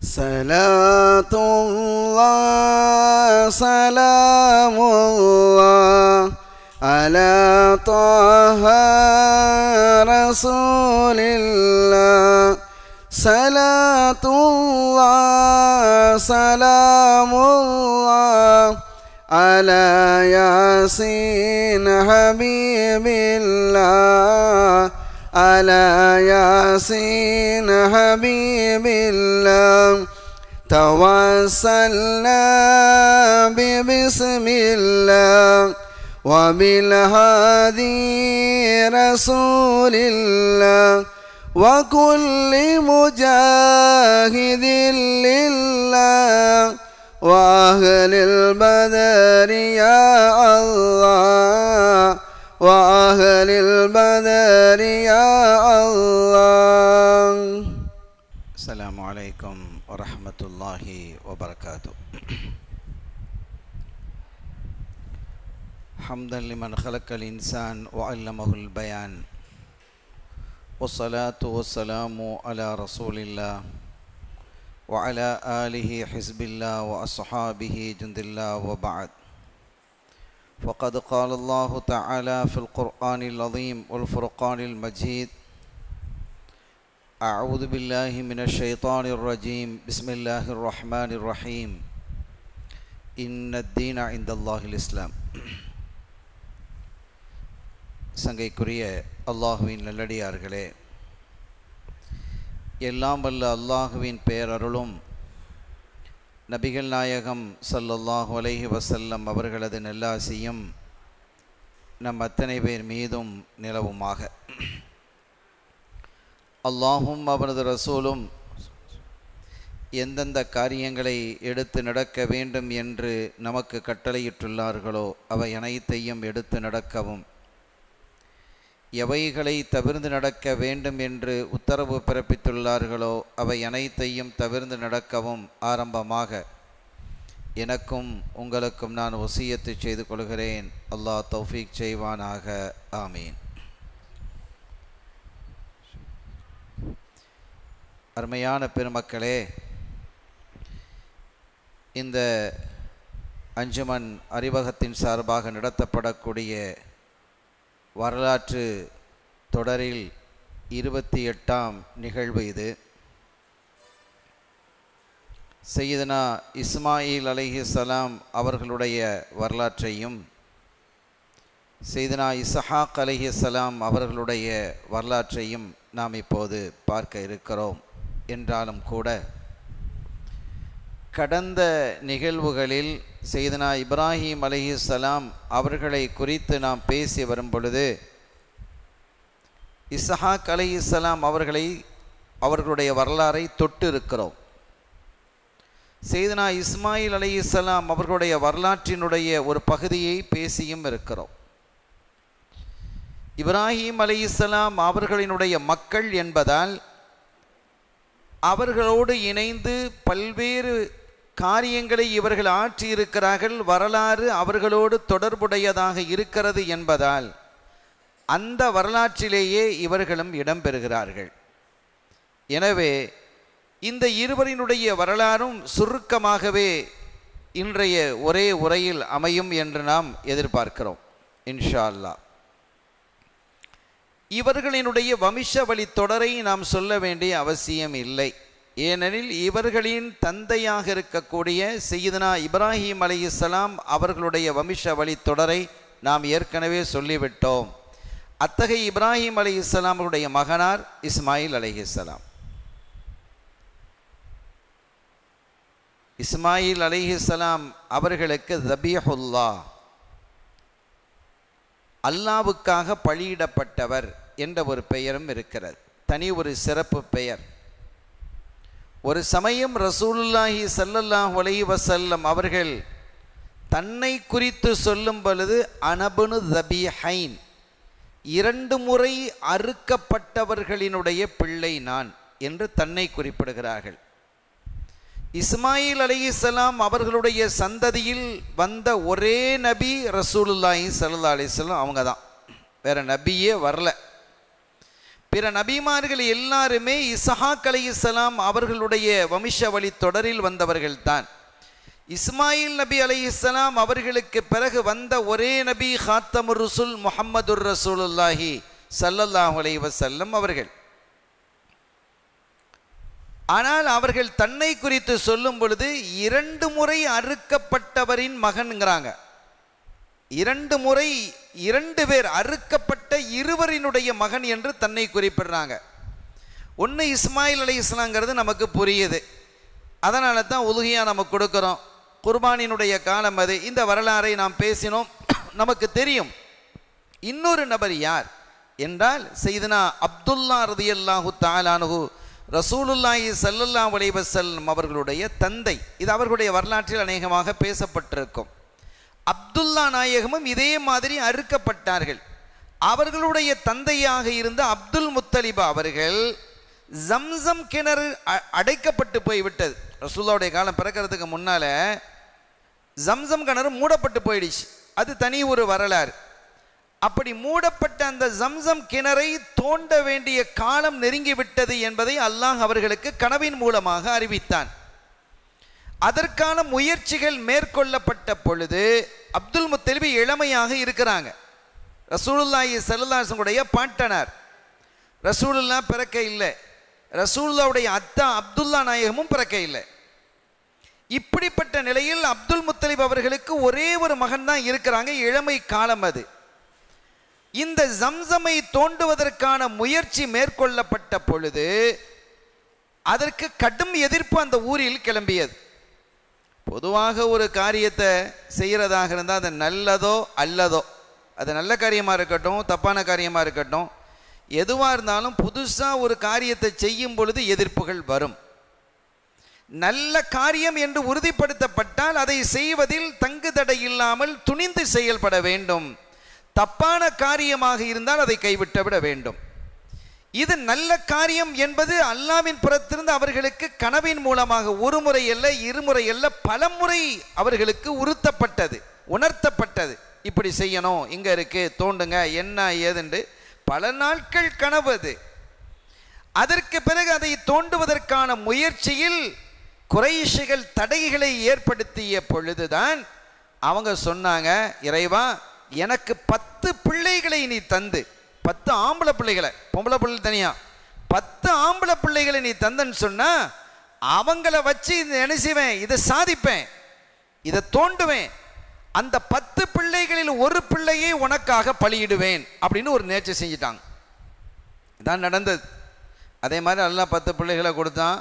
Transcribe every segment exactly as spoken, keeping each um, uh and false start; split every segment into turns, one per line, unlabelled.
Salatullah salamullah ala taha rasulillah. Salatullah salamullah ala yasin habibillah. Ala yasin habibillah. Tawassalna bi bismillah wa bil hadi rasulillah wa kulli mujahidin lillah wa ahlil badri ya Allah wa ahlil badri ya Allah. Assalamualaikum warahmatullahi wabarakatuh. Hamdan liman khalaqal insan wa 'allamahul bayan. Wassalatu wassalamu ala rasulillah wa ala alihi hizbillah wa ashabihi jundillah wa ba'd. Faqad qala Allah ta'ala fil Qur'anil azim wal furqanil majid. A'udzu billahi minasy syaithanir rajim. Bismillahir rahmanir rahim. Innad dina 'indallahil islam. சங்கைக்குரிய அல்லாஹுவின் நல்லடியார்களே, எல்லாம் வல்ல அல்லாஹுவின் பேரருளும் நபிகள் நாயகம் ஸல்லல்லாஹு அலைஹி வஸல்லம் அவர்களது நல்லாசியும் நம் அத்தனை பேர் மீதும் நிலவுமாக. அல்லாஹும் அவனது ரசூலும் எந்தெந்த காரியங்களை எடுத்து நடக்க வேண்டும் என்று நமக்கு கட்டளையிட்டுள்ளார்களோ அவை அனைத்தையும் எடுத்து நடக்கவும், எவைகளை தவிர்ந்து நடக்க வேண்டும் என்று உத்தரவு பிறப்பித்துள்ளார்களோ அவை அனைத்தையும் தவிர்ந்து நடக்கவும் ஆரம்பமாக எனக்கும் உங்களுக்கும் நான் வசியத்து செய்து கொள்கிறேன். அல்லாஹ் தௌஃபீக் செய்வானாக. ஆமீன். அருமையான பெருமக்களே, இந்த அஞ்சுமன் அறிவகத்தின் சார்பாக நடத்தப்படக்கூடிய வரலாற்று தொடரில் இருபத்தி எட்டாம் நிகழ்வு இது. சையதுனா இஸ்மாயில் அலைஹிஸ்ஸலாம் அவர்களுடைய வரலாற்றையும் சையதுனா இஸ்ஹாக் அலைஹிஸ்ஸலாம் அவர்களுடைய வரலாற்றையும் நாம் இப்போது பார்க்க இருக்கிறோம். என்றாலும் கூட கடந்த நிகழ்வுகளில் சையதுனா இப்ராஹிம் அலைஹிஸ்ஸலாம் அவர்களை குறித்து நாம் பேசி வரும் பொழுது இஸ்ஹாக் அலைஹிஸ்ஸலாம் அவர்களை அவர்களுடைய வரலாறை தொட்டு இருக்கிறோம். சையதுனா இஸ்மாயில் அலைஹிஸ்ஸலாம் அவர்களுடைய வரலாற்றினுடைய ஒரு பகுதியை பேசியும் இருக்கிறோம். இப்ராஹிம் அலைஹிஸ்ஸலாம் அவர்களினுடைய மக்கள் என்பதால் அவர்களோடு இணைந்து பல்வேறு காரியங்களை இவர்கள் ஆற்றியிருக்கிறார்கள். வரலாறு அவர்களோடு தொடர்புடையதாக இருக்கிறது என்பதால் அந்த வரலாற்றிலேயே இவர்களும் இடம்பெறுகிறார்கள். எனவே இந்த இருவரினுடைய வரலாறும் சுருக்கமாகவே இன்றைய ஒரே உரையில் அமையும் என்று நாம் எதிர்பார்க்கிறோம் இன்ஷா அல்லாஹ். இவர்களினுடைய வம்ச வழி தொடரை நாம் சொல்ல வேண்டிய அவசியம் இல்லை. ஏனெனில் இவர்களின் தந்தையாக இருக்கக்கூடிய சையதுனா இப்ராஹிம் அலைஹிஸ்ஸலாம் அவர்களுடைய வம்ச வழி தொடரை நாம் ஏற்கனவே சொல்லிவிட்டோம். அத்தகைய இப்ராஹிம் அலைஹிஸ்ஸலாம் அவருடைய மகனார் இஸ்மாயில் அலைஹிஸ்ஸலாம். இஸ்மாயில் அலைஹிஸ்ஸலாம் அவர்களுக்கு தபீஹுல்லாஹ், அல்லாவுக்காக பலியிடப்பட்டவர் என்ற ஒரு பெயரும் இருக்கிறது. தனி ஒரு சிறப்பு பெயர். ஒரு சமயம் ரசூலுல்லாஹி ஸல்லல்லாஹு அலைஹி வஸல்லம் அவர்கள் தன்னை குறித்து சொல்லும் பொழுது அனபுனு தபீஹைன், இரண்டு முறை அறுக்கப்பட்டவர்களினுடைய பிள்ளை நான் என்று தன்னை குறிப்பிடுகிறார்கள். இஸ்மாயில் அலைஹிஸ்ஸலாம் அவர்களுடைய சந்ததியில் வந்த ஒரே நபி ரசூலுல்லாஹி ஸல்லல்லாஹு அலைஹி வஸல்லம் அவங்க தான். வேற நபியே வரல. பிற நபிமார்கள் எல்லாருமே இஸ்ஹாக் அலைஹிஸ்ஸலாம் அவர்களுடைய வம்ச வழி தொடரில் வந்தவர்கள்தான். இஸ்மாயில் நபி அலைஹிஸ்ஸலாம் அவர்களுக்கு பிறகு வந்த ஒரே நபி ஹாத்தமுர் ரசூல் முஹம்மதுர் ரசூலுல்லாஹி ஸல்லல்லாஹு அலைஹி வஸல்லம் அவர்கள். ஆனால் அவர்கள் தன்னை குறித்து சொல்லும் பொழுது இரண்டு முறை அறுக்கப்பட்டவரின் மகன்கிறாங்க. இரண்டு முறை இரண்டு பேர் அறுக்கப்பட்ட இருவரினுடைய மகன் என்று தன்னை குறிப்பிடுறாங்க. ஒன்று இஸ்மாயில் அலைஹிஸ்ஸலாம்ங்கிறது நமக்கு புரியுது, அதனால தான் உலுஹியா நம்ம கொடுக்குறோம். குர்பானினுடைய காலம் அது. இந்த வரலாறை நாம் பேசினோம், நமக்கு தெரியும். இன்னொரு நபர் யார் என்றால் சையதுனா அப்துல்லா ரலியல்லாஹு தஆலா அன்ஹு ரசூலுல்லாஹி ஸல்லல்லாஹு அலைஹி வஸல்லம் அவர்களுடைய தந்தை. இது அவர்களுடைய வரலாற்றில் அநேகமாக பேசப்பட்டிருக்கும். அப்துல்லா நாயகமும் இதே மாதிரி அறுக்கப்பட்டார்கள். அவர்களுடைய தந்தையாக இருந்த அப்துல் முத்தலிபா அவர்கள் ஜம்சம் கிணறு அடைக்கப்பட்டு போய்விட்டது. ரசூலுல்லாஹுடைய காலம் பிறக்கிறதுக்கு முன்னால ஜம்சம் கிணறு மூடப்பட்டு போயிடுச்சு. அது தனி ஒரு வரலாறு. அப்படி மூடப்பட்ட அந்த ஜம்சம் கிணறை தோண்ட வேண்டிய காலம் நெருங்கிவிட்டது என்பதை அல்லாஹ் அவர்களுக்கு கனவின் மூலமாக அறிவித்தான். அதற்கான முயற்சிகள் மேற்கொள்ளப்பட்ட பொழுது அப்துல் முத்தலிபி இளமையாக இருக்கிறாங்க. ரசூலுல்லாஹி ஸல்லல்லாஹு அலைஹி வஸல்லம் பாட்டனார். ரசூலுல்லாஹ் பிறக்க இல்லை, ரசூலுல்லாஹுடைய அத்தா அப்துல்லா நாயகமும் பிறக்க இல்லை. இப்படிப்பட்ட நிலையில் அப்துல் முத்தலிப் அவர்களுக்கு ஒரே ஒரு மகன் தான் இருக்கிறாங்க. இளமை காலம் அது. இந்த ஜம்சமை தோண்டுவதற்கான முயற்சி மேற்கொள்ளப்பட்ட பொழுது அதற்கு கடும் எதிர்ப்பு அந்த ஊரில் கிளம்பியது. பொதுவாக ஒரு காரியத்தை செய்கிறதாக இருந்தால் அது நல்லதோ அல்லதோ, அது நல்ல காரியமாக இருக்கட்டும் தப்பான காரியமாக இருக்கட்டும், எதுவாக இருந்தாலும் புதுசாக ஒரு காரியத்தை செய்யும் பொழுது எதிர்ப்புகள் வரும். நல்ல காரியம் என்று உறுதிப்படுத்தப்பட்டால் அதை செய்வதில் தங்கு தடை இல்லாமல் துணிந்து செயல்பட வேண்டும். தப்பான காரியமாக இருந்தால் அதை கைவிட்டு விட வேண்டும். இது நல்ல காரியம் என்பது அல்லாஹ்வின் புறத்திலிருந்து அவர்களுக்கு கனவின் மூலமாக ஒரு முறை அல்ல இருமுறை அல்ல பல முறை அவர்களுக்கு உறுத்தப்பட்டது, உணர்த்தப்பட்டது. இப்படி செய்யணும், இங்கே இருக்கு தோண்டுங்க என்ன ஏதென்று பல நாட்கள் கனவு அது. அதற்கு பிறகு அதை தோண்டுவதற்கான முயற்சியில் குறைஷிகள் தடைகளை ஏற்படுத்திய பொழுதுதான் அவங்க சொன்னாங்க, இறைவா எனக்கு பத்து பிள்ளைகளை நீ தந்து, பத்து ஆம்பளை பிள்ளைகளை, பொம்பளை பிள்ளை தனியா பத்து ஆம்பளை பிள்ளைகளை நீ தந்தன்னு சொன்னா அவங்கள வச்சு நினைச்சுவேன், இதை சாதிப்பேன், இதை தோண்டுவேன், அந்த பத்து பிள்ளைகளில் ஒரு பிள்ளையை உனக்காக பலியிடுவேன் அப்படின்னு ஒரு நேர்ச்சி செஞ்சிட்டாங்க. இதான் நடந்தது. அதே மாதிரி அல்லாஹ் பத்து பிள்ளைகளை கொடுத்தான்.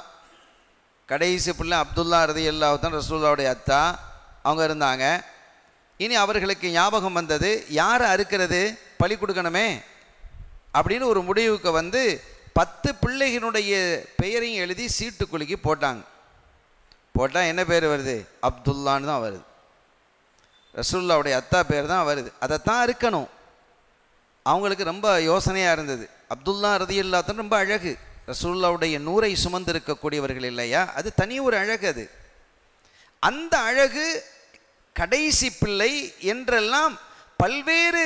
கடைசி பிள்ளை அப்துல்லா ரலியல்லாஹு தான் ரசூலுல்லாஹுடைய அத்தா அவங்க இருந்தாங்க. இனி அவர்களுக்கு ஞாபகம் வந்தது, யாரை அறுக்கிறது, பலி கொடுக்கணுமே அப்படின்னு ஒரு முடிவுக்கு வந்து பத்து பிள்ளைகளுடைய பெயரையும் எழுதி சீட்டு குலுக்கி போட்டாங்க. போட்டால் என்ன பேர் வருது, அப்துல்லான்னு தான் வருது. ரசூலுல்லாஹுடைய அத்தா பேர் தான் வருது. அதைத்தான் அறுக்கணும். அவங்களுக்கு ரொம்ப யோசனையாக இருந்தது. அப்துல்லா ரலியல்லாஹு தான் ரொம்ப அழகு, ரசூலுல்லாஹுடைய நூரை சுமந்திருக்கக்கூடியவர்கள் இல்லையா, அது தனி ஒரு அழகு. அது அந்த அழகு கடைசி பிள்ளை என்றெல்லாம் பல்வேறு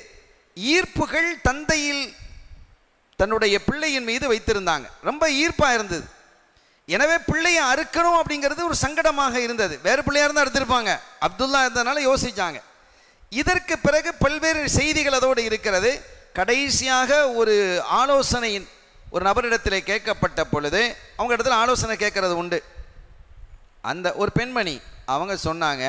ஈர்ப்புகள் தந்தையில் தன்னுடைய பிள்ளையின் மீது வைத்திருந்தாங்க. ரொம்ப ஈர்ப்பாக இருந்தது. எனவே பிள்ளையை அறுக்கணும் அப்படிங்கிறது ஒரு சங்கடமாக இருந்தது. வேறு பிள்ளையாக இருந்தால் எடுத்திருப்பாங்க, அப்துல்லா இருந்ததுனால யோசித்தாங்க. இதற்கு பிறகு பல்வேறு செய்திகள் அதோடு இருக்கிறது. கடைசியாக ஒரு ஆலோசனையின் ஒரு நபரிடத்தில் கேட்கப்பட்ட பொழுது அவங்க இடத்துல ஆலோசனை கேட்கறது உண்டு. அந்த ஒரு பெண்மணி அவங்க சொன்னாங்க,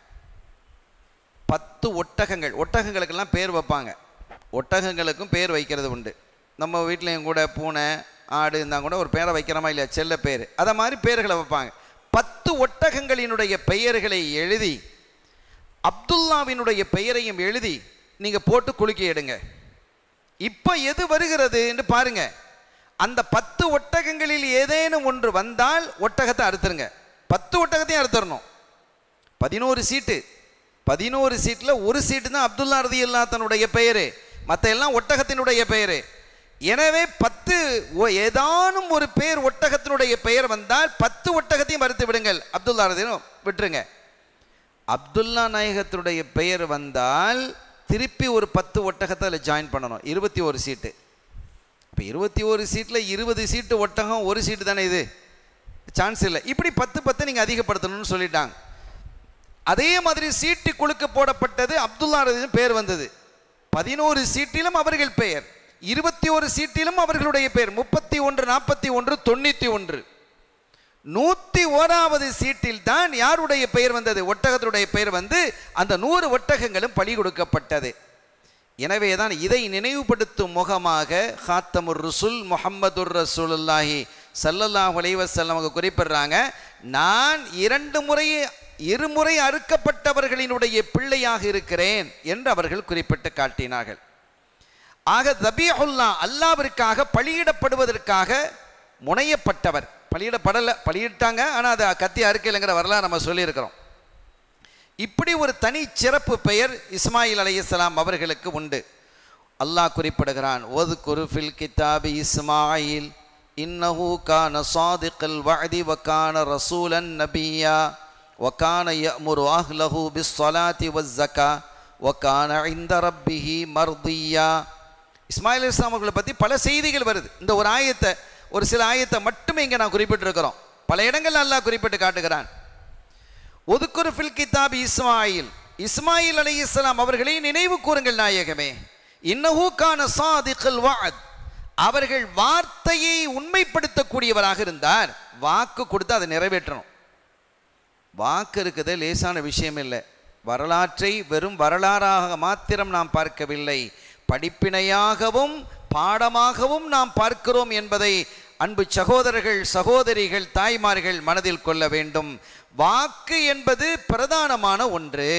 பத்து ஒட்டகங்கள், ஒட்டகங்களுக்கெல்லாம் பேர் வைப்பாங்க, ஒட்டகங்களுக்கும் பேர் வைக்கிறது உண்டு. நம்ம வீட்லேயும் கூட பூனை ஆடு இருந்தால் கூட ஒரு பேரை வைக்கிறோமா இல்லையா, செல்ல பேர், அதை மாதிரி பேர்களை வைப்பாங்க. பத்து ஒட்டகங்களினுடைய பெயர்களை எழுதி அப்துல்லாவினுடைய பெயரையும் எழுதி நீங்கள் போட்டு குலுக்கி எடுங்க. இப்போ எது வருகிறது என்று பாருங்க. அந்த பத்து ஒட்டகங்களில் ஏதேனும் ஒன்று வந்தால் ஒட்டகத்தை அறுத்துருங்க. பத்து ஒட்டகத்தையும் அறுத்துடணும். பதினோரு சீட்டு, பதினோரு சீட்டில் ஒரு சீட்டு தான் அப்துல்லா ரலியல்லாஹு தன்னுடைய பெயரு, மற்ற எல்லாம் ஒட்டகத்தினுடைய பெயரு. எனவே பத்து ஏதானும் ஒரு பேர் ஒட்டகத்தினுடைய பெயர் வந்தால் பத்து ஒட்டகத்தையும் மறுத்து விடுங்கள், அப்துல்லா ரலியல்லாஹு விட்டுருங்க. அப்துல்லா நாயகத்தினுடைய பெயர் வந்தால் திருப்பி ஒரு பத்து ஒட்டகத்தை அதில் ஜாயின் பண்ணணும். இருபத்தி ஒரு சீட்டு. இப்போ இருபத்தி ஒரு சீட்டில் இருபது சீட்டு ஒட்டகம், ஒரு சீட்டு தானே, இது சான்ஸ் இல்லை. இப்படி பத்து பத்து நீங்கள் அதிகப்படுத்தணும்னு சொல்லிட்டாங்க. அதே மாதிரி சீட்டு குலுக்க போடப்பட்டது, அப்துல்லா ரதின்னு பேர் வந்தது. பதினோரு சீட்டிலும் அவர்கள் பெயர், இருபத்தி ஒரு சீட்டிலும் அவர்களுடைய பெயர், முப்பத்தி ஒன்று நாற்பத்தி ஒன்று தொண்ணூற்றி ஒன்று. நூற்றி ஓராவது சீட்டில் தான் யாருடைய பெயர் வந்தது? ஒட்டகத்துடைய பெயர் வந்து அந்த நூறு ஒட்டகங்களும் பலி கொடுக்கப்பட்டது. எனவே தான் இதை நினைவுபடுத்தும் முகமாக ஹாத்தமுர் ருசுல் முஹம்மதுர் ரசூலுல்லாஹி ஸல்லல்லாஹு அலைஹி வஸல்லம் அவங்க குறிப்பிடுறாங்க, நான் இரண்டு முறை இருமுறை அறுக்கப்பட்டவர்களினுடைய பிள்ளையாக இருக்கிறேன் என்று அவர்கள் குறிப்பிட்டு காட்டினார்கள். ஆக தபீஹுல்லா, அல்லாஹ்விற்காக பலியிடப்படுவதற்காக முனையப்பட்டவர். பலியிடப்படலை, பலியிட்டாங்க, ஆனால் அதை கத்தி அறுக்கலைங்கிற வரலாறு நம்ம சொல்லியிருக்கிறோம். இப்படி ஒரு தனி சிறப்பு பெயர் இஸ்மாயில் அலைஹிஸ்ஸலாம் அவர்களுக்கு உண்டு. அல்லாஹ் குறிப்பிடுகிறான், ஒதுகுரு ஃபில் கிதாபி இஸ்மாயில் இன்னஹு கான சாதிகல் வஅதி வகான ரசூலன் நபியா வகான யஅமுரு அஹ்லஹு பிஸ்ஸலாத்தி வஸ்ஸகா வகான இன்த ரப்பிஹி மர்தியா. இஸ்மாயில் அலைஹிஸ்ஸலாம் அவர்களை பற்றி பல செய்திகள் வருது. இந்த ஒரு ஆயத்தை, ஒரு சில ஆயத்தை மட்டுமே இங்கே நான் குறிப்பிட்டிருக்கிறோம். பல இடங்கள் அல்லாஹ் குறிப்பிட்டு காட்டுகிறான். ஒதுக்குரு ஃபில் கிதாபி இஸ்மாயில், இஸ்மாயில் அலைஹிஸ்ஸலாம் அவர்களை நினைவு கூறுங்கள் நாயகமே. இன்னஹு கான சாதிகல் வஅத், அவர்கள் வார்த்தையை உண்மைப்படுத்தக்கூடியவராக இருந்தார். வாக்கு கொடுத்து அதை நிறைவேற்றணும். வாக்கு இருக்குது லேசான விஷயம் இல்லை. வரலாற்றை வெறும் வரலாறாக மாத்திரம் நாம் பார்க்கவில்லை, படிப்பினையாகவும் பாடமாகவும் நாம் பார்க்கிறோம் என்பதை அன்பு சகோதரர்கள் சகோதரிகள் தாய்மார்கள் மனதில் கொள்ள வேண்டும். வாக்கு என்பது பிரதானமான ஒன்று.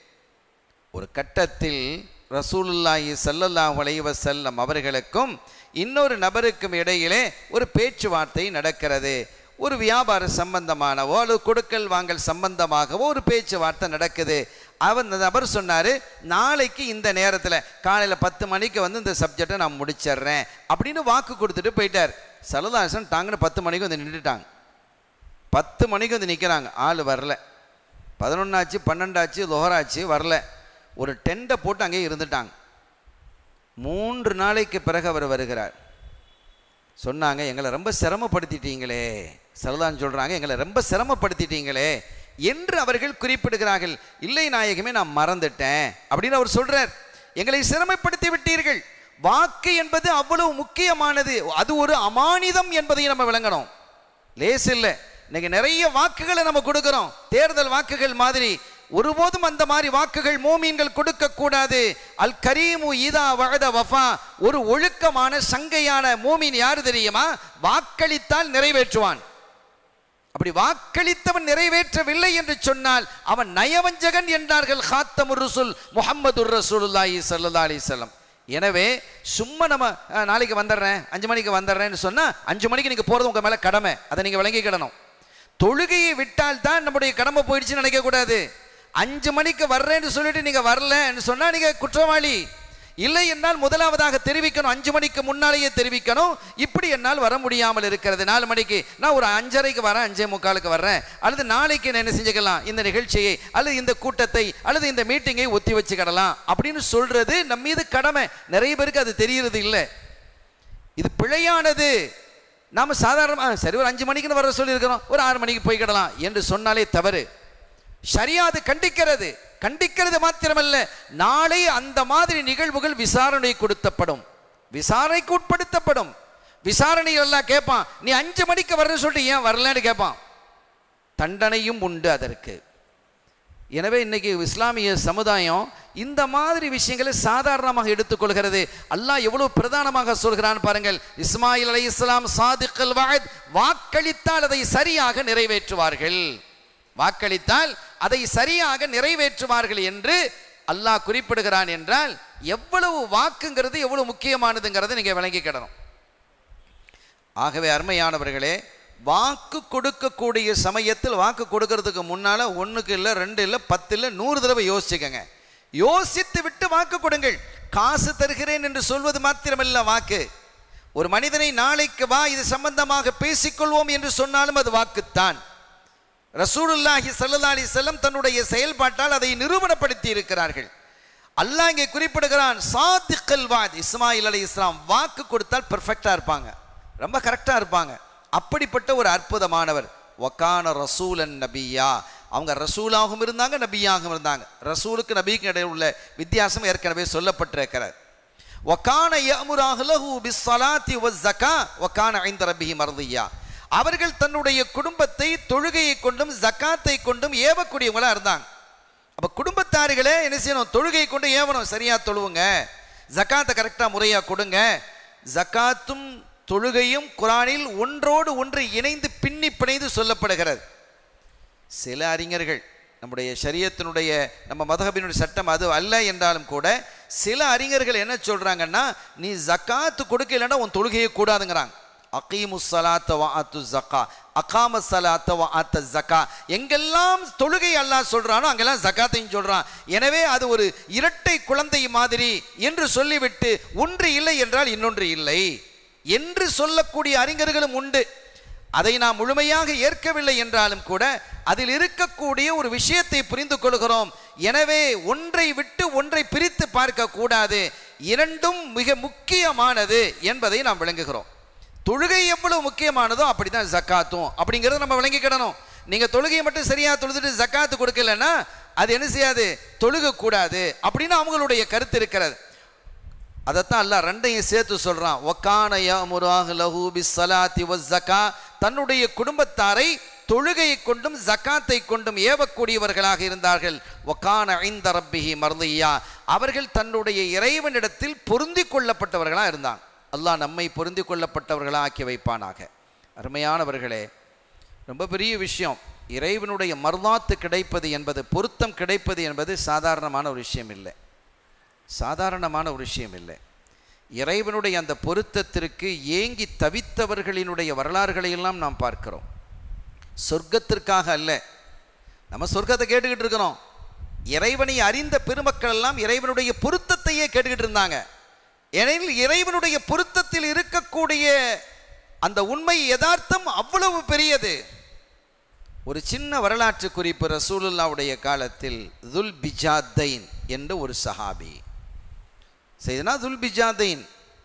ஒரு கட்டத்தில் ரசூலுல்லாஹி ஸல்லல்லாஹு அலைஹி வஸல்லம் அவர்களுக்கும் இன்னொரு நபருக்கும் இடையிலே ஒரு பேச்சுவார்த்தை நடக்கிறது. ஒரு வியாபார சம்பந்தமானவோ அல்லது கொடுக்கல் வாங்கல் சம்பந்தமாகவோ ஒரு பேச்சுவார்த்தை நடக்குது. அவன் அந்த நபர் சொன்னார், நாளைக்கு இந்த நேரத்தில் காலையில் பத்து மணிக்கு வந்து இந்த சப்ஜெக்டை நான் முடிச்சிட்றேன் அப்படின்னு வாக்கு கொடுத்துட்டு போயிட்டார். ஸல்லல்லாஹு அலைஹி வஸல்லம் டாங்கன்னு பத்து மணிக்கு வந்து நின்றுட்டாங்க. பத்து மணிக்கு வந்து நிற்கிறாங்க, ஆள் வரல. பதினொன்றாச்சு பன்னெண்டாச்சு லொஹராச்சு வரல. ஒரு டெண்டை போட்டு அங்கேயே இருந்துட்டாங்க. மூன்று நாளைக்கு பிறகு அவர் வருகிறார். சொன்னாங்க, எங்களை ரொம்ப சிரமப்படுத்திட்டீங்களே. ஸல்லல்லாஹு சொல்கிறாங்க, எங்களை ரொம்ப சிரமப்படுத்திட்டீங்களே என்று அவர்கள் குறிப்பிடுகிறார்கள். இல்லை நாயகமே, நான் மறந்துட்டேன் அப்படின்னு அவர் சொல்றார். எங்களை சிரமப்படுத்தி விட்டீர்கள். வாக்கு என்பது அவ்வளவு முக்கியமானது, அது ஒரு அமானிதம் என்பதை நம்ம விளங்கணும். லேஸ் இல்லை. இன்னைக்கு நிறைய வாக்குகளை நம்ம கொடுக்கிறோம், தேர்தல் வாக்குகள் மாதிரி. ஒருபோதும் அந்த மாதிரி வாக்குகள் மூமீன்கள் கொடுக்க கூடாது. அல் கரீமு இதா வஅத வஃபா, ஒரு ஒழுக்கமான சங்கையான மூமீன் யாரு தெரியுமா? வாக்களித்தால் நிறைவேற்றுவான். அப்படி வாக்களித்தவன் நிறைவேற்றவில்லை என்று சொன்னால் அவன் நயவஞ்சகன் என்றார்கள் ஹாத்தமுர் ருசுல் முஹம்மதுர் ரசூலுல்லாஹி ஸல்லல்லாஹு அலைஹி வஸல்லம். எனவே சும்மா நம்ம நாளைக்கு வந்துடுறேன் அஞ்சு மணிக்கு வந்துடுறேன்னு சொன்னால் அஞ்சு மணிக்கு நீங்கள் போகிறது உங்கள் மேலே கடமை, அதை நீங்கள் விளங்கிக்கிடணும். தொழுகையை விட்டால் தான் நம்முடைய கடமை போயிடுச்சுன்னு நினைக்கக்கூடாது. அஞ்சு மணிக்கு வர்றேன்னு சொல்லிட்டு நீங்கள் வரலன்னு சொன்னால் நீங்கள் குற்றவாளி. இல்லை என்னால் முதலாவதாக தெரிவிக்கணும், அஞ்சு மணிக்கு முன்னாலேயே தெரிவிக்கணும். இப்படி என்னால் வர முடியாமல் இருக்கிறது. நாலு மணிக்கு நான் ஒரு அஞ்சரைக்கு வரேன், அஞ்சே முக்காலுக்கு வர்றேன், அல்லது நாளைக்கு நான் என்ன செஞ்சுக்கலாம், இந்த நிகழ்ச்சியை அல்லது இந்த கூட்டத்தை அல்லது இந்த மீட்டிங்கை ஒத்தி வச்சுக்கிடலாம் அப்படின்னு சொல்றது நம் மீது கடமை. நிறைய பேருக்கு அது தெரிகிறது இல்லை. இது பிழையானது. நாம் சாதாரணமாக சரி ஒரு அஞ்சு மணிக்குன்னு வர சொல்லியிருக்கிறோம், ஒரு ஆறு மணிக்கு போய்கிடலாம் என்று சொன்னாலே தவறு. ஷரியாத் கண்டிக்கிறது. கண்டிக்கிறது மாத்திரமல்ல, நாளை அந்த மாதிரி நிகழ்வுகள் விசாரணை கொடுத்தப்படும், விசாரணைக்கு உட்படுத்தப்படும். விசாரணை எல்லாம் கேட்பான், நீ அஞ்சு மணிக்கு வரணும்னு சொல்லிட்டு ஏன் வரலன்னு கேட்பான். தண்டனையும் உண்டு அதற்கு. எனவே இன்னைக்கு இஸ்லாமிய சமுதாயம் இந்த மாதிரி விஷயங்களை சாதாரணமாக எடுத்துக்கொள்கிறது. அல்லாஹ் எவ்வளவு பிரதானமாக சொல்கிறான் பாருங்கள். இஸ்மாயில் அலைஹிஸ்ஸலாம் சாதிகல் வஅத், வாக்களித்தால் அதை சரியாக நிறைவேற்றுவார்கள், வாக்களித்தால் அதை சரியாக நிறைவேற்றுவார்கள் என்று அல்லாஹ் குறிப்பிடுகிறான். என்றால் எவ்வளவு வாக்குங்கிறது எவ்வளவு முக்கியமானதுங்கிறத நீங்க விளங்கிக்கிடணும். ஆகவே அருமையானவர்களே, வாக்கு கொடுக்கக்கூடிய சமயத்தில் வாக்கு கொடுக்கறதுக்கு முன்னால ஒன்றுக்கு இல்லை, ரெண்டு இல்லை, பத்து இல்லை, நூறு தடவை யோசிச்சுக்கங்க. யோசித்து விட்டு வாக்கு கொடுங்கள். காசு தருகிறேன் என்று சொல்வது மாத்திரமல்ல வாக்கு. ஒரு மனிதனை நாளைக்கு வா இது சம்பந்தமாக பேசிக்கொள்வோம் என்று சொன்னாலும் அது வாக்குத்தான். ரசூலுல்லாஹி ஸல்லல்லாஹு அலைஹி வஸல்லம் தன்னுடைய செயல்பாட்டால் அதை நிரூபணப்படுத்தி இருக்கிறார்கள். அல்லாஹ் இங்கே குறிப்பிடுகிறான் சாதிக்கல் வாத். இஸ்மாயில் அலைஹிஸ்ஸலாம் வாக்கு கொடுத்தால் பெர்ஃபெக்டா இருப்பாங்க, ரொம்ப கரெக்டா இருப்பாங்க. அப்படிப்பட்ட ஒரு அற்புதமானவர். வகான ரசூலன் நபியா, அவங்க ரசூலாகவும் இருந்தாங்க நபியாகவும் இருந்தாங்க. ரசூலுக்கு நபிக்கு இடையே உள்ள வித்தியாசம் ஏற்கனவே சொல்லப்பட்டிருக்கிறது. வகான யஅமுரு அஹ்லஹு பிஸ்ஸலாத்தி வஸ்ஸகா வகான இன்த ரப்பிஹி மர்தியா. அவர்கள் தன்னுடைய குடும்பத்தை தொழுகையை கொண்டும் ஜக்காத்தை கொண்டும் ஏவக்கூடியவங்களா இருந்தாங்க. அப்ப குடும்பத்தாரிகளே என்ன செய்யணும்? தொழுகை கொண்டு ஏவணும், சரியா தொழுவுங்க, ஜக்காத்தை கரெக்டா முறையா கொடுங்க. ஜக்காத்தும் தொழுகையும் குர்ஆனில் ஒன்றோடு ஒன்று இணைந்து பின்னி பிணைந்து சொல்லப்படுகிறது. சில அறிஞர்கள், நம்முடைய ஷரியத்தினுடைய நம்ம மதஹபினுடைய சட்டம் அது அல்ல என்றாலும் கூட, சில அறிஞர்கள் என்ன சொல்றாங்கன்னா, நீ ஜக்காத்து கொடுக்கலன்னா உன் தொழுகையை கூடாதுங்கிறாங்க. அகீமுஸ் ஸலாத்த வ ஆத்துஸ் ஸக்கா, அகாமஸ் ஸலாத்த வ ஆத்தஸ் ஸக்கா. எங்கெல்லாம் தொழுகை அல்லாஹ் சொல்றானோ அங்கெல்லாம் ஜக்காத்தையும் சொல்றான். எனவே அது ஒரு இரட்டை குழந்தை மாதிரி என்று சொல்லிவிட்டு ஒன்று இல்லை என்றால் இன்னொன்று இல்லை என்று சொல்லக்கூடிய அறிஞர்களும் உண்டு. அதை நாம் முழுமையாக ஏற்கவில்லை என்றாலும் கூட அதில் இருக்கக்கூடிய ஒரு விஷயத்தை புரிந்து கொள்கிறோம். எனவே ஒன்றை விட்டு ஒன்றை பிரித்து பார்க்க கூடாது, இரண்டும் மிக முக்கியமானது என்பதை நாம் விளங்குகிறோம். தொழுகை எவ்வளவு முக்கியமானதோ அப்படிதான் ஜக்காத்தும் அப்படிங்கிறத நம்ம விளங்கிக்கிடணும். நீங்க தொழுகையை மட்டும் சரியா தொழுதுட்டு ஜக்காத்து கொடுக்கலன்னா அது என்ன செய்யாது? தொழுக கூடாது அப்படின்னு அவங்களுடைய கருத்து இருக்கிறது. அதைத்தான் அல்லாஹ் ரெண்டையும் சேர்த்து சொல்றான். வகான யஅமுரு அஹ்லஹு பிஸ்ஸலாத்தி வஸ்ஸகா, தன்னுடைய குடும்பத்தாரை தொழுகையை கொண்டும் ஜக்காத்தை கொண்டும் ஏவக்கூடியவர்களாக இருந்தார்கள். வகான இன்த ரப்பிஹி மர்தியா, அவர்கள் தன்னுடைய இறைவனிடத்தில் பொருந்தி கொள்ளப்பட்டவர்களாக இருந்தாங்க. அல்லாஹ் நம்மை பொருந்தி கொள்ளப்பட்டவர்களாக ஆக்கி வைப்பானாக. அருமையானவர்களே, ரொம்ப பெரிய விஷயம். இறைவனுடைய மர்தாத்து கிடைப்பது என்பது, பொருத்தம் கிடைப்பது என்பது சாதாரணமான ஒரு விஷயம் இல்லை, சாதாரணமான ஒரு விஷயம் இல்லை. இறைவனுடைய அந்த பொருத்தத்திற்கு ஏங்கி தவித்தவர்களினுடைய வரலாறுகளை எல்லாம் நாம் பார்க்கிறோம். சொர்க்கத்திற்காக அல்ல, நம்ம சொர்க்கத்தை கேட்டுக்கிட்டு இருக்கிறோம். இறைவனை அறிந்த பெருமக்கள் எல்லாம் இறைவனுடைய பொருத்தத்தையே கேட்டுக்கிட்டு இருந்தாங்க. ஏனெனில் இறைவனுடைய பொருத்தத்தில் இருக்கக்கூடிய அந்த உண்மை யதார்த்தம் அவ்வளவு பெரியது. ஒரு சின்ன வரலாற்று குறிப்பு. ரசூலுல்லாஹ்வுடைய காலத்தில் துல் பிஜாதைன் என்ற ஒரு சஹாபி, செய்தனா துல் பிஜாதைன்,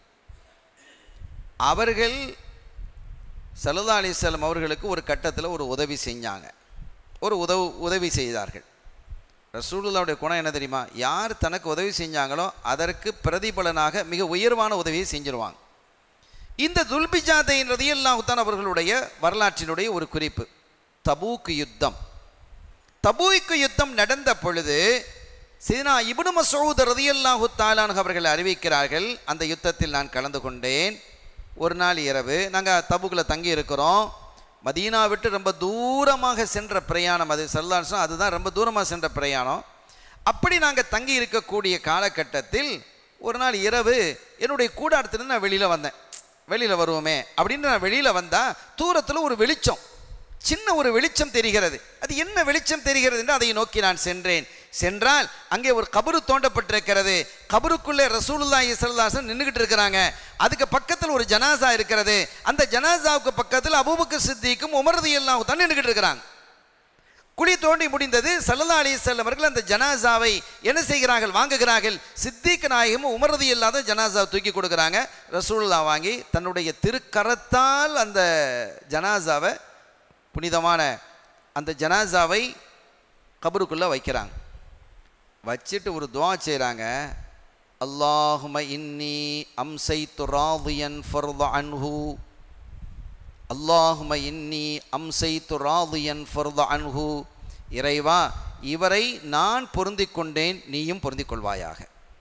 அவர்கள் ஸல்லல்லாஹு அலைஹி வஸல்லம் அவர்களுக்கு ஒரு கட்டத்தில் ஒரு உதவி செஞ்சாங்க, ஒரு உதவு உதவி செய்தார்கள். ரசூலுல்லாஹ்வுடைய குணம் என்ன தெரியுமா? யார் தனக்கு உதவி செஞ்சாங்களோ அதற்கு பிரதிபலனாக மிக உயர்வான உதவியை செஞ்சிருவாங்க. இந்த துல் பிஜாதைன் ரலியல்லாஹு தஆலா அவர்களுடைய வரலாற்றினுடைய ஒரு குறிப்பு. தபூக் யுத்தம், தபூக் யுத்தம் நடந்த பொழுது சீனா இப்னு மஸ்ஊத் ரலியல்லாஹு தஆலா அவர்கள் அறிவிக்கிறார்கள், அந்த யுத்தத்தில் நான் கலந்து கொண்டேன். ஒரு நாள் இரவு நாங்கள் தபூக்கில் தங்கி இருக்கிறோம். மதீனா விட்டு ரொம்ப தூரமாக சென்ற பிரயாணம் அது. ஸல்லல்லாஹு அலைஹி வஸல்லம் அதுதான் ரொம்ப தூரமாக சென்ற பிரயாணம். அப்படி நாங்கள் தங்கி இருக்கக்கூடிய காலகட்டத்தில் ஒரு நாள் இரவு என்னுடைய கூடாரத்திலிருந்து நான் வெளியில் வந்தேன். வெளியில் வருவோமே அப்படின்னு நான் வெளியில் வந்தால் தூரத்தில் ஒரு வெளிச்சம், சின்ன ஒரு வெளிச்சம் தெரிகிறது. அது என்ன வெளிச்சம் தெரிகிறது என்று அதை நோக்கி நான் சென்றேன். சென்றால் அங்கே ஒரு கபரு தோண்டப்பட்டிருக்கிறது. கபருக்குள்ளே ரசூலுல்லாஹி ஸல்லல்லாஹு அலைஹி வஸல்லம் நின்றுகிட்டு இருக்கிறாங்க. அதுக்கு பக்கத்தில் ஒரு ஜனாசா இருக்கிறது. அந்த ஜனாசாவுக்கு பக்கத்தில் அபூபக்கர் சித்திக்கும் உமர் ரலியல்லாஹு தஆலா நின்றுகிட்டு இருக்கிறாங்க. குழி தோண்டி முடிந்தது. ஸல்லல்லாஹு அலைஹி வஸல்லம் அவர்கள் அந்த ஜனாசாவை என்ன செய்கிறார்கள்? வாங்குகிறார்கள். சித்திக் நாயகம் உமர் ரலியல்லாஹு தஆலா ஜனாசாவை தூக்கி கொடுக்குறாங்க. ரசூலுல்லாஹ் வாங்கி தன்னுடைய திருக்கரத்தால் அந்த ஜனாசாவை, புனிதமான அந்த ஜனாசாவை கபருக்குள்ளே வைக்கிறாங்க. வச்சுட்டு ஒரு துஆ செய்கிறாங்க. அல்லாஹும்ம இன்னி அம்சைத்து ராதியன் ஃபர்த அன்ஹு, அல்லாஹும்ம இன்னி அம்சைத்து ராதியன் ஃபர்த அன்ஹு, இறைவா இவரை நான் பொருந்திக் கொண்டேன், நீயும் பொருந்திக் கொள்வாயாக.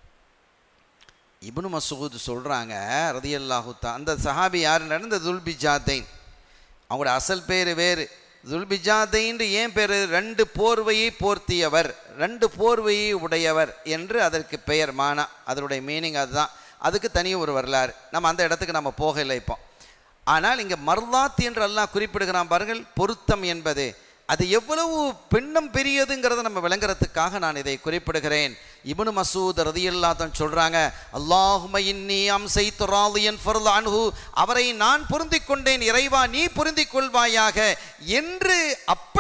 இப்னு மஸ்ஊத் சொல்கிறாங்க ரலியல்லாஹு தஆலா, அந்த சஹாபி யாருன்னா இந்த துல் பிஜாதைன், அவங்களோட அசல் பேர் வேறு. துல் பிஜாதைன் ஏன் பேர்? ரெண்டு போர்வையை போர்த்தியவர், ரெண்டு போர்வையை உடையவர் என்று அதற்கு பெயர். மானா அதனுடைய மீனிங் அதுதான். அதுக்கு தனி ஒரு வரலாறு. நம்ம அந்த இடத்துக்கு நம்ம போகலை இப்போ. ஆனால் இங்கே மர்தாத் என்று அல்லாஹ் குறிப்பிடுகிறான் பாருங்கள். பொருத்தம் என்பது அது எவ்வளவு பெண்ணம் பெரியதுங்கிறத நம்ம விளங்குறதுக்காக நான் இதை குறிப்பிடுகிறேன். இப்னு மஸ்ஊத் ரலியல்லாஹு தஆலா சொல்றாங்க, அல்லாஹும்ம இன்னி அம்சைத்து ராதியன் ஃபர்த அன்ஹு, அவரை நான் பொருந்திக் கொண்டேன், இறைவா நீ பொருந்திக் கொள்வாயாக என்று அப்படி ஒரு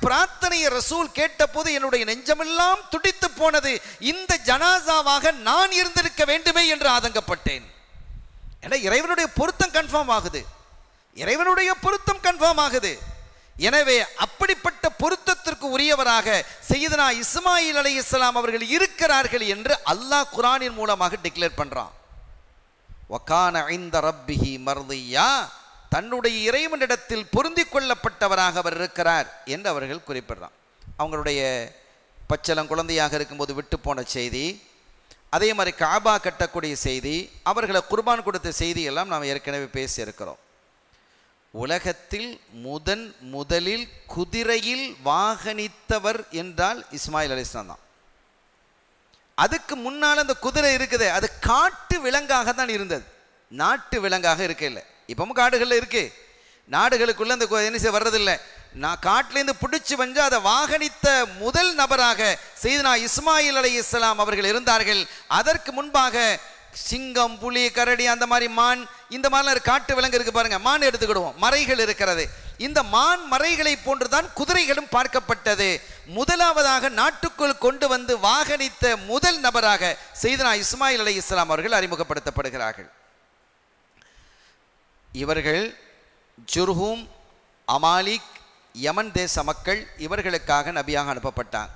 பிரார்த்தனையை ரசூல் கேட்டபோது என்னுடைய நெஞ்சமெல்லாம் துடித்து போனது. இந்த ஜனாசாவாக நான் இருந்திருக்க வேண்டுமே என்று ஆதங்கப்பட்டேன். ஏன்னா இறைவனுடைய பொருத்தம் கன்ஃபார்ம் ஆகுது, இறைவனுடைய பொருத்தம் கன்ஃபார்ம் ஆகுது. எனவே அப்படிப்பட்ட பொருத்தத்திற்கு உரியவராக சையதுனா இஸ்மாயில் அலைஹிஸ்ஸலாம் அவர்கள் இருக்கிறார்கள் என்று அல்லாஹ் குர்ஆனின் மூலமாக டிக்ளேர் பண்றான். வகான இன்த ரப்பிஹி மர்தியா, தன்னுடைய இறைவனிடத்தில் பொருந்திக் கொள்ளப்பட்டவராக அவர் இருக்கிறார் என்று அவர்கள் குறிப்பிடுறான். அவங்களுடைய பச்சளம் குழந்தையாக இருக்கும்போது விட்டு போன செய்தி, அதே மாதிரி காபா கட்டக்கூடிய செய்தி, அவர்களை குர்பான் கொடுத்த செய்தி எல்லாம் நாம் ஏற்கனவே பேசி இருக்கிறோம். உலகத்தில் முதன் முதலில் குதிரையில் வாகனித்தவர் என்றால் இஸ்மாயில் அலைஹிஸ்ஸலாம் தான். அதுக்கு முன்னால் அந்த குதிரை இருக்குது, அது காட்டு விலங்காக தான் இருந்தது, நாட்டு விலங்காக இருக்க இல்லை. இப்பவும் காடுகளில் இருக்கு, நாடுகளுக்குள்ள அந்த என்ன செய்ய வர்றதில்லை. நான் காட்டிலேருந்து பிடிச்சி வந்து அதை வாகனித்த முதல் நபராக சையதுனா இஸ்மாயில் அலைஹிஸ்ஸலாம் அவர்கள் இருந்தார்கள். அதற்கு முன்பாக சிங்கம், புலி, கரடி, அந்த மாதிரி மான், இந்த மாதிரிலாம் காட்டு விலங்கு இருக்கு பாருங்க. மான் எடுத்துக்கிடுவோம், மறைகள் இருக்கிறது. இந்த மான் மறைகளை போன்றுதான் குதிரைகளும் பார்க்கப்பட்டது. முதலாவதாக நாட்டுக்குள் கொண்டு வந்து வாகனித்த முதல் நபராக சையதுனா இஸ்மாயில் அலைஹிஸ்ஸலாம் அவர்கள் அறிமுகப்படுத்தப்படுகிறார்கள். இவர்கள் ஜுர்ஹூம், அமாலிக், யமன் தேச மக்கள், இவர்களுக்காக நபியாக அனுப்பப்பட்டாங்க.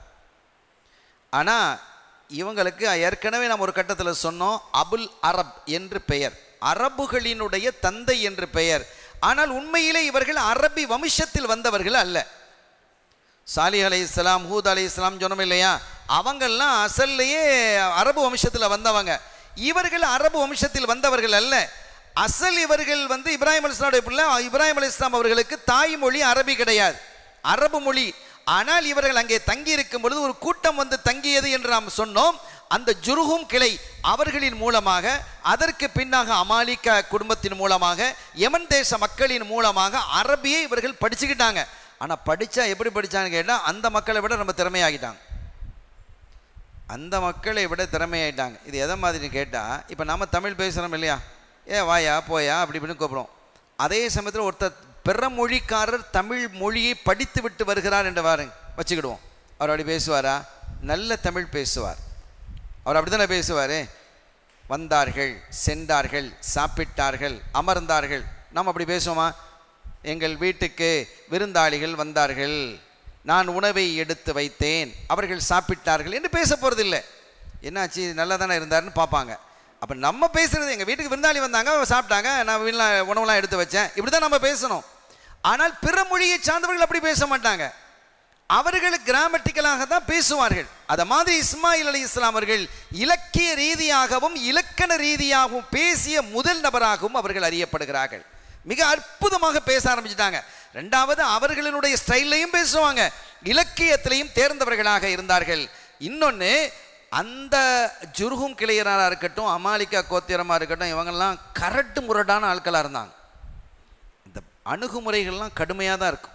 ஆனால் இவங்களுக்கு ஏற்கனவே நாம் ஒரு கட்டத்தில் சொன்னோம், அபுல் அரப் என்று பெயர், அரபுகளினுடைய தந்தை என்று பெயர். ஆனால் உண்மையிலே இவர்கள் அரபி வம்சத்தில் வந்தவர்கள் அல்ல. சாலிஹ் அலைஹிஸ்ஸலாம், ஹூத் அலைஹிஸ்ஸலாம் சொன்னோம் இல்லையா, அவங்கெல்லாம் அசல்லையே அரபு வம்சத்தில் வந்தவங்க. இவர்கள் அரபு வம்சத்தில் வந்தவர்கள் அல்ல. அசல் இவர்கள் வந்து இப்ராஹிம் அலைஹிஸ்ஸலாமுடைய பிள்ளை. இப்ராஹிம் அலைஹிஸ்ஸலாம் அவர்களுக்கு தாய்மொழி அரபி கிடையாது, அரபு மொழி. ஆனால் இவர்கள் அங்கே தங்கி இருக்கும் பொழுது ஒரு கூட்டம் வந்து தங்கியது என்று நாம் சொன்னோம். அந்த ஜுர்ஹூம் கிளை அவர்களின் மூலமாக, அதற்கு பின்னாக அமாலிகா குடும்பத்தின் மூலமாக, யமன் தேச மக்களின் மூலமாக அரபியை இவர்கள் படிச்சுக்கிட்டாங்க. ஆனால் படித்தா எப்படி படித்தான்னு கேட்டால் அந்த மக்களை விட ரொம்ப திறமையாகிட்டாங்க, அந்த மக்களை விட திறமையாகிட்டாங்க. இது எதை மாதிரின்னு கேட்டால், இப்போ நாம் தமிழ் பேசுகிறோம் இல்லையா, ஏ வாயா போயா அப்படி இப்படின்னு கூப்பிடுறோம். அதே சமயத்தில் ஒருத்தர் பிற மொழிக்காரர் தமிழ் மொழியை படித்து விட்டு வருகிறார் என்று வாருங்க வச்சுக்கிடுவோம். அவர் அப்படி பேசுவாரா? நல்ல தமிழ் பேசுவார். அவர் அப்படி தானே பேசுவார். வந்தார்கள், சென்றார்கள், சாப்பிட்டார்கள், அமர்ந்தார்கள். நாம் அப்படி பேசுவோமா? எங்கள் வீட்டுக்கு விருந்தாளிகள் வந்தார்கள், நான் உணவை எடுத்து வைத்தேன், அவர்கள் சாப்பிட்டார்கள் என்று பேச போகிறதில்லை. என்னாச்சு, நல்லா தானே இருந்தார்னு பார்ப்பாங்க. அப்போ நம்ம பேசுகிறது, எங்கள் வீட்டுக்கு விருந்தாளி வந்தாங்க, சாப்பிட்டாங்க, நான் வீட்டில் உணவுலாம் எடுத்து வச்சேன், இப்படி தான் நம்ம பேசணும். ஆனால் பிற மொழியை சார்ந்தவர்கள் அப்படி பேச மாட்டாங்க, அவர்கள் கிராமட்டிக்கலாக தான் பேசுவார்கள். அதை மாதிரி இஸ்மாயில் அலைஹிஸ்ஸலாம் அவர்கள் இலக்கிய ரீதியாகவும் இலக்கண ரீதியாகவும் பேசிய முதல் நபராகவும் அவர்கள் அறியப்படுகிறார்கள். மிக அற்புதமாக பேச ஆரம்பிச்சிட்டாங்க. ரெண்டாவது, அவர்களினுடைய ஸ்டைல்லையும் பேசுவாங்க, இலக்கியத்திலையும் தேர்ந்தவர்களாக இருந்தார்கள். இன்னொன்று, அந்த ஜுர்ஹூம் கிளையராக இருக்கட்டும், அமாலிகா கோத்திரமாக இருக்கட்டும், இவங்கெல்லாம் கரட்டு முரடான ஆட்களாக இருந்தாங்க. இந்த அணுகுமுறைகள்லாம் கடுமையாக தான் இருக்கும்.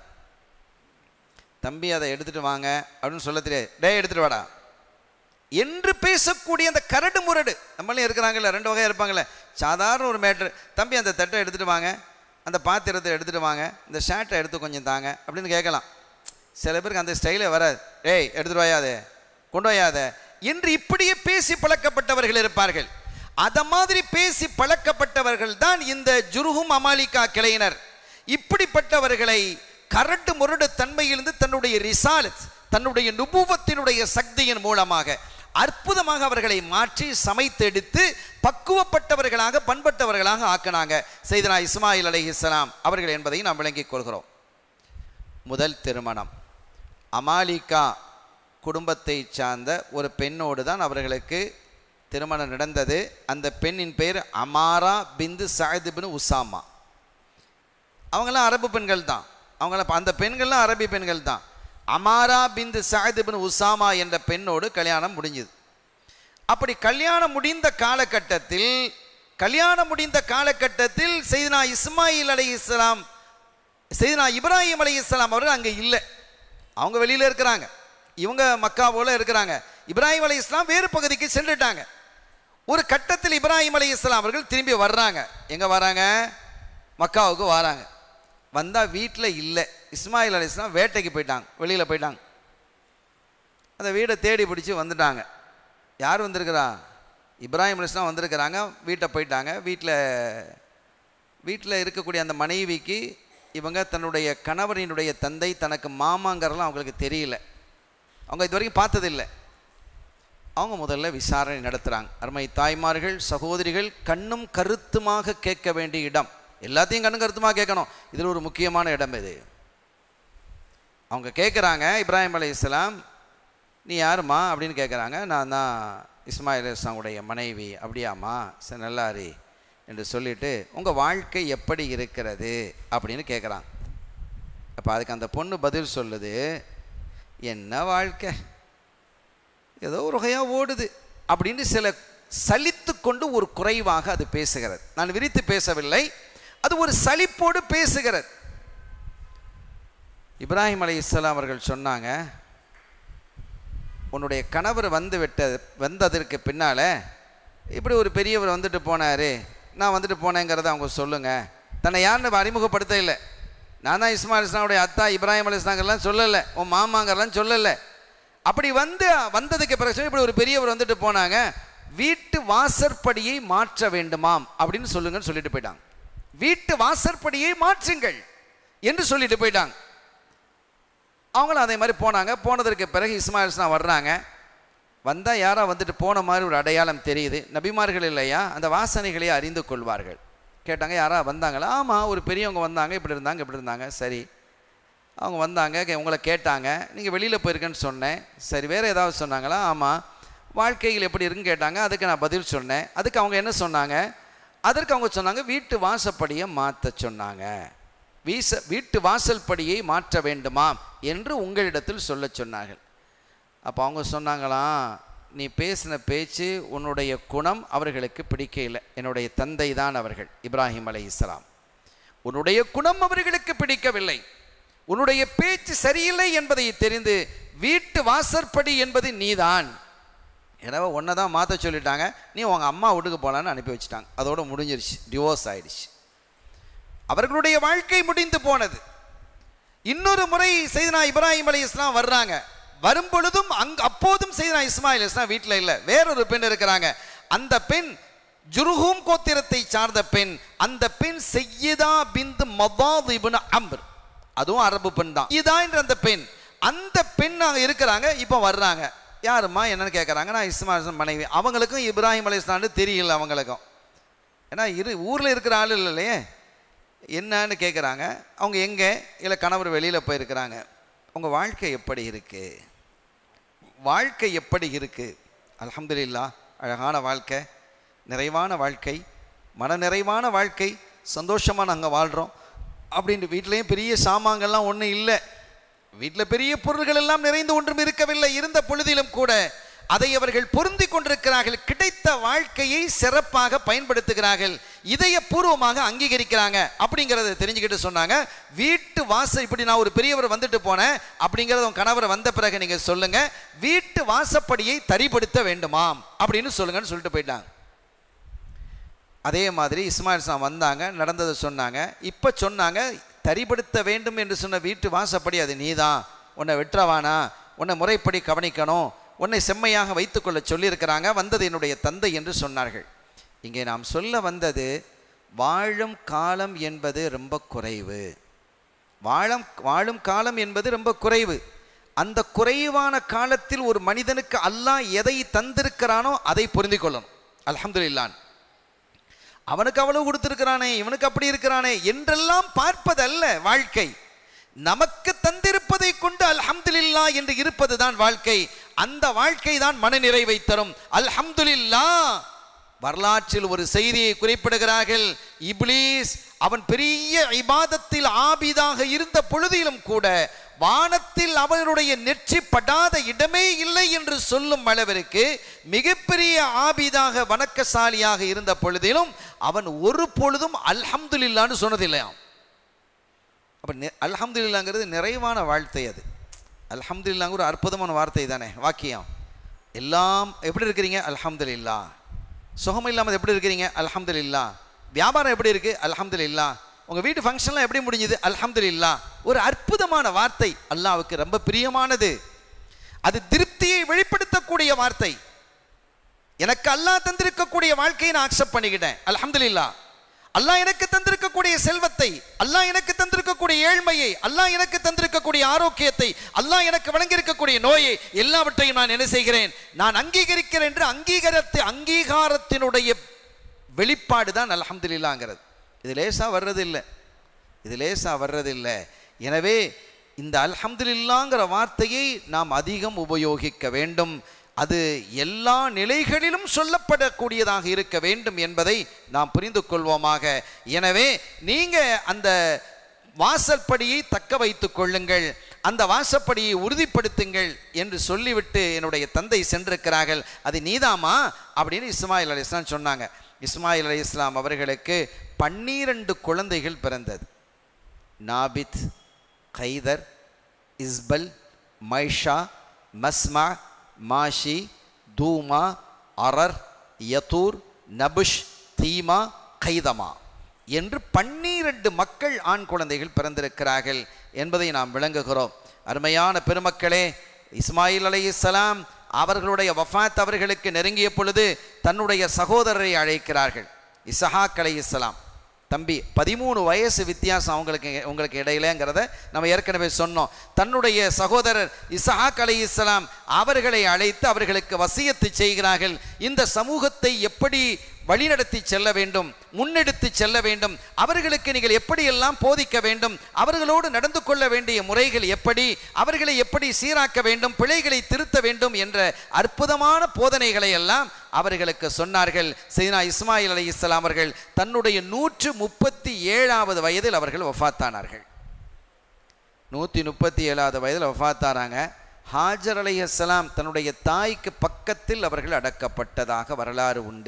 தம்பி அதை எடுத்துகிட்டு வாங்க அப்படின்னு சொல்ல தெரியாது, டே எடுத்துகிட்டு வாடா என்று பேசக்கூடிய அந்த கரடு முரடு நம்மளையும் இருக்கிறாங்கல்ல. ரெண்டு வகையாக இருப்பாங்கள்ல. சாதாரண ஒரு மேட்ரு, தம்பி அந்த தட்டை எடுத்துகிட்டு வாங்க, அந்த பாத்திரத்தை எடுத்துகிட்டு வாங்க, இந்த ஷர்ட்டை எடுத்து கொஞ்சம் தாங்க அப்படின்னு கேட்கலாம். சில பேருக்கு அந்த ஸ்டைலே வராது. ஏய் எடுத்துகிட்டு வாயாதே, கொண்டு வாயாதே என்று இப்படியே பேசி பழக்கப்பட்டவர்கள் இருப்பார்கள். அத மாதிரி பேசி பழக்கப்பட்டவர்கள் தான் இந்த ஜுர்ஹூம் அமாலிகா கிளையினர். இப்படிப்பட்டவர்களை கரட்டு முரடு தன்மையிலிருந்து தன்னுடைய ரிசாலத், தன்னுடைய நுபுவத்தினுடைய சக்தியின் மூலமாக அற்புதமாக அவர்களை மாற்றி சமைத்தெடுத்து பக்குவப்பட்டவர்களாக, பண்பட்டவர்களாக ஆக்கினாங்க சையதுனா இஸ்மாயில் அலைஹிஸ்ஸலாம் அவர்கள் என்பதை நாம் விளங்கிக் கொள்கிறோம். முதல் திருமணம் அமாலிகா குடும்பத்தை சார்ந்த ஒரு பெண்ணோடு தான் அவர்களுக்கு திருமணம் நடந்தது. அந்த பெண்ணின் பெயர் அமாரா பிந்து சஅத் பின் உசாமா. அவங்களாம் அரபு பெண்கள் தான், அவங்கள அந்த பெண்கள்லாம் அரபி பெண்கள் தான். அமாரா பிந்து சஅத் பின் உசாமா என்ற பெண்ணோடு கல்யாணம் முடிஞ்சது. அப்படி கல்யாணம் முடிந்த காலகட்டத்தில் கல்யாணம் முடிந்த காலகட்டத்தில் சையதுனா இஸ்மாயில் அலைஹிஸ்ஸலாம், சையதுனா இப்ராஹிம் அலைஹிஸ்ஸலாம் அவர்கள் அங்கே இல்லை, அவங்க வெளியில் இருக்கிறாங்க, இவங்க மக்காவோல இருக்கிறாங்க. இப்ராஹிம் அலைஹிஸ்ஸலாம் வேறு பகுதிக்கு சென்றுட்டாங்க. ஒரு கட்டத்தில் இப்ராஹிம் அலைஹிஸ்ஸலாம் அவர்கள் திரும்பி வர்றாங்க. எங்கே வராங்க? மக்காவுக்கு வராங்க. வந்தால் வீட்டில் இல்லை, இஸ்மாயில் அலைஹிஸ்ஸலாம் வேட்டைக்கு போயிட்டாங்க, வெளியில் போயிட்டாங்க. அந்த வீடை தேடி பிடிச்சி வந்துட்டாங்க. யார் வந்திருக்கிறா? இப்ராஹிம் அலைஹிஸ்ஸலாம் வந்திருக்கிறாங்க. வீட்டை போயிட்டாங்க. வீட்டில் வீட்டில் இருக்கக்கூடிய அந்த மனைவிக்கு இவங்க தன்னுடைய கணவரினுடைய தந்தை தனக்கு மாமாங்கிறலாம் அவங்களுக்கு தெரியல, அவங்க இது வரைக்கும் பார்த்ததில்லை. அவங்க முதல்ல விசாரணை நடத்துகிறாங்க. அருமை தாய்மார்கள், சகோதரிகள், கண்ணும் கருத்துமாக கேட்க வேண்டிய இடம். எல்லாத்தையும் கண்ணும் கருத்துமாக கேட்கணும். இதில் ஒரு முக்கியமான இடம் இது. அவங்க கேட்குறாங்க, இப்ராஹிம் அலைஹிஸ்ஸலாம் நீ யாருமா அப்படின்னு கேட்குறாங்க. நான் தான் இஸ்மாயில் அலைஹிஸ்ஸலாமுடைய மனைவி. அப்படியாம்மா, சரி நல்லாரி என்று சொல்லிவிட்டு உங்கள் வாழ்க்கை எப்படி இருக்கிறது அப்படின்னு கேட்குறாங்க. அப்போ அதுக்கு அந்த பொண்ணு பதில் சொல்லுது, என்ன வாழ்க்கை, ஏதோ ஒரு வகையாக ஓடுது அப்படின்னு சில சலித்து கொண்டு ஒரு குறைவாக அது பேசுகிறது. நான் விரித்து பேசவில்லை, அது ஒரு சலிப்போடு பேசுகிறது. இப்ராஹிம் அலைஹிஸ்ஸலாம் அவர்கள் சொன்னாங்க, உன்னுடைய கணவர் வந்து விட்ட வந்ததற்கு பின்னால் இப்படி ஒரு பெரியவர் வந்துட்டு போனார், நான் வந்துட்டு போனேங்கிறத அவங்க சொல்லுங்கள். தன்னை யாருன்னு அறிமுகப்படுத்த இல்லை. நான் தான் இஸ்மாயில் அலைஹிஸ்ஸலாமுடைய அத்தா இப்ராஹிம் அலைஹிஸ்ஸலாங்கெல்லாம் சொல்லலை, உன் மாமாங்கெல்லாம் சொல்லலை. அப்படி வந்து வந்ததுக்கு பிறகு இப்படி ஒரு பெரியவர் வந்துட்டு போனாங்க, வீட்டு வாசற்படியை மாற்ற வேண்டுமாம் அப்படின்னு சொல்லுங்கன்னு சொல்லிட்டு போயிட்டாங்க. வீட்டு வாசற்படியை மாற்றுங்கள் என்று சொல்லிட்டு போயிட்டாங்க. அவங்களும் அதே மாதிரி போனாங்க. போனதற்கு பிறகு இஸ்மாயில் அலைஹிஸ்ஸலாம் வர்றாங்க. வந்தால் யாரா வந்துட்டு போன மாதிரி ஒரு அடையாளம் தெரியுது. நபிமார்கள் இல்லையா, அந்த வாசனைகளை அறிந்து கொள்வார்கள். கேட்டாங்க, யாரா வந்தாங்களா? ஆமாம், ஒரு பெரியவங்க வந்தாங்க, இப்படி இருந்தாங்க இப்படி இருந்தாங்க. சரி, அவங்க வந்தாங்க, உங்களை கேட்டாங்க, நீங்கள் வெளியில் போயிருக்கேன்னு சொன்னேன். சரி, வேறு ஏதாவது சொன்னாங்களா? ஆமாம், வாழ்க்கையில் எப்படி இருக்குன்னு கேட்டாங்க. அதுக்கு நான் பதில் சொன்னேன். அதுக்கு அவங்க என்ன சொன்னாங்க? அதற்கு அவங்க சொன்னாங்க, வீட்டு வாசப்படியை மாற்ற சொன்னாங்க. வீச வீட்டு வாசல் படியை மாற்ற வேண்டுமா என்று உங்களிடத்தில் சொல்ல சொன்னார்கள். அப்போ அவங்க சொன்னாங்களாம், நீ பேசின பேச்சு, உன்னுடைய குணம் அவர்களுக்கு பிடிக்கவில்லை. என்னுடைய தந்தை தான் அவர்கள், இப்ராஹிம் அலைஹிஸ்ஸலாம். உன்னுடைய குணம் அவர்களுக்கு பிடிக்கவில்லை, உன்னுடைய பேச்சு சரியில்லை என்பதை தெரிந்து வீட்டு வாசற்படி என்பது நீதான், எனவே ஒன்றை தான் மாற்ற சொல்லிட்டாங்க. நீ உங்கள் அம்மா வீட்டுக்கு போகலான்னு அனுப்பி வச்சுட்டாங்க. அதோடு முடிஞ்சிருச்சு, டிவோர்ஸ் ஆயிடுச்சு. அவர்களுடைய வாழ்க்கை முடிந்து போனது. இன்னொரு முறை சையதுனா இப்ராஹிம் அலைஹிஸ்ஸலாம் வர்றாங்க. வரும் பொழுதும் அங் அப்போதும் சையதுனா இஸ்மாயில் அலைஹிஸ்ஸலாம் வீட்டில் இல்லை, வேறொரு பெண் இருக்கிறாங்க. அந்த பெண் ஜுர்ஹூம் கோத்திரத்தை சார்ந்த பெண். அந்த பெண் சையதா பின்த் மதாத் இப்னு அம்ர், அதுவும் அரபு பெண் தான். இதா என்ற அந்த பெண், அந்த பெண் அங்கே இருக்கிறாங்க. இப்போ வர்றாங்க. யாருமா என்னன்னு கேட்குறாங்க. நான் இஸ்மாயில் மனைவி. அவங்களுக்கும் இப்ராஹிம் அலைஹிஸ்ஸலாம்னு தெரியல அவங்களுக்கும், ஏன்னா இரு ஊரில் இருக்கிற ஆள் இல்லையே. என்னன்னு கேட்குறாங்க. அவங்க எங்கே? இல்லை கணவர் வெளியில் போயிருக்கிறாங்க. உங்கள் வாழ்க்கை எப்படி இருக்குது? வாழ்க்கை எப்படி இருக்குது? அல்ஹம்துலில்லாஹ், அழகான வாழ்க்கை, நிறைவான வாழ்க்கை, மன நிறைவான வாழ்க்கை, சந்தோஷமாக நாங்கள் வாழ்கிறோம் அப்படின்ட்டு. வீட்லேயும் பெரிய சாமான்கள்லாம் ஒன்றும் இல்லை, வீட்டில் பெரிய பொருள்கள் எல்லாம் நிறைந்து ஒன்றும் இருக்கவில்லை. இருந்த பொழுதிலும் கூட அதை அவர்கள் பொருந்தி கொண்டிருக்கிறார்கள். கிடைத்த வாழ்க்கையை சிறப்பாக பயன்படுத்துகிறார்கள், இதயபூர்வமாக அங்கீகரிக்கிறாங்க அப்படிங்கிறத தெரிஞ்சுக்கிட்டு சொன்னாங்க, வீட்டு வாசல் இப்படி நான் ஒரு பெரியவர் வந்துட்டு போனேன் அப்படிங்கிறத உன் கணவர் வந்த பிறகு நீங்கள் சொல்லுங்க, வீட்டு வாசப்படியை தரிப்படுத்த வேண்டுமாம் அப்படின்னு சொல்லுங்கன்னு சொல்லிட்டு போயிட்டாங்க. அதே மாதிரி இஸ்மாயில் அலைஹிஸ்ஸலாம் வந்தாங்க, நடந்ததை சொன்னாங்க. இப்போ சொன்னாங்க, தரிப்படுத்த வேண்டும் என்று சொன்ன வீட்டு வாசப்படி அது நீதான், உன்னை வெற்றவானா, உன்னை முறைப்படி கவனிக்கணும், உன்னை செம்மையாக வைத்துக்கொள்ள சொல்லியிருக்கிறாங்க, வந்தது என்னுடைய தந்தை என்று சொன்னார்கள். இங்கே நாம் சொல்ல வந்தது, வாழும் காலம் என்பது ரொம்ப குறைவு. வாழும் வாழும் காலம் என்பது ரொம்ப குறைவு. அந்த குறைவான காலத்தில் ஒரு மனிதனுக்கு அல்லாஹ் எதை தந்திருக்கிறானோ அதை பொருந்திக் கொள்ளணும். அல்ஹம்துலில்லாஹ், அவனுக்கு அவ்வளவு கொடுத்திருக்கிறானே, இவனுக்கு அப்படி இருக்கிறானே என்றெல்லாம் பார்ப்பதல்ல வாழ்க்கை. நமக்கு தந்திருப்பதை கொண்டு அல்ஹம்துலில்லாஹ் என்று இருப்பது தான் வாழ்க்கை. அந்த வாழ்க்கை தான் மனநிறைவை தரும். அல்ஹம்துலில்லாஹ். வரலாற்றில் ஒரு செய்தியை குறிப்பிடுகிறார்கள். இப்லீஸ் அவன் பெரிய இபாதத்தில் ஆபிதாக இருந்த பொழுதிலும் கூட வானத்தில் அவனுடைய நெற்றி படாத இடமே இல்லை என்று சொல்லும் அளவிற்கு மிகப்பெரிய ஆபிதாக வணக்கசாலியாக இருந்த பொழுதிலும் அவன் ஒரு பொழுதும் அல்ஹம்துலில்லாஹ்னு சொன்னதில்லையாம். அப்போ அல்ஹம்துலில்லாஹ்ங்கிறது நிறைவான வார்த்தை. அது அல்ஹம்துலில்லாஹ் ஒரு அற்புதமான வார்த்தை தானே, வாக்கியம். எல்லாம் எப்படி இருக்கிறீங்க? அல்ஹம்துலில்லாஹ். சுகம் இல்லாமல் எப்படி இருக்கிறீங்க? அல்ஹம்துலில்லாஹ். வியாபாரம் எப்படி இருக்குது? அல்ஹம்துலில்லாஹ். உங்கள் வீட்டு ஃபங்க்ஷன்லாம் எப்படி முடிஞ்சுது? அல்ஹம்துலில்லாஹ். ஒரு அற்புதமான வார்த்தை, அல்லாஹ்வுக்கு ரொம்ப பிரியமானது. அது திருப்தியை வெளிப்படுத்தக்கூடிய வார்த்தை. எனக்கு அல்லாஹ் தந்திருக்கக்கூடிய வாழ்க்கையை நான் அக்செப்ட் பண்ணிக்கிட்டேன், அல்ஹம்துலில்லாஹ். அல்லாஹ் எனக்கு தந்திருக்கக்கூடிய செல்வத்தை, அல்லாஹ் எனக்கு தந்திருக்கக்கூடிய ஏழ்மையை, அல்லாஹ் எனக்கு தந்திருக்கக்கூடிய ஆரோக்கியத்தை, அல்லாஹ் எனக்கு வழங்கியிருக்கக்கூடிய நோயை எல்லாவற்றையும் நான் என்ன செய்கிறேன்? நான் அங்கீகரிக்கிறேன் என்று அங்கீகாரத்தை அங்கீகாரத்தினுடைய வெளிப்பாடு தான் அல்ஹம்துலில்லாஹ்ங்கிறது. இது லேசா வர்றதில்லை, இது லேசா வர்றதில்லை. எனவே இந்த அல்ஹம்துலில்லாஹ்ங்கிற வார்த்தையை நாம் அதிகம் உபயோகிக்க வேண்டும். அது எல்லா நிலைகளிலும் சொல்லப்படக்கூடியதாக இருக்க வேண்டும் என்பதை நாம் புரிந்து கொள்வோமாக. எனவே நீங்க அந்த வாசற்படியை தக்க வைத்துக் கொள்ளுங்கள், அந்த வாசப்படியை உறுதிப்படுத்துங்கள் என்று சொல்லிவிட்டு என்னுடைய தந்தை சென்றிருக்கிறார்கள். அது நீதாமா அப்படின்னு இஸ்மாயில் அலைஹிஸ்ஸலாம் சொன்னாங்க. இஸ்மாயில் அலைஹிஸ்ஸலாம் அவர்களுக்கு பன்னிரண்டு குழந்தைகள் பிறந்தது. நாபித், கைதர், இஸ்பல், மைஷா, மஸ்மா, மாஷி, தூமா, அரர், யதூர், நபுஷ், தீமா, கைதமா என்று பன்னிரண்டு மக்கள் ஆண் குழந்தைகள் பிறந்திருக்கிறார்கள் என்பதை நாம் விளங்குகிறோம். அருமையான பெருமக்களே, இஸ்மாயில் அலைஹிஸ்ஸலாம் அவர்களுடைய வஃபாத் அவர்களுக்கு நெருங்கிய பொழுது தன்னுடைய சகோதரரை அழைக்கிறார்கள். இஸ்ஹாக் அலைஹிஸ்ஸலாம் தம்பி, பதிமூணு வயசு வித்தியாசம் அவங்களுக்கு உங்களுக்கு இடையிலங்கிறத நம்ம ஏற்கனவே சொன்னோம். தன்னுடைய சகோதரர் இஸ்ஹாக் அலைஹிஸ்ஸலாம் அவர்களை அழைத்து அவர்களுக்கு வசியத்து செய்கிறார்கள். இந்த சமூகத்தை எப்படி வழிநடத்தி செல்ல வேண்டும், முன்னெடுத்து செல்ல வேண்டும், அவர்களுக்கு நீங்கள் எப்படியெல்லாம் போதிக்க வேண்டும், அவர்களோடு நடந்து கொள்ள வேண்டிய முறைகள் எப்படி, அவர்களை எப்படி சீராக்க வேண்டும், பிழைகளை திருத்த வேண்டும் என்ற அற்புதமான போதனைகளை எல்லாம் அவர்களுக்கு சொன்னார்கள். சையதுனா இஸ்மாயில் அலைஹிஸ்ஸலாம் அவர்கள் தன்னுடைய நூற்று முப்பத்தி ஏழாவது வயதில் அவர்கள் வஃபாத்தானார்கள். நூற்றி முப்பத்தி ஏழாவது வயதில் வஃபாத்தானாங்க. ஹாஜர் அலைஹிஸ்ஸலாம் தன்னுடைய தாய்க்கு பக்கத்தில் அவர்கள் அடக்கப்பட்டதாக வரலாறு உண்டு.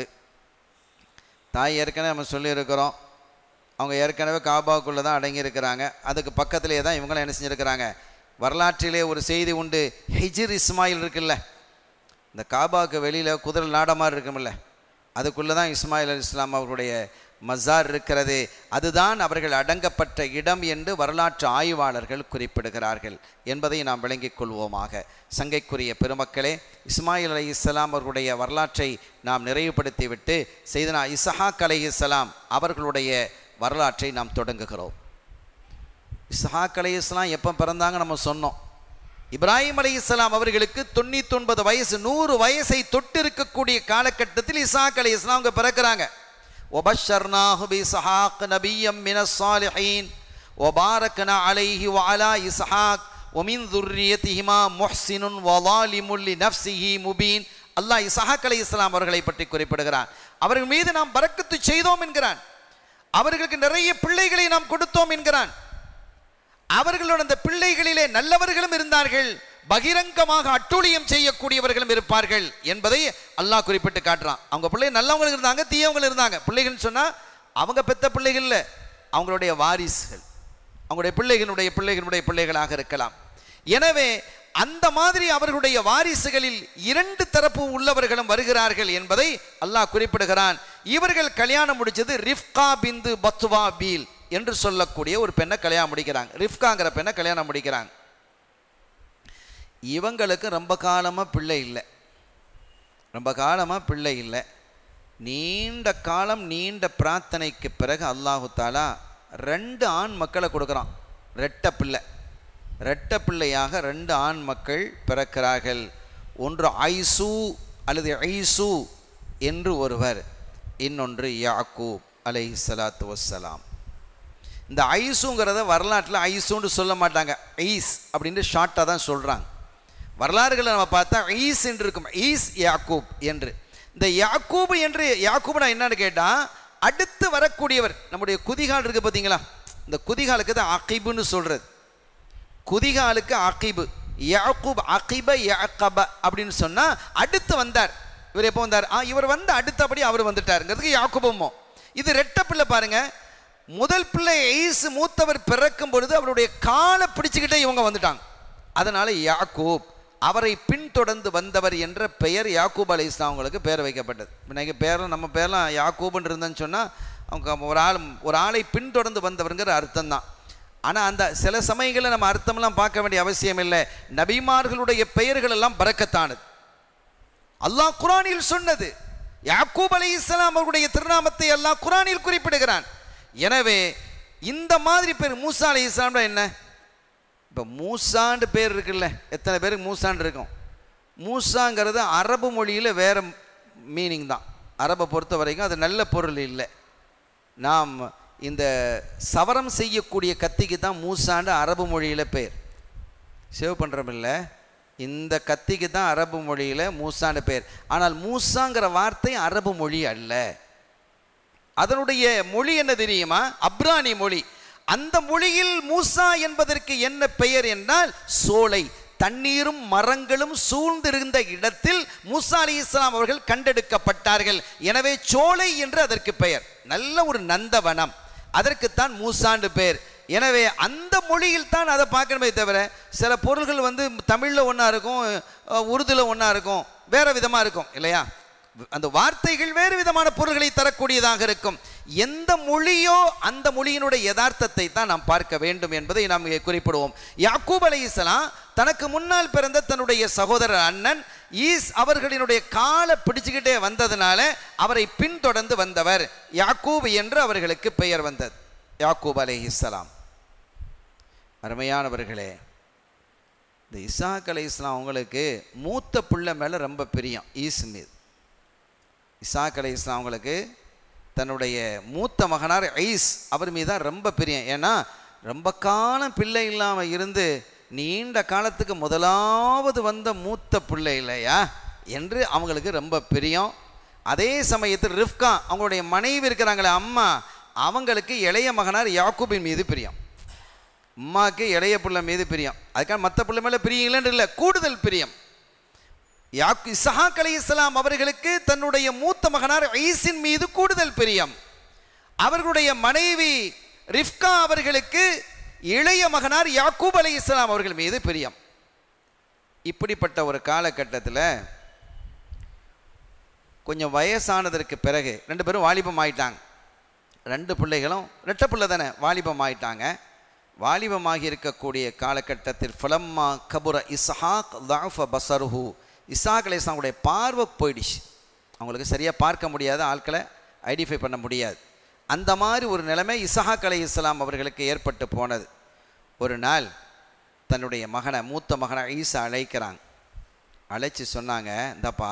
தாய் ஏற்கனவே நம்ம சொல்லியிருக்கிறோம், அவங்க ஏற்கனவே காபாவுக்குள்ளே தான் அடங்கியிருக்கிறாங்க. அதுக்கு பக்கத்திலே தான் இவங்களும் என்ன செஞ்சுருக்கிறாங்க. வரலாற்றிலே ஒரு செய்தி உண்டு, ஹிஜ்ர் இஸ்மாயில் இருக்குல்ல, இந்த காபாவுக்கு வெளியில் குதிரை நாடமாக இருக்குமில்ல, அதுக்குள்ளே தான் இஸ்மாயில் அலைஹிஸ்ஸலாம் அவர்களுடைய மஸார் இருக்கிறது. அதுதான் அவர்கள் அடங்கப்பட்ட இடம் என்று வரலாற்று ஆய்வாளர்கள் குறிப்பிடுகிறார்கள் என்பதை நாம் விளங்கிக் கொள்வோமாக. சங்கைக்குரிய பெருமக்களே, இஸ்மாயில் அலைஹிஸ்ஸலாம் அவர்களுடைய வரலாற்றை நாம் நிறைவுபடுத்திவிட்டு சையதுனா இஸ்ஹாக் அலைஹிஸ்ஸலாம் அவர்களுடைய வரலாற்றை நாம் தொடங்குகிறோம். இஸ்ஹாக் அலைஹிஸ்ஸலாம் எப்போ பிறந்தாங்க நம்ம சொன்னோம். இப்ராஹிம் அலைஹிஸ்ஸலாம் அவர்களுக்கு தொண்ணூற்றி ஒன்பது வயசு, நூறு வயசை தொட்டு இருக்கக்கூடிய காலகட்டத்தில் இஸ்ஹாக் அலைஹிஸ்ஸலாம் அவங்க பிறக்கிறாங்க. وبشرناه بإسحاق نبيا من الصالحين وباركنا عليه وعلى إسحاق ومن ذريتهما محسن وظالم لنفسه مبين. அல்லாஹ் இஸ்ஹாக் அலைஹிஸ்ஸலாம் அவர்களை பற்றி குறிப்பிடுகிறான். அவர்கள் மீது நாம் பரக்கத்து செய்தோம் என்கிறான். அவர்களுக்கு நிறைய பிள்ளைகளை நாம் கொடுத்தோம் என்கிறான். அவர்களோட அந்த பிள்ளைகளிலே நல்லவர்களும் இருந்தார்கள், பகிரங்கமாக அட்டூழியம் செய்யக்கூடியவர்களும் இருப்பார்கள் என்பதை அல்லாஹ் குறிப்பிட்டு காட்டுறான். அவங்க பிள்ளை நல்லவங்களும் இருந்தாங்க, தீயவங்களும் இருந்தாங்க. பிள்ளைகள்னு சொன்னால் அவங்க பெத்த பிள்ளைகள் இல்லை, அவங்களுடைய வாரிசுகள், அவங்களுடைய பிள்ளைகளுடைய பிள்ளைகளுடைய பிள்ளைகளாக இருக்கலாம். எனவே அந்த மாதிரி அவர்களுடைய வாரிசுகளில் இரண்டு தரப்பு உள்ளவர்களும் வருகிறார்கள் என்பதை அல்லாஹ் குறிப்பிடுகிறான். இவர்கள் கல்யாணம் முடிச்சது ரிஃப்கா பிந்து பத்வா பீல் என்று சொல்லக்கூடிய ஒரு பெண்ணை கல்யாணம் முடிக்கிறாங்க. ரிஃப்காங்கிற பெண்ணை கல்யாணம் முடிக்கிறாங்க. இவங்களுக்கு ரொம்ப காலமாக பிள்ளை இல்லை, ரொம்ப காலமாக பிள்ளை இல்லை. நீண்ட காலம் நீண்ட பிரார்த்தனைக்கு பிறகு அல்லாஹு தாலா ரெண்டு ஆண் மக்களை கொடுக்குறான். ரெட்ட பிள்ளை, ரெட்ட பிள்ளையாக ரெண்டு ஆண் மக்கள் பிறக்கிறார்கள். ஒன்று ஐசு அல்லது ஐசு என்று ஒருவர், இன்னொன்று யாக்கூப் அலைஹிஸ்ஸலாத்து வஸ்ஸலாம். இந்த ஐசுங்கிறத வரலாற்றில் ஐசுன்னு சொல்ல மாட்டாங்க, ஈஸ் அப்படின்ட்டு ஷார்ட்டாக தான் சொல்கிறாங்க. வரலாறுகளை நம்ம பார்த்தா ஈஸ் என்று இருக்கும், ஈஸ் யாக்கூப் என்று. இந்த யாக்கூப் என்று யாக்கூப்னா என்னன்னு கேட்டால் அடுத்து வரக்கூடியவர். நம்முடைய குதிகால் இருக்குது பார்த்தீங்களா, இந்த குதிகாலுக்கு தான் அகிபுன்னு சொல்கிறது. குதிகாலுக்கு அகிபு, யாக்கூப் அகிப யாக்கப அப்படின்னு சொன்னால் அடுத்து வந்தார். இவர் எப்போ வந்தார்? ஆ இவர் வந்து அடுத்தபடி அவர் வந்துட்டாருங்கிறதுக்கு யாக்கூபமோ. இது ரெட்ட பிள்ளை பாருங்க. முதல் பிள்ளை ஈசு மூத்தவர் பிறக்கும் பொழுது அவருடைய காலை பிடிச்சுக்கிட்டே இவங்க வந்துட்டாங்க. அதனால யாக்கூப், அவரை பின்தொடர்ந்து வந்தவர் என்ற பெயர் யாக்கூப் அலைஹிஸ்ஸலாம் அவங்களுக்கு பேர் வைக்கப்பட்டது. இன்னைக்கு பேரில் நம்ம பேர்லாம் யாக்கூப்னு இருந்தேன்னு சொன்னால் அவங்க ஒரு ஆள் ஒரு ஆளை பின்தொடர்ந்து வந்தவருங்கிற அர்த்தம் தான். ஆனால் அந்த சில சமயங்களில் நம்ம அர்த்தமெல்லாம் பார்க்க வேண்டிய அவசியம் இல்லை. நபிமார்களுடைய பெயர்கள் எல்லாம் பரக்கத்தானது. அல்லாஹ் குர்ஆனில் சொன்னது. யாக்கூப் அலைஹிஸ்ஸலாம் அவருடைய திருநாமத்தை அல்லாஹ் குர்ஆனில் குறிப்பிடுகிறான். எனவே இந்த மாதிரி பேர் மூசா அலைஹிஸ்ஸலாம் என்ன, இப்போ மூசாண்டு பேர் இருக்குல்ல, எத்தனை பேருக்கு மூசாண்டு இருக்கும்? மூசாங்கிறது அரபு மொழியில் வேறு மீனிங் தான். அரபை பொறுத்த வரைக்கும் அது நல்ல பொருள் இல்லை. நாம் இந்த சவரம் செய்யக்கூடிய கத்திக்கு தான் மூசாண்டு அரபு மொழியில் பேர். சேவ் பண்ணுறோமில்ல, இந்த கத்திக்கு தான் அரபு மொழியில் மூசாண்டு பேர். ஆனால் மூசாங்கிற வார்த்தை அரபு மொழி அல்ல. அதனுடைய மொழி என்ன தெரியுமா? அப்ரானி மொழி. அந்த மொழியில் மூசா என்பதற்கு என்ன பெயர் என்றால் சோலை. தண்ணீரும் மரங்களும் சூழ்ந்திருந்த இடத்தில் மூசா அலைஹிஸ்ஸலாம் அவர்கள் கண்டெடுக்கப்பட்டார்கள். எனவே சோலை என்று அதற்கு பெயர். நல்ல ஒரு நந்தவனம், அதற்குத்தான் மூசாண்டு பேர். எனவே அந்த மொழியில் தான் அதை பார்க்கணுமே தவிர சில பொருள்கள் வந்து தமிழில் ஒன்றா இருக்கும், உருதுல ஒன்றா இருக்கும், வேற விதமாக இருக்கும் இல்லையா? அந்த வார்த்தைகள் வேறு விதமான பொருள்களை தரக்கூடியதாக இருக்கும். எந்த மொழியோ அந்த மொழியினுடைய யதார்த்தத்தை தான் நாம் பார்க்க வேண்டும் என்பதை நாம் குறிப்பிடுவோம். யாக்கூப் அலைஹிஸ்ஸலாம் தனக்கு முன்னால் பிறந்த தன்னுடைய சகோதரர் அண்ணன் ஈஸ் அவர்களினுடைய காலை பிடிச்சுக்கிட்டே வந்ததுனால அவரை பின்தொடர்ந்து வந்தவர் யாக்கூப் என்று அவர்களுக்கு பெயர் வந்தது. யாக்கூப் அலைஹிஸ்ஸலாம். அருமையானவர்களே, இந்த இஸ்ஹாக் அலைஹிஸ்ஸலாம் அவங்களுக்கு மூத்த பிள்ளை மேலே ரொம்ப பிரியம். ஈஸ் மீது இஸ்ஹாக் அலைஹிஸ்ஸலாம் அவங்களுக்கு தன்னுடைய மூத்த மகனார் ஈஸ் அவர் மீது தான் ரொம்ப பிரியம். ஏன்னா ரொம்ப காலம் பிள்ளை இல்லாமல் இருந்து நீண்ட காலத்துக்கு முதலாவது வந்த மூத்த பிள்ளை இல்லையா என்று அவங்களுக்கு ரொம்ப பிரியம். அதே சமயத்தில் ரிஃப்கா அவங்களுடைய மனைவி இருக்கிறாங்களே அம்மா, அவங்களுக்கு இளைய மகனார் யாக்கூபின் மீது பிரியம். அம்மாவுக்கு இளைய பிள்ளை மீது பிரியம். அதுக்காக மற்ற பிள்ளை மேலே பிரியம் இல்லைன்னு இல்லை, கூடுதல் பிரியம். யாக்கூப் இஸ்ஹாக் அலைஹிஸ்ஸலாம் அவர்களுக்கு தன்னுடைய மூத்த மகனார் ஈஸின் மீது கூடுதல் பிரியம். அவர்களுடைய மனைவி ரிஃப்கா அவர்களுக்கு இளைய மகனார் யாக்கூப் அலைஹிஸ்ஸலாம் அவர்கள் மீது பிரியம். இப்படிப்பட்ட ஒரு காலகட்டத்தில் கொஞ்சம் வயசானதற்கு பிறகு ரெண்டு பேரும் வாலிபம் ஆயிட்டாங்க. ரெண்டு பிள்ளைகளும் ரெட்ட பிள்ளை தானே, வாலிபம் ஆயிட்டாங்க. வாலிபமாகி இருக்கக்கூடிய காலகட்டத்தில் ஃபலம்மா கபுர இஸ்ஹாக் ضعف بصره, இஸ்ஹாக் அலைஹிஸ்ஸலாமுடைய பார்வை போயிடுச்சு. அவங்களுக்கு சரியாக பார்க்க முடியாத, ஆட்களை ஐடென்டிஃபை பண்ண முடியாது. அந்த மாதிரி ஒரு நிலைமை இஸ்ஹாக் அலைஹிஸ்ஸலாம் அவர்களுக்கு ஏற்பட்டு போனது. ஒரு நாள் தன்னுடைய மகனை மூத்த மகனை ஈசா அழைக்கிறாங்க. அழைச்சி சொன்னாங்க, இந்தப்பா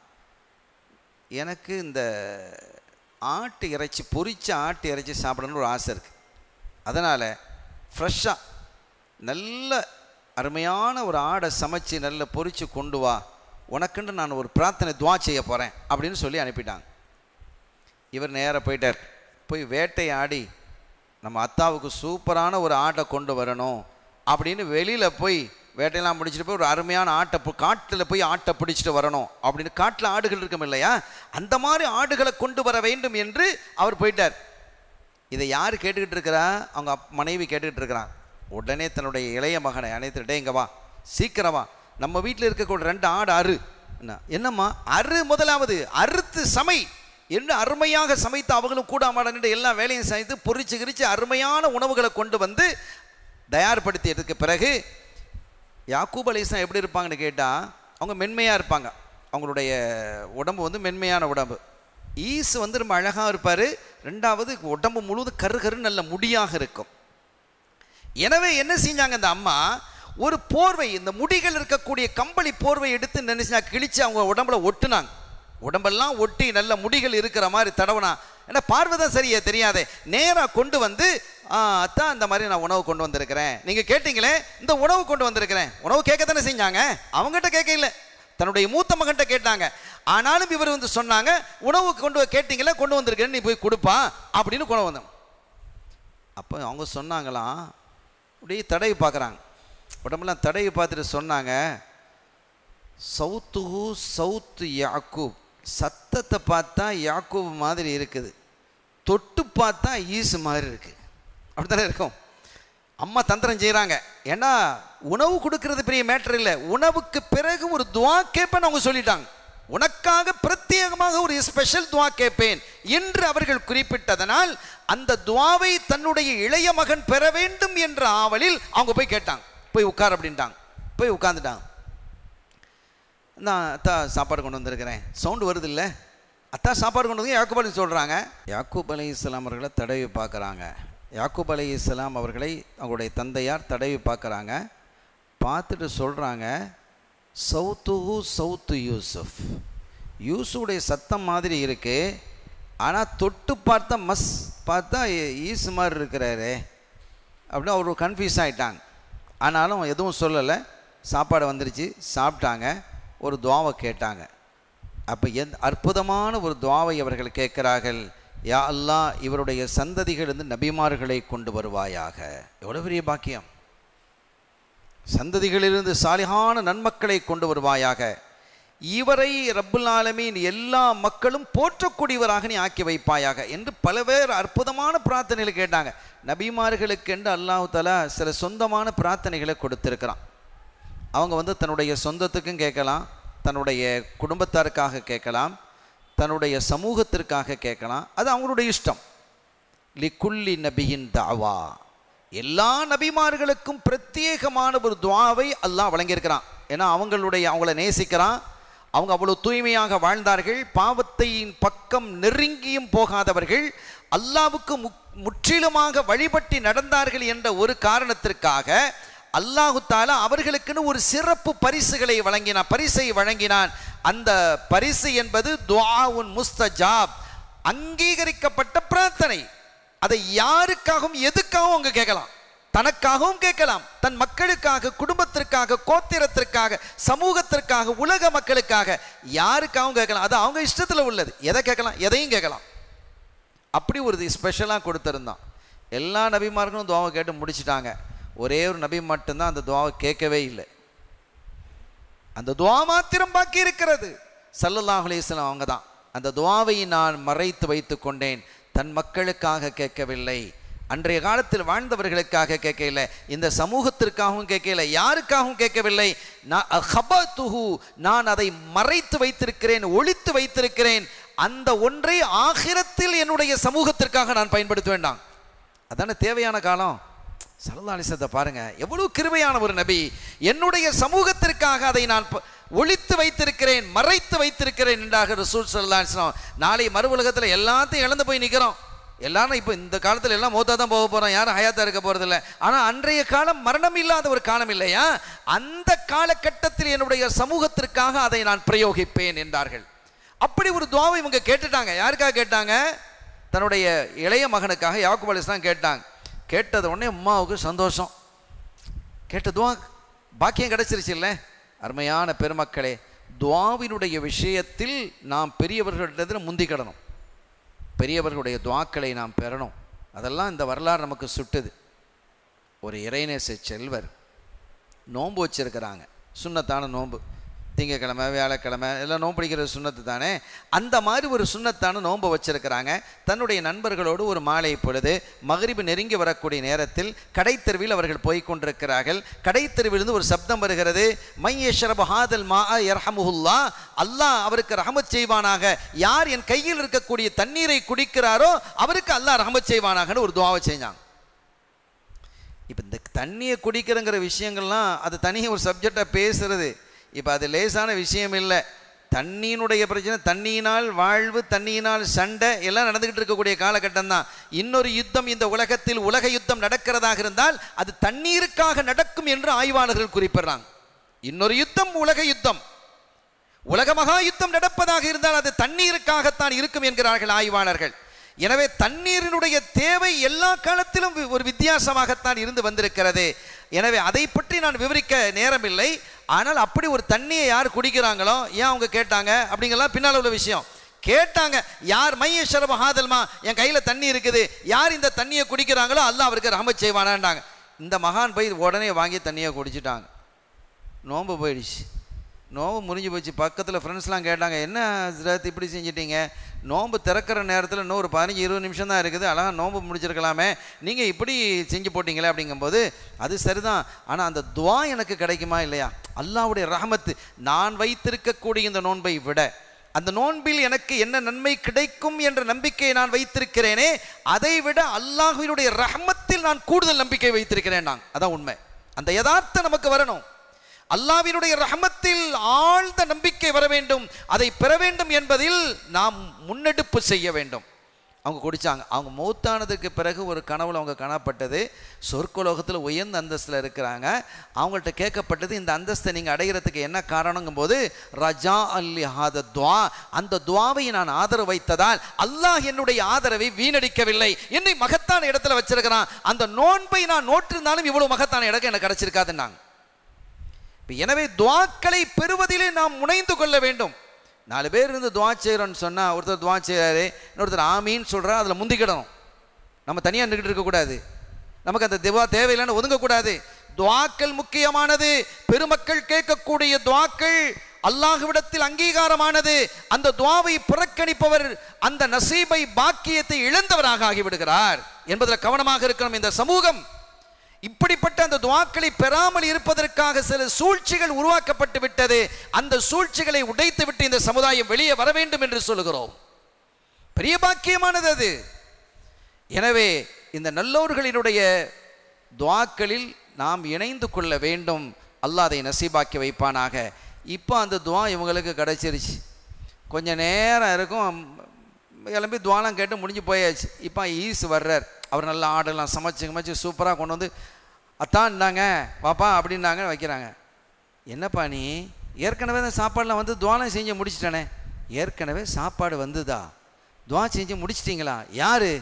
எனக்கு இந்த ஆட்டு இறைச்சி பொரிச்ச ஆட்டு இறைச்சி சாப்பிடணும்னு ஒரு ஆசை இருக்குது. அதனால் ஃப்ரெஷ்ஷாக நல்ல அருமையான ஒரு ஆடை சமைச்சு நல்ல பொரித்து கொண்டு வா, உனக்குன்னு நான் ஒரு பிரார்த்தனை துவா செய்ய போகிறேன் அப்படின்னு சொல்லி அனுப்பிட்டாங்க. இவர் நேராக போயிட்டார். போய் வேட்டையாடி நம்ம அத்தாவுக்கு சூப்பரான ஒரு ஆட்டை கொண்டு வரணும் அப்படின்னு வெளியில் போய் வேட்டையெல்லாம் முடிச்சுட்டு போய் ஒரு அருமையான ஆட்டை காட்டில் போய் ஆட்டை பிடிச்சிட்டு வரணும் அப்படின்னு, காட்டில் ஆடுகள் இருக்கும் இல்லையா, அந்த மாதிரி ஆடுகளை கொண்டு வர வேண்டும் என்று அவர் போயிட்டார். இதை யார் கேட்டுக்கிட்டு இருக்கிறா? அவங்க மனைவி கேட்டுக்கிட்டு இருக்கிறான். உடனே தன்னுடைய இளைய மகனை அனைத்துட்டே, இங்கே வா, சீக்கிரம் வா, நம்ம வீட்டில் இருக்கக்கூடிய ரெண்டு ஆடு அறு. என்ன என்னம்மா அறு, முதலாவது அறுத்து சமை என்று அருமையாக சமைத்து அவங்களும் கூடாமாடன்னு எல்லா வேலையும் சமைத்து பொரிச்சு கிரிச்சு அருமையான உணவுகளை கொண்டு வந்து தயார்படுத்தியதுக்கு பிறகு யாக்கூப் அலைஹிஸ்ஸலாம் எப்படி இருப்பாங்கன்னு கேட்டால் அவங்க மென்மையாக இருப்பாங்க. அவங்களுடைய உடம்பு வந்து மென்மையான உடம்பு. ஈசு வந்து ரொம்ப அழகாக இருப்பார். ரெண்டாவது உடம்பு முழுவதும் கரு கரு நல்ல முடியாக இருக்கும். எனவே என்ன செஞ்சாங்க அந்த அம்மா, ஒரு போர்வை, இந்த முடிகள் இருக்கக்கூடிய கம்பளி போர்வை எடுத்து நினைச்சா கிழிச்சு அவங்க உடம்புல ஒட்டுனாங்க. உடம்பெல்லாம் ஒட்டி நல்ல முடிகள் இருக்கிற மாதிரி தடவனா. ஏன்னா பார்வை தான் சரியா தெரியாதே, நேராக கொண்டு வந்து அத்தான் இந்த மாதிரி நான் உணவு கொண்டு வந்திருக்கிறேன், நீங்கள் கேட்டீங்களே இந்த உணவு கொண்டு வந்திருக்கிறேன். உணவு கேட்க தானே செஞ்சாங்க, அவங்ககிட்ட கேட்க இல்லை, தன்னுடைய மூத்த மகன்கிட்ட கேட்டாங்க. ஆனாலும் இவர் வந்து சொன்னாங்க, உணவு கொண்டு கேட்டீங்களே கொண்டு வந்திருக்கிறேன், நீ போய் கொடுப்பா அப்படின்னு கொண்டு வந்தோம். அப்போ அவங்க சொன்னாங்களாம், அப்படியே தடவி பார்க்குறாங்க, உடம்பெல்லாம் தடவி பார்த்துட்டு சொன்னாங்க, சவுத்துஹு சவுத்து யாக்கூப், சத்தத்தை பார்த்தா யாக்கூப் மாதிரி இருக்குது, தொட்டு பார்த்தா ஈசு மாதிரி இருக்குது. அப்படி தானே இருக்கும். அம்மா தந்திரம் செய்கிறாங்க. ஏன்னா உணவு கொடுக்கறது பெரிய மேட்டர் இல்லை, உணவுக்கு பிறகு ஒரு துவா கேட்பேன்னு அவங்க சொல்லிட்டாங்க. உனக்காக பிரத்யேகமாக ஒரு ஸ்பெஷல் துவா கேட்பேன் என்று அவர்கள் குறிப்பிட்டதனால் அந்த துவாவை தன்னுடைய இளைய மகன் பெற வேண்டும் என்ற ஆவலில் அவங்க போய் கேட்டாங்க. போய் உட்கார் அப்படின்ட்டாங்க. போய் உட்காந்துட்டாங்க. நான் அத்தா சாப்பாடு கொண்டு வந்திருக்கிறேன். சவுண்டு வருது இல்லை? அத்தா சாப்பாடு கொண்டு வந்து யாக்கூப் அலி சொல்கிறாங்க. யாக்கூப் அலைஹிஸ்ஸலாம் அவர்களை தடவி பார்க்குறாங்க. யாக்கூப் அலைஹிஸ்ஸலாம் அவர்களை அவங்களுடைய தந்தையார் தடவி பார்க்குறாங்க. பார்த்துட்டு சொல்கிறாங்க, சவுத்துஹு சவுத்து யூசுஃப், யூசுடைய சத்தம் மாதிரி இருக்குது, ஆனால் தொட்டு பார்த்தா மஸ் பார்த்தா ஈசு மாதிரி இருக்கிறாரு அப்படின்னு அவர் கன்ஃபியூஸ் ஆகிட்டாங்க. ஆனாலும் எதுவும் சொல்லலை. சாப்பாடு வந்துருச்சு, சாப்பிட்டாங்க. ஒரு துவாவை கேட்டாங்க. அப்போ எந் அற்புதமான ஒரு துவாவை அவர்கள் கேட்கிறார்கள். யா அல்லாஹ், இவருடைய சந்ததிகள் வந்து நபிமார்களை கொண்டு வருவாயாக. எவ்வளோ பெரிய பாக்கியம்! சந்ததிகளிலிருந்து சாலிஹான நன்மக்களை கொண்டு வருவாயாக. இவரை ரப்புல் ஆலமீன் எல்லா மக்களும் போற்றக்கூடியவராக நீ ஆக்கி வைப்பாயாக என்று பல பேர் அற்புதமான பிரார்த்தனைகளை கேட்டாங்க. நபிமார்களுக்கு என்று அல்லாஹ் தஆலா சில சொந்தமான பிரார்த்தனைகளை கொடுத்திருக்கிறான். அவங்க வந்து தன்னுடைய சொந்தத்துக்கும் கேட்கலாம், தன்னுடைய குடும்பத்தாருக்காக கேட்கலாம், தன்னுடைய சமூகத்திற்காக கேட்கலாம். அது அவங்களுடைய இஷ்டம். லிக்குல்லி நபியின் தாவா, எல்லா நபிமார்களுக்கும் பிரத்யேகமான ஒரு துவாவை அல்லாஹ் வழங்கியிருக்கிறான். ஏன்னா அவங்களுடைய அவங்கள நேசிக்கிறான். அவங்க அவ்வளோ தூய்மையாக வாழ்ந்தார்கள், பாவத்தின் பக்கம் நெருங்கியும் போகாதவர்கள், அல்லாஹ்வுக்கு முற்றிலுமாக வழிபட்டு நடந்தார்கள் என்ற ஒரு காரணத்திற்காக அல்லாஹு தஆலா அவர்களுக்குன்னு ஒரு சிறப்பு பரிசுகளை வழங்கினான், பரிசை வழங்கினான். அந்த பரிசு என்பது துஆஉன் முஸ்தஜாப், அங்கீகரிக்கப்பட்ட பிரார்த்தனை. அதை யாருக்காகவும் எதுக்காகவும் அவங்க கேட்கலாம். தனக்காகவும் கேட்கலாம், தன் மக்களுக்காக, குடும்பத்திற்காக, கோத்திரத்திற்காக, சமூகத்திற்காக, உலக மக்களுக்காக, யாருக்காகவும் கேட்கலாம். அது அவங்க இஷ்டத்தில் உள்ளது. எதை கேட்கலாம்? எதையும் கேட்கலாம். அப்படி ஒரு ஸ்பெஷலாக கொடுத்துருந்தான். எல்லா நபிமார்களும் துவாவை கேட்டு முடிச்சுட்டாங்க. ஒரே ஒரு நபி மட்டும்தான் அந்த துவாவை கேட்கவே இல்லை. அந்த துவா மாத்திரம் பாக்கி இருக்கிறது. ஸல்லல்லாஹு அலைஹி வஸல்லம் அவங்க தான், அந்த துவாவை நான் மறைத்து வைத்து கொண்டேன், தன் மக்களுக்காக கேட்கவில்லை, அன்றைய காலத்தில் வாழ்ந்தவர்களுக்காக கேட்கவில்லை, இந்த சமூகத்திற்காகவும் கேட்கவில்லை, யாருக்காகவும் கேட்கவில்லை. நான் அதை மறைத்து வைத்திருக்கிறேன், ஒளித்து வைத்திருக்கிறேன். அந்த ஒன்றை ஆகிரத்தில் என்னுடைய சமூகத்திற்காக நான் பயன்படுத்த வேண்டாம். அதான தேவையான காலம். ஸல்லல்லாஹு அலைஹி வஸல்லம் பாருங்க, எவ்வளவு கிருபையான ஒரு நபி. என்னுடைய சமூகத்திற்காக அதை நான் ஒளித்து வைத்திருக்கிறேன், மறைத்து வைத்திருக்கிறேன் என்றாக ரசூல் ஸல்லல்லாஹு அலைஹி வஸல்லம். நாளை மறு உலகத்தில் எல்லாத்தையும் இழந்து போய் நிற்கிறோம். எல்லாரும் இப்போ இந்த காலத்தில் எல்லாம் மௌத்தா தான் போக போகிறோம், யாரும் ஹயாத்தா இருக்க போகிறதில்ல. ஆனால் அன்றைய காலம் மரணம் இல்லாத ஒரு காலம் இல்லையா? அந்த காலகட்டத்தில் என்னுடைய சமூகத்திற்காக அதை நான் பிரயோகிப்பேன் என்றார்கள். அப்படி ஒரு துவாவை இவங்க கேட்டுட்டாங்க. யாருக்காக கேட்டாங்க? தன்னுடைய இளைய மகனுக்காக யாக்கூப் அலைஹிஸ்ஸலாம் கேட்டாங்க. கேட்டது உடனே அம்மாவுக்கு சந்தோஷம். கேட்ட துவா பாக்கியம் கிடைச்சிருச்சு இல்லை? அருமையான பெருமக்களே, துவாவினுடைய விஷயத்தில் நாம் பெரியவர்களிடத்தில் முந்திக்கிடணும். பெரியவர்களுடைய துவாக்களை நாம் பெறணும். அதெல்லாம் இந்த வரலாறு நமக்கு சுட்டுது. ஒரு இறைநேச செல்வர் நோன்பு வச்சிருக்கிறாங்க. சுன்னத்தான நோன்பு, திங்கக்கிழமை வியாழக்கிழமை எல்லாம் நோன்பு பிடிக்கிற சுண்ணத்து தானே. அந்த மாதிரி ஒரு சுண்ணத்தான நோன்பு வச்சிருக்கிறாங்க. தன்னுடைய நண்பர்களோடு ஒரு மாலை பொழுது மகரிபு நெருங்கி வரக்கூடிய நேரத்தில் கடைத்தெருவில் அவர்கள் போய் கொண்டிருக்கிறார்கள். கடைத்தெருவிலிருந்து ஒரு சப்தம் வருகிறது, மையஷ்ரபு ஹாதல் மா யர்ஹமுஹுல்லா, அல்லாஹ் அவருக்கு ரஹமத் செய்வானாக. யார் என் கையில் இருக்கக்கூடிய தண்ணீரை குடிக்கிறாரோ அவருக்கு அல்லாஹ் ரஹமத் செய்வானாகன்னு ஒரு துஆவை செஞ்சாங்க. இப்போ இந்த தண்ணியை குடிக்கிறங்கிற விஷயங்கள்லாம் அது தனியாக ஒரு சப்ஜெக்டாக பேசுறது. இப்போ அது லேசான விஷயம் இல்லை. தண்ணியினுடைய பிரச்சனை, தண்ணியினால் வாழ்வு, தண்ணியினால் சண்டை எல்லாம் நடந்துக்கிட்டு இருக்கக்கூடிய காலகட்டம் தான். இன்னொரு யுத்தம் இந்த உலகத்தில் உலக யுத்தம் நடக்கிறதாக இருந்தால் அது தண்ணீருக்காக நடக்கும் என்று ஆய்வாளர்கள் குறிப்பிடுறாங்க. இன்னொரு யுத்தம் உலக யுத்தம், உலக மகா யுத்தம் நடப்பதாக இருந்தால் அது தண்ணீருக்காகத்தான் இருக்கும் என்கிறார்கள் ஆய்வாளர்கள். எனவே தண்ணீரினுடைய தேவை எல்லா காலத்திலும் ஒரு வித்தியாசமாகத்தான் இருந்து வந்திருக்கிறது. எனவே அதை பற்றி நான் விவரிக்க நேரமில்லை. ஆனால் அப்படி ஒரு தண்ணியை யார் குடிக்கிறாங்களோ, ஏன் அவங்க கேட்டாங்க அப்படிங்கலாம் பின்னால் உள்ள விஷயம். கேட்டாங்க, யார் மையஷ்ரபு ஹாதல்மா, என் கையில் தண்ணி இருக்குது, யார் இந்த தண்ணியை குடிக்கிறாங்களோ அல்லாஹ் அவருக்கு ரஹமத் செய்வானான்டாங்க. இந்த மகான் போய் உடனே வாங்கி தண்ணியை குடிச்சிட்டாங்க. நோன்பு போயிடுச்சு. நோம்பு முடிஞ்சு போச்சு. பக்கத்தில் ஃப்ரெண்ட்ஸ்லாம் கேட்டாங்க, என்ன ஹஸ்ரத் இப்படி செஞ்சிட்டீங்க? நோன்பு திறக்கிற நேரத்தில் இன்னும் ஒரு பதினஞ்சு இருபது நிமிஷம் தான் இருக்குது, அழகாக நோன்பு முடிச்சிருக்கலாமே, நீங்கள் இப்படி செஞ்சு போட்டிங்களே அப்படிங்கும்போது அது சரிதான். ஆனால் அந்த துவா எனக்கு கிடைக்குமா இல்லையா? அல்லாஹ்வுடைய ரஹமத்து, நான் வைத்திருக்கக்கூடிய இந்த நோன்பை விட அந்த நோன்பில் எனக்கு என்ன நன்மை கிடைக்கும் என்ற நம்பிக்கையை நான் வைத்திருக்கிறேனே, அதை விட அல்லாஹ்வினுடைய ரஹமத்தில் நான் கூடுதல் நம்பிக்கை வைத்திருக்கிறேன். நான் அதான் உண்மை. அந்த யதார்த்தம் நமக்கு வரணும். அல்லாஹ்வினுடைய ரஹமத்தில் ஆழ்ந்த நம்பிக்கை வர வேண்டும். அதை பெற வேண்டும் என்பதில் நாம் முன்னெடுப்பு செய்ய வேண்டும். அவங்க குடித்தாங்க. அவங்க மௌத்தானதுக்கு பிறகு ஒரு கனவுல அவங்க காணப்பட்டது, சொர்க்கலோகத்தில் உயர்ந்த அந்தஸ்தில் இருக்கிறாங்க. அவங்கள்ட்ட கேட்கப்பட்டது, இந்த அந்தஸ்தை நீங்கள் அடைகிறதுக்கு என்ன காரணங்கும் போது, ரஜா அல்லி ஹாத துவா, அந்த துவாவை நான் ஆதரவு வைத்ததால் அல்லாஹ் என்னுடைய ஆதரவை வீணடிக்கவில்லை, என்னை மகத்தான இடத்துல வச்சிருக்கிறான். அந்த நோன்பை நான் நோற்றிருந்தாலும் இவ்வளவு மகத்தான இடம் எனக்கு கிடைச்சிருக்காதுன்னாங்க. எனவே துவாக்களை பெறுவதிலே நாம் முனைந்து கொள்ள வேண்டும். நாலு பேர் இருந்து துவா செய்கிறோன்னு சொன்னால், ஒருத்தர் துவா செய்கிறாரு, இன்னொருத்தர் ஆமீன்னு சொல்கிறார், அதில் முந்திக்கிடணும். நம்ம தனியாக நின்றுக்கிட்டு இருக்கக்கூடாது, நமக்கு அந்த துவா தேவையில்லைன்னு ஒதுங்கக்கூடாது. துவாக்கள் முக்கியமானது. பெருமக்கள் கேட்கக்கூடிய துவாக்கள் அல்லாஹ்விடத்தில் அங்கீகாரமானது. அந்த துவாவை புறக்கணிப்பவர் அந்த நசீபை, பாக்கியத்தை இழந்தவராக ஆகிவிடுகிறார் என்பதில் கவனமாக இருக்கணும் இந்த சமூகம். இப்படிப்பட்ட அந்த துவாக்களை பெறாமல் இருப்பதற்காக சில சூழ்ச்சிகள் உருவாக்கப்பட்டு விட்டது. அந்த சூழ்ச்சிகளை உடைத்து விட்டு இந்த சமுதாயம் வெளியே வர வேண்டும் என்று சொல்லுகிறோம். பெரிய பாக்கியமானது அது. எனவே இந்த நல்லோர்களினுடைய துவாக்களில் நாம் இணைந்து கொள்ள வேண்டும். அல்லாஹ் அதை நசீபாக்கி வைப்பானாக. இப்போ அந்த துவா இவங்களுக்கு கிடைச்சிருச்சு. கொஞ்சம் நேரம் இருக்கும், கிளம்பி துவாலாம் கேட்டு முடிஞ்சு போயாச்சு. இப்போ ஈஸ் வர்றார். அவர் நல்லா ஆடெல்லாம் சமைச்சு சமைச்சு சூப்பராக கொண்டு வந்து அத்தான்னாங்க, பாப்பா அப்படின்னாங்க, வைக்கிறாங்க. என்னப்பா நீ ஏற்கனவே தான் சாப்பாடெலாம் வந்து துவாலாம் செஞ்சு முடிச்சிட்டானே? ஏற்கனவே சாப்பாடு வந்துதா? துவா செஞ்சு முடிச்சிட்டிங்களா? யாரு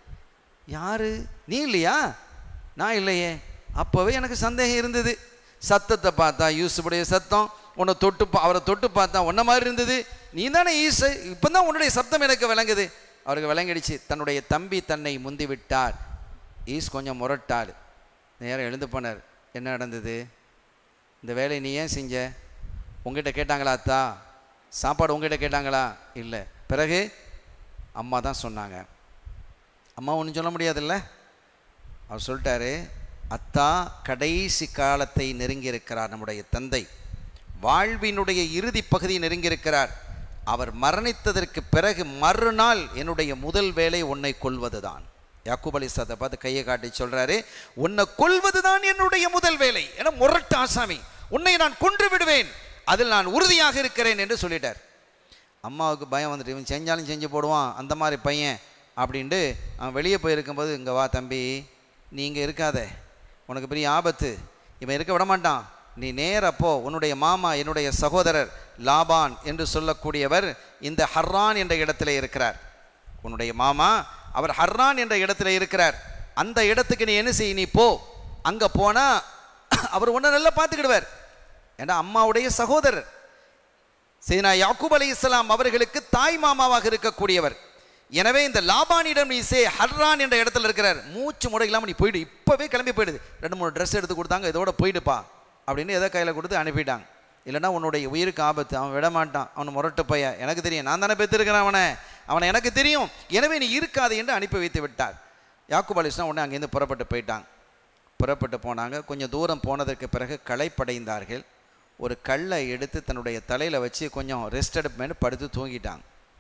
யாரு நீ இல்லையா? நான் இல்லையே. அப்போவே எனக்கு சந்தேகம் இருந்தது. சத்தத்தை பார்த்தா யூசுஃபுடைய சத்தம், உன்னை தொட்டு அவரை தொட்டு பார்த்தா உன்ன மாதிரி இருந்தது. நீ தானே ஈசு, இப்போ தான் உன்னுடைய சத்தம் எனக்கு விளங்குது. அவருக்கு விளங்கிடுச்சு, தன்னுடைய தம்பி தன்னை முந்தி விட்டார். ஈஸ் கொஞ்சம் முரட்டாள். நேரம் எழுந்து போனார். என்ன நடந்தது? இந்த வேலையை நீ ஏன் செஞ்ச? உங்ககிட்ட கேட்டாங்களா அத்தா? சாப்பாடு உங்ககிட்ட கேட்டாங்களா? இல்லை. பிறகு அம்மா தான் சொன்னாங்க. அம்மா ஒன்றும் சொல்ல முடியாதுல்ல. அவர் சொல்லிட்டாரு, அத்தா கடைசி காலத்தை நெருங்கியிருக்கிறார். நம்முடைய தந்தை வாழ்வினுடைய இறுதி பகுதியை நெருங்கியிருக்கிறார். அவர் மரணித்ததற்கு பிறகு மறுநாள் என்னுடைய முதல் வேலை உன்னை கொல்வது தான். யாக்கூப் அலைஹிஸ்ஸலாத்தை பார்த்து கையை காட்டி சொல்றாரு, உன்னை கொல்வது தான் என்னுடைய முதல் வேலை. என முரட்டு ஆசாமி, உன்னை நான் கொன்று விடுவேன், அதில் நான் உறுதியாக இருக்கிறேன் என்று சொல்லிட்டார். அம்மாவுக்கு பயம் வந்துட்டு, இவன் செஞ்சாலும் செஞ்சு போடுவான் அந்த மாதிரி பையன் அப்படின்ட்டு அவன் வெளியே போயிருக்கும்போது, இங்கே வா தம்பி, நீ இங்கே இருக்காத, உனக்கு பெரிய ஆபத்து, இவன் இருக்க விட மாட்டான், நீ நேரப்போ, உன்னுடைய மாமா என்னுடைய சகோதரர் லாபான் என்று சொல்லக்கூடியவர் இந்த ஹர்ரான் என்ற இடத்துல இருக்கிறார். உன்னுடைய மாமா அவர் ஹர்ரான் என்ற இடத்துல இருக்கிறார். அந்த இடத்துக்கு நீ என்ன செய், நீ போ. அங்கே போனால் அவர் உன்னை நல்லா பார்த்துக்கிடுவார். ஏன்னா அம்மாவுடைய சகோதரர். சையதுனா யாக்கூப் அலைஹிஸ்ஸலாம் அவர்களுக்கு தாய் மாமாவாக இருக்கக்கூடியவர். எனவே இந்த லாபானிடம் நீ சே ஹர்ரான் என்ற இடத்துல இருக்கிறார். மூச்சு முறை இல்லாமல் நீ போயிடு, இப்போவே கிளம்பி போயிடுது. ரெண்டு மூணு ட்ரெஸ் எடுத்து கொடுத்தாங்க, இதோட போயிடுப்பா அப்படின்னு எதை கையில் கொடுத்து அனுப்பிட்டாங்க. இல்லைன்னா உன்னுடைய உயிருக்கு ஆபத்து, அவன் விட மாட்டான், அவன் முரட்டு பைய, எனக்கு தெரியும், நான் தானே பெற்றிருக்கிறேன் அவனை, அவனை எனக்கு தெரியும், எனவே நீ இருக்காது என்று அனுப்பி வைத்து விட்டார். யாக்கூப் அலைஹிஸ்ஸலாம் உடனே அங்கேருந்து புறப்பட்டு போயிட்டாங்க. புறப்பட்டு போனாங்க. கொஞ்சம் தூரம் போனதற்கு பிறகு களைப்படைந்தார்கள். ஒரு கல்லை எடுத்து தன்னுடைய தலையில் வச்சு கொஞ்சம் ரெஸ்ட் எடுப்பேன்னு படுத்து தூங்கிட்டாங்க.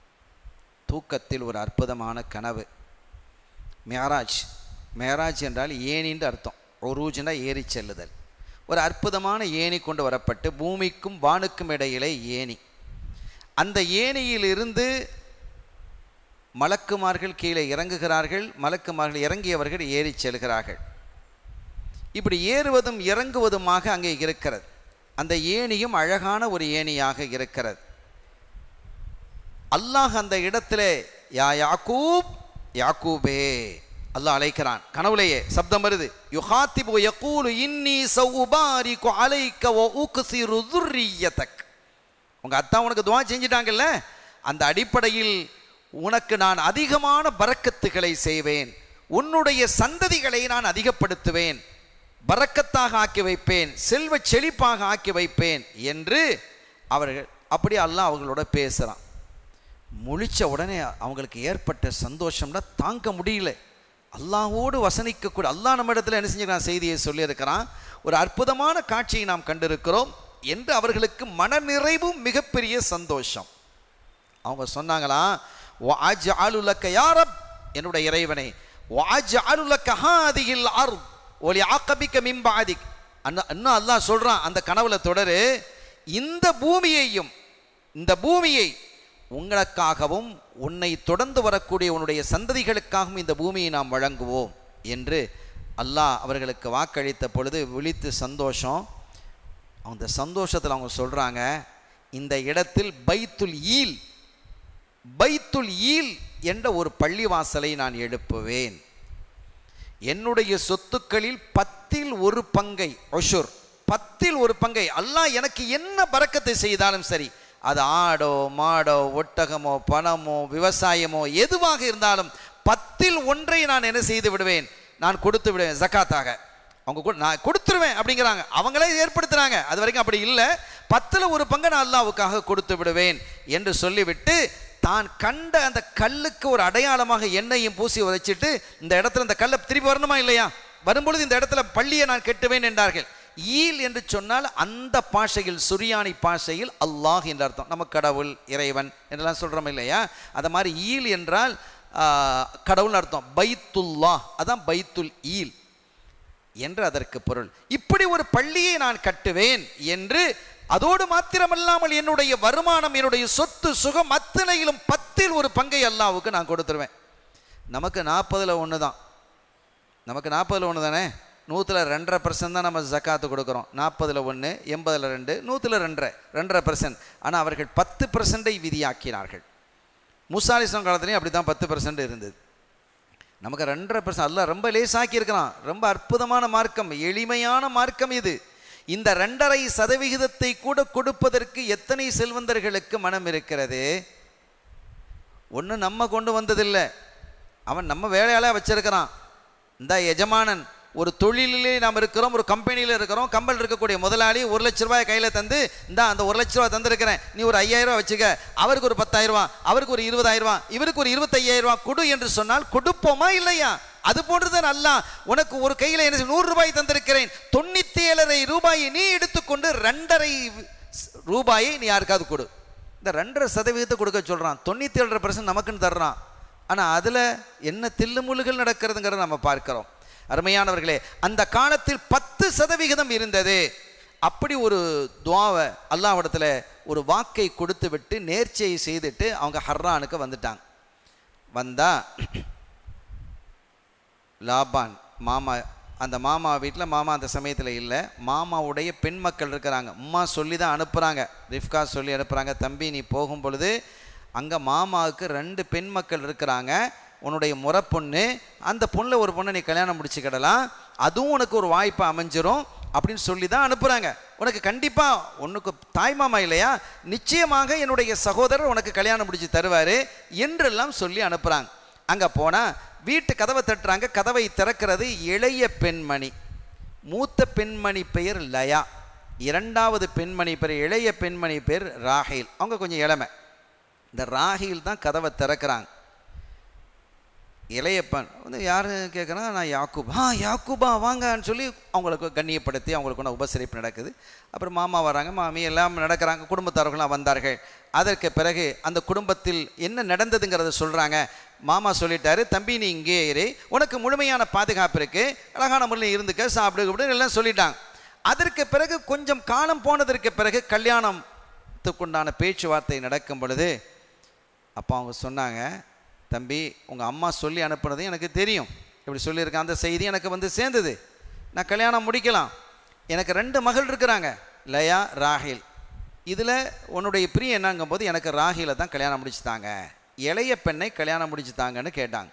தூக்கத்தில் ஒரு அற்புதமான கனவு. மேராஜ், மேராஜ் என்றால் ஏனின்னு அர்த்தம். உரூஜ்னா ஏறி செல்லுதல். ஒரு அற்புதமான ஏணி கொண்டு வரப்பட்டு பூமிக்கும் வானுக்கும் இடையிலே ஏணி. அந்த ஏணியிலிருந்து மலக்குமார்கள் கீழே இறங்குகிறார்கள், மலக்குமார்கள் இறங்கியவர்கள் ஏறி செல்கிறார்கள். இப்படி ஏறுவதும் இறங்குவதுமாக அங்கே இருக்கிறது. அந்த ஏணியும் அழகான ஒரு ஏணியாக இருக்கிறது. அல்லாஹ் அந்த இடத்திலே யா யாக்கூப், யாக்கூபே அல்லாஹ் அழைக்கிறான். கனவுலையே சப்தம் வருது. யுகாத்திபு யகூலு இன்னி சௌபாரிகு அலைக வ உக்ஸிரு ذُرِّيَّتَك. உங்க அத்தா உனக்கு துஆ செஞ்சிட்டாங்கல்ல, அந்த அடிப்படையில் உனக்கு நான் அதிகமான பரக்கத்துகளை செய்வேன், உன்னுடைய சந்ததிகளை நான் அதிகப்படுத்துவேன், பரக்கத்தாக ஆக்கி வைப்பேன், செல்வ செழிப்பாக ஆக்கி வைப்பேன் என்று அவர்கள் அப்படி அல்லாஹ் அவங்களோட பேசுகிறான். முழிச்ச உடனே அவங்களுக்கு ஏற்பட்ட சந்தோஷம்னா தாங்க முடியல. அல்லாஹோடு வசனிக்கக்கூடிய அல்லாஹ் நம்ம இடத்துல என்ன செஞ்சுக்கிறான், செய்தியை சொல்லியிருக்கிறான். ஒரு அற்புதமான காட்சியை நாம் கண்டிருக்கிறோம் என்று அவர்களுக்கு மன நிறைவும் மிகப்பெரிய சந்தோஷம். அவங்க சொன்னாங்களா, வஅஜஅலு லக யா ரப், என்னுடைய இறைவனே, வஅஜஅலு லக ஹாதிஹில் அர்த் வலிஅகபிக மின் பஅதிக். இன்னும் அல்லாஹ் சொல்றான் அந்த கனவுல தொடரு, இந்த பூமியையும் இந்த பூமியை உங்களுக்காகவும் உன்னை தொடர்ந்து வரக்கூடிய உன்னுடைய சந்ததிகளுக்காகவும் இந்த பூமியை நாம் வழங்குவோம் என்று அல்லாஹ் அவர்களுக்கு வாக்களித்த பொழுது விழித்து சந்தோஷம். அந்த சந்தோஷத்தில் அவங்க சொல்றாங்க, இந்த இடத்தில் பைத்துல் ஈல் பைத்துல் ஈல் என்ற ஒரு பள்ளிவாசலை நான் எழுப்புவேன். என்னுடைய சொத்துக்களில் பத்தில் ஒரு பங்கை, ஒஷுர் பத்தில் ஒரு பங்கை, அல்லாஹ் எனக்கு என்ன பரக்கத்தை செய்தாலும் சரி, அது ஆடோ மாடோ ஒட்டகமோ பணமோ விவசாயமோ எதுவாக இருந்தாலும் பத்தில் ஒன்றை நான் என்ன செய்து விடுவேன், நான் கொடுத்து விடுவேன் ஜக்காத்தாக. அவங்க நான் கொடுத்துருவேன் அப்படிங்கிறாங்க, அவங்களே ஏற்படுத்துறாங்க. அது வரைக்கும் அப்படி இல்லை, பத்தில் ஒரு பங்கை நான் அல்லாஹ்வுக்காக கொடுத்து விடுவேன் என்று சொல்லிவிட்டு தான் கண்ட அந்த கல்லுக்கு ஒரு அடையாளமாக எண்ணெயும் பூசி வச்சுட்டு, இந்த இடத்துல இந்த கல்லை திருப்பி வரணுமா இல்லையா, வரும்பொழுது இந்த இடத்துல பள்ளியை நான் கட்டுவேன் என்றார்கள். ஈல் என்று சொன்னால் அந்த பாஷையில், சுரியானி பாஷையில் அல்லாஹ் என்ற அர்த்தம். நம்ம கடவுள் இறைவன் என்றெல்லாம் சொல்கிறோம் இல்லையா, அது மாதிரி ஈல் என்றால் கடவுள் அர்த்தம். பைத்துல்லா, அதான் பைத்துல் ஈல் என்று அதற்கு பொருள். இப்படி ஒரு பள்ளியை நான் கட்டுவேன் என்று, அதோடு மாத்திரமல்லாமல் என்னுடைய வருமானம், என்னுடைய சொத்து சுகம் அத்தனையிலும் பத்தில் ஒரு பங்கை அல்லாஹ்வுக்கு நான் கொடுத்துருவேன். நமக்கு நாற்பதுல ஒன்று தான், நமக்கு நாற்பதுல ஒன்று தானே, நூற்றில் ரெண்டரை பர்சன்ட் தான் நம்ம ஜக்காத்து கொடுக்குறோம். நாற்பதில் ஒன்று, எண்பதில் ரெண்டு, நூற்றில் ரெண்டரை ரெண்டரை பர்சன்ட். ஆனால் அவர்கள் பத்து பர்சன்டை விதியாக்கினார்கள். மூசா அலைஹிஸ்ஸலாம் காலத்துலேயும் அப்படி தான் பத்து பர்சன்ட் இருந்தது. நமக்கு ரெண்டரை பர்சன்ட் அல்லாஹ் ரொம்ப லேசாக்கி இருக்கிறான். ரொம்ப அற்புதமான மார்க்கம், எளிமையான மார்க்கம் இது. இந்த ரெண்டரை சதவிகிதத்தை கூட கொடுப்பதற்கு எத்தனை செல்வந்தர்களுக்கு மனம் இருக்கிறது? ஒன்று நம்ம கொண்டு வந்ததில்லை, அவன் நம்ம வேலையால வச்சிருக்கிறான். இந்த எஜமானன், ஒரு தொழிலே நாம் இருக்கிறோம், ஒரு கம்பெனியில் இருக்கிறோம், கம்பெனியில் இருக்கக்கூடிய முதலாளி ஒரு லட்ச ரூபாய் கையில் தந்து, இந்த அந்த ஒரு லட்ச ரூபாய் தந்திருக்கிறேன், நீ ஒரு ஐயாயிரம் ரூபாய் வச்சுக்க, அவருக்கு ஒரு பத்தாயிரம் ரூபாய், அவருக்கு ஒரு இருபதாயிரம் ரூபாய், இவருக்கு ஒரு இருபத்தையாயிரம் ரூபாய் கொடு என்று சொன்னால் கொடுப்போமா இல்லையா? அது போன்றுதான் அல்லாஹ் உனக்கு ஒரு கையில் என்ன நூறு ரூபாய் தந்திருக்கிறேன், தொண்ணூத்தி ஏழரை ரூபாயை நீ எடுத்துக்கொண்டு ரெண்டரை ரூபாயை நீ யாருக்காவது கொடு. இந்த ரெண்டரை சதவீதத்தை கொடுக்க சொல்றான், தொண்ணூத்தி ஏழரை பர்சன்ட் நமக்குன்னு தர்றான். ஆனால் அதில் என்ன தில்லுமுள்ளுகள் நடக்கிறதுங்கிறத நம்ம பார்க்கிறோம். அருமையானவர்களே, அந்த காலத்தில் பத்து சதவிகிதம் இருந்தது. அப்படி ஒரு துவாவை அல்லாஹ்விடத்தில் ஒரு வாக்கை கொடுத்து விட்டு நேர்ச்சையை செய்துட்டு அவங்க ஹர்ரானுக்கு வந்துட்டாங்க. வந்தா லாபான் மாமா, அந்த மாமா வீட்டில் மாமா அந்த சமயத்தில் இல்லை, மாமாவுடைய பெண் மக்கள் இருக்கிறாங்க. அம்மா சொல்லி தான் அனுப்புகிறாங்க, ரிஃப்கா சொல்லி அனுப்புகிறாங்க, தம்பி நீ போகும் பொழுது அங்கே மாமாவுக்கு ரெண்டு பெண் மக்கள் இருக்கிறாங்க, உன்னுடைய முறை பொண்ணு, அந்த பொண்ணில் ஒரு பொண்ணை நீ கல்யாணம் முடிச்சுக்கிடலாம், அதுவும் உனக்கு ஒரு வாய்ப்பு அமைஞ்சிரும் அப்படின்னு சொல்லி தான் அனுப்புகிறாங்க. உனக்கு கண்டிப்பாக உனக்கு தாய் மாமா இல்லையா, நிச்சயமாக என்னுடைய சகோதரர் உனக்கு கல்யாணம் முடிச்சு தருவார் என்றெல்லாம் சொல்லி அனுப்புகிறாங்க. அங்கே போனால் வீட்டு கதவை தட்டுறாங்க, கதவை திறக்கிறது இளைய பெண்மணி. மூத்த பெண்மணி பெயர் லயா, இரண்டாவது பெண்மணி பெயர், இளைய பெண்மணி பேர் ராஹில். அவங்க கொஞ்சம் இளமை. இந்த ராஹில் தான் கதவை திறக்கிறாங்க. இளையப்பன் வந்து யார் கேட்குறான், நான் யாக்கூப். ஆ யாக்கூபா வாங்கன்னு சொல்லி அவங்களுக்கு கண்ணியப்படுத்தி அவங்களுக்கு ஒன்று உபசரிப்பு நடக்குது. அப்புறம் மாமா வராங்க, மாமி எல்லாம் நடக்கிறாங்க, குடும்பத்தார்கள்லாம் வந்தார்கள். அதற்கு பிறகு அந்த குடும்பத்தில் என்ன நடந்ததுங்கிறத சொல்கிறாங்க. மாமா சொல்லிட்டாரு, தம்பி நீ இங்கே இரு, உனக்கு முழுமையான பாதுகாப்பு இருக்குது, அழகான முறையில் இருந்துக்க, சாப்பிடு அப்படின்னு எல்லாம் சொல்லிட்டாங்க. அதற்கு பிறகு கொஞ்சம் காலம் போனதற்கு பிறகு கல்யாணத்துக்குண்டான பேச்சுவார்த்தை நடக்கும் பொழுது அப்போ அவங்க சொன்னாங்க, தம்பி உங்கள் அம்மா சொல்லி அனுப்புனது எனக்கு தெரியும், இப்படி சொல்லியிருக்கேன், அந்த செய்தி எனக்கு வந்து சேர்ந்தது, நான் கல்யாணம் முடிக்கலாம், எனக்கு ரெண்டு மகள் இருக்கிறாங்க, லயா ராஹில், இதில் உன்னுடைய பிரியம் என்னங்கும் போது எனக்கு ராஹிலை தான் கல்யாணம் முடிச்சுத்தாங்க, இளைய பெண்ணை கல்யாணம் முடிச்சுத்தாங்கன்னு கேட்டாங்க.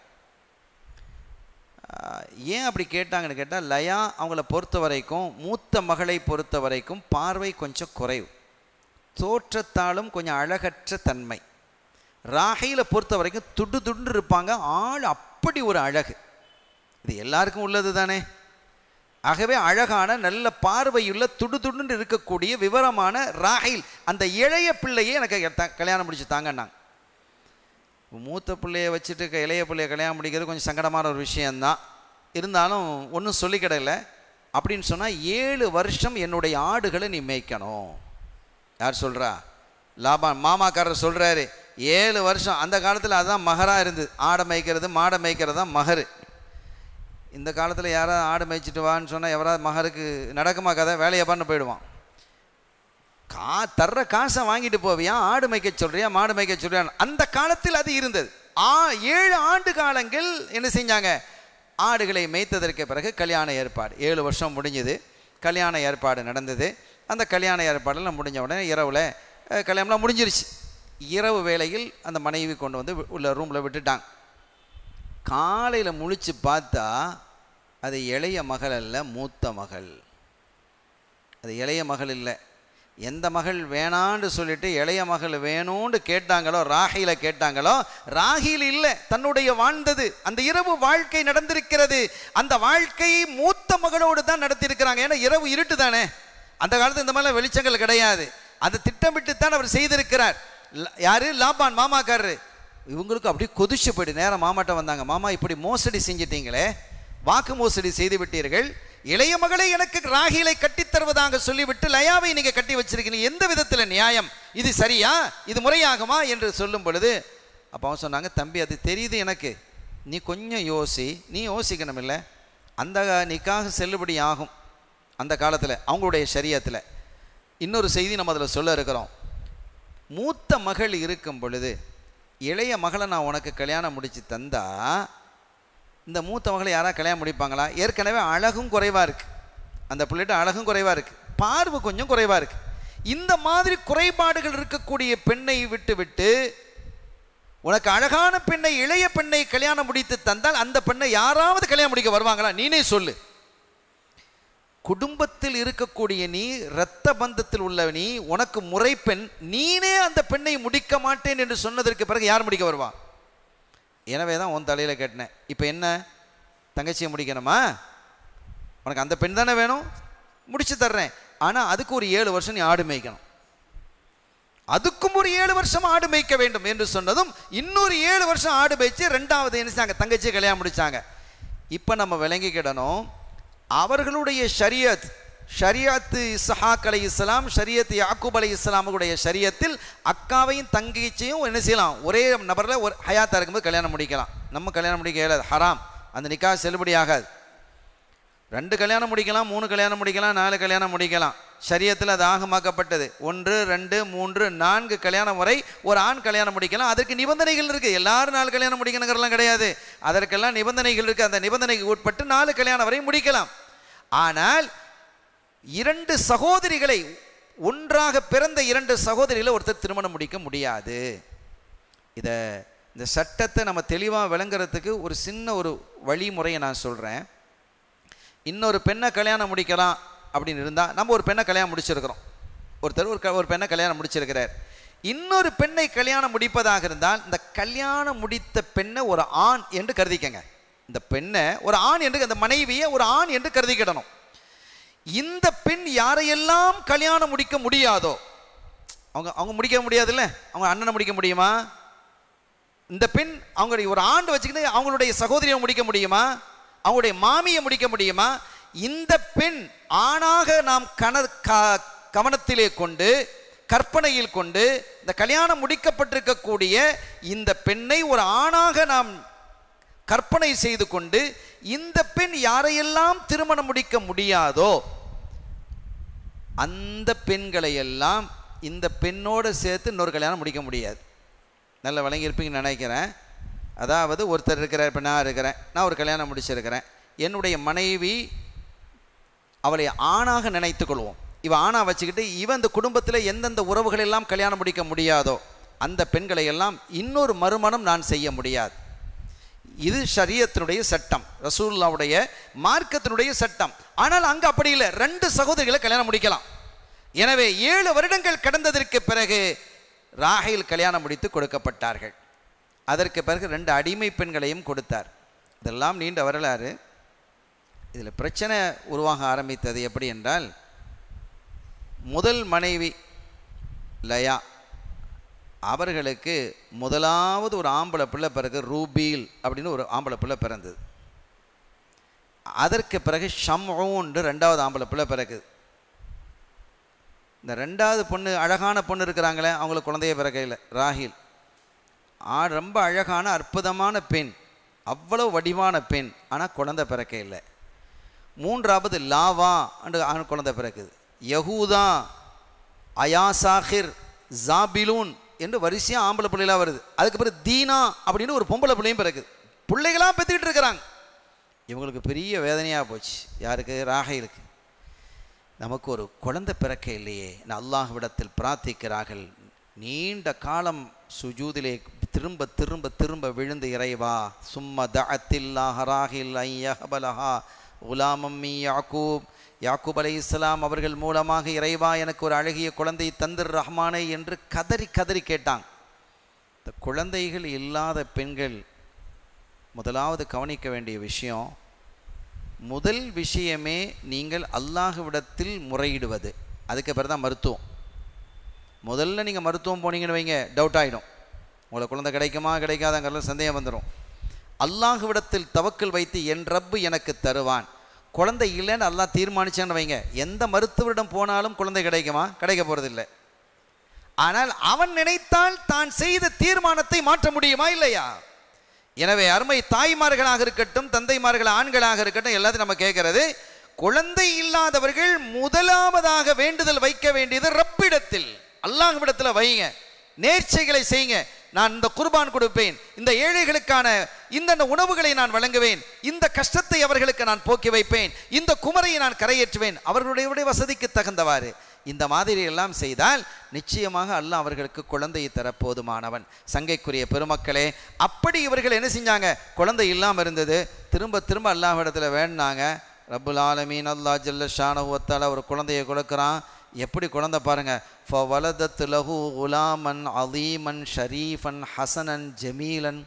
ஏன் அப்படி கேட்டாங்கன்னு கேட்டால், லயா அவங்கள பொறுத்த வரைக்கும், மூத்த மகளை பொறுத்த வரைக்கும் பார்வை கொஞ்சம் குறைவு, தோற்றத்தாலும் கொஞ்சம் அழகற்ற தன்மை. ராஹிலை பொறுத்த வரைக்கும் துடு துண்டு இருப்பாங்க, ஆள் அப்படி ஒரு அழகு, இது எல்லாருக்கும் உள்ளது தானே. ஆகவே அழகான நல்ல பார்வையுள்ள துடு துடுன்னு இருக்கக்கூடிய விவரமான ராஹில், அந்த இளைய பிள்ளையே எனக்கு கல்யாணம் முடிச்சு தாங்கன்னாங்க. மூத்த பிள்ளைய வச்சுட்டு இளைய பிள்ளைய கல்யாணம் முடிக்கிறது கொஞ்சம் சங்கடமான ஒரு விஷயந்தான். இருந்தாலும் ஒன்றும் சொல்லிக்கிடலை. அப்படின்னு சொன்னால் ஏழு வருஷம் என்னுடைய ஆடுகளை நீ மேய்க்கணும். யார் சொல்கிறா? லாபான் மாமாக்காரர் சொல்கிறாரு. ஏழு வருஷம். அந்த காலத்தில் அதுதான் மகராக இருந்தது. ஆடை மேய்க்கிறது மாடை மேய்க்கிறது தான் மகர். இந்த காலத்தில் யாராவது ஆடு மேய்ச்சிட்டு வான்னு சொன்னால் எவராது மகருக்கு நடக்குமா கதை? வேலையை பண்ண போயிடுவான். கா தர்ற காசை வாங்கிட்டு போவியா? ஆடு மேய்க்க சொல்றியா மாடு மேய்க்க சொல்றியா? அந்த காலத்தில் அது இருந்தது. ஆ ஏழு ஆண்டு காலங்கள் என்ன செஞ்சாங்க? ஆடுகளை மேய்த்ததற்கு பிறகு கல்யாண ஏற்பாடு. ஏழு வருஷம் முடிஞ்சது. கல்யாண ஏற்பாடு நடந்தது. அந்த கல்யாண ஏற்பாடெல்லாம் முடிஞ்ச உடனே இரவில் கல்யாணம்லாம் முடிஞ்சிருச்சு. இரவு வேளையில் அந்த மனைவி கொண்டு வந்து உள்ள ரூமில் விட்டுட்டாங்க. காலையில் முழிச்சு பார்த்தா அது இளைய மகள் அல்ல, மூத்த மகள். அது இளைய மகள் இல்லை. எந்த மகள் வேணான்னு சொல்லிட்டு இளைய மகள் வேணும்னு கேட்டாங்களோ, ராகில கேட்டாங்களோ, ராகில் இல்லை, தன்னுடைய வாழ்ந்தது அந்த இரவு வாழ்க்கை நடந்திருக்கிறது. அந்த வாழ்க்கையை மூத்த மகளோடு தான் நடத்தியிருக்கிறாங்க. ஏன்னா இரவு இருட்டு தானே. அந்த காலத்தில் இந்த மாதிரிலாம் வெளிச்சங்கள் கிடையாது. அதை திட்டமிட்டு தான் அவர் செய்திருக்கிறார். யாரு? லாபான் மாமாக்காரரு. இவங்களுக்கு அப்படியே கொதிச்சு போயிட்டு நேரம் மாமாட்ட வந்தாங்க. மாமா, இப்படி மோசடி செஞ்சிட்டீங்களே, வாக்கு மோசடி செய்து விட்டீர்கள். இளைய மகளை எனக்கு ராகிலை கட்டித்தருவதாக சொல்லிவிட்டு லயாவை நீங்க கட்டி வச்சிருக்கீங்க. எந்த விதத்தில் நியாயம்? இது சரியா? இது முறையாகுமா என்று சொல்லும் பொழுது அப்போ அவன் சொன்னாங்க, தம்பி அது தெரியுது எனக்கு, நீ கொஞ்சம் யோசி. நீ யோசிக்கணும் இல்லை, அந்த நிக்காக செல்லுபடி ஆகும் அந்த காலத்தில் அவங்களுடைய ஷரியத்தில். இன்னொரு செய்தி நம்ம அதில் சொல்ல இருக்கிறோம். மூத்த மகள் இருக்கும் பொழுது இளைய மகளை நான் உனக்கு கல்யாணம் முடித்து தந்தா இந்த மூத்த மகளை யாராவது கல்யாணம் முடிப்பாங்களா? ஏற்கனவே அழகும் குறைவாக இருக்குது, அந்த பிள்ளைகிட்ட அழகும் குறைவாக இருக்குது, பார்வை கொஞ்சம் குறைவாக இருக்குது. இந்த மாதிரி குறைபாடுகள் இருக்கக்கூடிய பெண்ணை விட்டு விட்டு உனக்கு அழகான பெண்ணை இளைய பெண்ணை கல்யாணம் முடித்து தந்தால் அந்த பெண்ணை யாராவது கல்யாணம் முடிக்க வருவாங்களா? நீனே சொல்லு. குடும்பத்தில் இருக்கக்கூடிய நீ, இரத்த பந்தத்தில் உள்ள நீ, உனக்கு முறை பெண், நீனே அந்த பெண்ணை முடிக்க மாட்டேன் என்று சொன்னதற்கு பிறகு யார் முடிக்க வருவா? எனவே தான் உன் தலையில் கேட்டேன். இப்போ என்ன, தங்கச்சியை முடிக்கணுமா? உனக்கு அந்த பெண் தானே வேணும், முடிச்சு தர்றேன். ஆனால் அதுக்கு ஒரு ஏழு வருஷம் நீ ஆடு மேய்க்கணும், அதுக்கும் ஒரு ஏழு வருஷம் ஆடு மேய்க்க வேண்டும் என்று சொன்னதும் இன்னொரு ஏழு வருஷம் ஆடு மேய்ச்சி ரெண்டாவது என்ன தங்கச்சியை கல்யாணம் முடிச்சாங்க. இப்போ நம்ம விளங்கிக்கிடணும், அவர்களுடைய ஷரியத், ஷரியத்து இஸ்ஹாக் அலை இஸ்லாம், ஷரியத்து யாக்கூப் அலை இஸ்லாமுடைய ஷரியத்தில் அக்காவையும் தங்கச்சியும் என்ன செய்யலாம்? ஒரே நபரில் ஒரு ஹயாத்தா இருக்கும்போது கல்யாணம் முடிக்கலாம். நம்ம கல்யாணம் முடிக்க இயலாது, ஹராம். அந்த நிக்கா செல்லுபடி ஆகாது. ரெண்டு கல்யாணம் முடிக்கலாம், மூணு கல்யாணம் முடிக்கலாம், நாலு கல்யாணம் முடிக்கலாம். ஷரியத்தில் அது ஆகமாக்கப்பட்டது. ஒன்று, ரெண்டு, மூன்று, நான்கு கல்யாணம் வரை ஒரு ஆண் கல்யாணம் முடிக்கலாம். அதற்கு நிபந்தனைகள் இருக்குது. எல்லாரும் நாலு கல்யாணம் முடிக்கணுங்கிறலாம் கிடையாது. அதற்கெல்லாம் நிபந்தனைகள் இருக்குது. அந்த நிபந்தனைக்கு உட்பட்டு நாலு கல்யாணம் வரை முடிக்கலாம். ஆனால் இரண்டு சகோதரிகளை, ஒன்றாக பிறந்த இரண்டு சகோதரிகளை ஒருத்தர் திருமணம் முடிக்க முடியாது. இதை இந்த சட்டத்தை நம்ம தெளிவாக விளங்குறதுக்கு ஒரு சின்ன ஒரு வழிமுறையை நான் சொல்கிறேன். இன்னொரு பெண்ணை கல்யாணம் முடிக்கலாம் அப்படின்னு இருந்தால், நம்ம ஒரு பெண்ணை கல்யாணம் முடிச்சிருக்கிறோம், ஒருத்தர் ஒரு ஒரு பெண்ணை கல்யாணம் முடிச்சிருக்கிறார். இன்னொரு பெண்ணை கல்யாணம் முடிப்பதாக இருந்தால் இந்த கல்யாணம் முடித்த பெண்ணை ஒரு ஆண் என்று கருதிக்கங்க. இந்த பெண்ணை ஒரு ஆண் என்று, அந்த மனைவியை ஒரு ஆண் என்று கருதிக்கிடணும். இந்த பெண் யாரையெல்லாம் கல்யாணம் முடிக்க முடியாதோ, அவங்க அவங்க முடிக்க முடியாதுல்ல, அவங்க அண்ணனை முடிக்க முடியுமா? இந்த பெண் அவங்களுடைய ஒரு ஆண்டு வச்சுக்கிட்டு அவங்களுடைய சகோதரியை முடிக்க முடியுமா? அவங்களுடைய மாமியை முடிக்க முடியுமா? இந்த பெண் ஆணாக நாம் கண கவனத்திலே கொண்டு, கற்பனையில் கொண்டு, இந்த கல்யாணம் முடிக்கப்பட்டிருக்கக்கூடிய இந்த பெண்ணை ஒரு ஆணாக நாம் கற்பனை செய்து கொண்டு, இந்த பெண் யாரையெல்லாம் திருமணம் முடிக்க முடியாதோ அந்த பெண்களை எல்லாம் இந்த பெண்ணோடு சேர்த்து இன்னொரு கல்யாணம் முடிக்க முடியாது. நல்ல விளங்கியிருப்பீங்கன்னு நினைக்கிறேன். அதாவது ஒருத்தர் இருக்கிறார், இப்போ நான் இருக்கிறேன், நான் ஒரு கல்யாணம் முடிச்சிருக்கிறேன். என்னுடைய மனைவி, அவளை ஆணாக நினைத்து கொள்வோம், இவன் ஆணாக வச்சுக்கிட்டு இவன் இந்த குடும்பத்தில் எந்தெந்த உறவுகள் எல்லாம் கல்யாணம் முடிக்க முடியாதோ அந்த பெண்களை எல்லாம் இன்னொரு மறுமணம் நான் செய்ய முடியாது. இது ஷரியத்தினுடைய சட்டம், ரசூலுல்லாஹ்வுடைய மார்க்கத்தினுடைய சட்டம். ஆனால் அங்கே அப்படி இல்லை, ரெண்டு சகோதரிகளை கல்யாணம் முடிக்கலாம். எனவே ஏழு வருடங்கள் கடந்ததற்கு பிறகு ராஹேல் கல்யாணம் முடித்து கொடுக்கப்பட்டார்கள். அதற்கு பிறகு ரெண்டு அடிமை பெண்களையும் கொடுத்தார். இதெல்லாம் நீண்ட வரலாறு. இதில் பிரச்சனை உருவாக ஆரம்பித்தது எப்படி என்றால், முதல் மனைவி லயா, அவர்களுக்கு முதலாவது ஒரு ஆம்பளை பிள்ளை பிறகு ரூபீல் அப்படின்னு ஒரு ஆம்பளை பிள்ளை பிறந்தது. அதற்கு பிறகு ஷம்ஊன்னு ரெண்டாவது ஆம்பளை பிள்ளை பிறகு. இந்த ரெண்டாவது பொண்ணு அழகான பொண்ணு இருக்கிறாங்களே, அவங்களுக்கு குழந்தைய பிறக்கையில் ராஹில் ஆ ரொம்ப அழகான அற்புதமான பெண், அவ்வளோ வடிவான பெண், ஆனால் குழந்தை பிறக்க இல்லை. மூன்றாவது லாவா அண்டு குழந்தை பிறக்குது. யஹூதா, அயாசாஹிர், ஜாபிலூன் என்று வரிசையாக ஆம்பளை பிள்ளைகளாக வருது. அதுக்கு பிறகு தீனா அப்படின்னு ஒரு பொம்பளை பிள்ளையும் பிறகுது. பிள்ளைகளாக பெற்றுக்கிட்டு இருக்கிறாங்க. இவங்களுக்கு பெரிய வேதனையாக போச்சு. யாருக்கு? ராஹிலுக்கு. நமக்கு ஒரு குழந்தை பிறக்க இல்லையே. அல்லாஹ்விடத்தில் பிரார்த்திக்கிறார்கள். நீண்ட காலம் சுஜூதிலே திரும்ப திரும்ப திரும்ப விழுந்து, இறைவா சும்ம தஅத்தில்லாஹ ராஹில் ஐயஹபலஹா குலாமம்மி யாக்கூப், யாக்கூப் அலைஹிஸ்ஸலாம் அவர்கள் மூலமாக இறைவா எனக்கு ஒரு அழகிய குழந்தை தந்திர் ரஹ்மானை என்று கதறி கதறி கேட்டாங்க. இந்த குழந்தைகள் இல்லாத பெண்கள் முதலாவது கவனிக்க வேண்டிய விஷயம், முதல் விஷயமே நீங்கள் அல்லாஹ்விடத்தில் முறையிடுவது. அதுக்கு பிறகு தான் மருத்துவம். முதல்ல நீங்கள் மருத்துவம் போனீங்கன்னு வைங்க, டவுட் ஆகிடும். உங்களுக்கு குழந்தை கிடைக்குமா கிடைக்காதங்கிறதுல சந்தேகம் வந்துடும். அல்லாஹ்விடத்தில் தவக்கல் வைத்து என் ரப்பு எனக்கு தருவான், குழந்தை இல்லைன்னு அல்லாஹ் தீர்மானிச்சான்னு வைங்க, எந்த மருத்துவரிடம் போனாலும் குழந்தை கிடைக்குமா? கிடைக்க போகிறதில்லை. ஆனால் அவன் நினைத்தால் தான் செய்த தீர்மானத்தை மாற்ற முடியுமா இல்லையா? எனவே அருமை தாய்மார்களாக இருக்கட்டும், தந்தைமார்கள் ஆண்களாக இருக்கட்டும், எல்லாத்தையும் நம்ம கேட்கறது, குழந்தை இல்லாதவர்கள் முதலாவதாக வேண்டுதல் வைக்க வேண்டியது ரப்பிடத்தில், அல்லாஹ்விடத்தில் வைங்க. நேர்ச்சைகளை செய்யுங்க. நான் இந்த குர்பான் கொடுப்பேன், இந்த ஏழைகளுக்கான இந்த உணவுகளை நான் வழங்குவேன், இந்த கஷ்டத்தை அவர்களுக்கு நான் போக்கி வைப்பேன், இந்த குமரையை நான் கரையேற்றுவேன், அவர்களுடைய வசதிக்கு தகுந்தவாறு. இந்த மாதிரி எல்லாம் செய்தால் நிச்சயமாக அல்லாஹ் அவர்களுக்கு குழந்தையை தர போதுமானவன். சங்கைக்குரிய பெருமக்களே, அப்படி இவர்கள் என்ன செஞ்சாங்க? குழந்தை இல்லாமல் இருந்தது. திரும்ப திரும்ப அல்லாஹ்விடத்தில் வேண்டாங்க. ரப்புல் ஆலமீன் அல்லாஹ் ஜல்ல ஷானஹு வ தஆலா ஒரு குழந்தையை கொடுக்குறான். எப்படி குழந்தை பாருங்க, ஃபவலதத் லஹு குலாமன் அலீமன் ஷரீஃபன் ஹசனன் ஜமீலன்.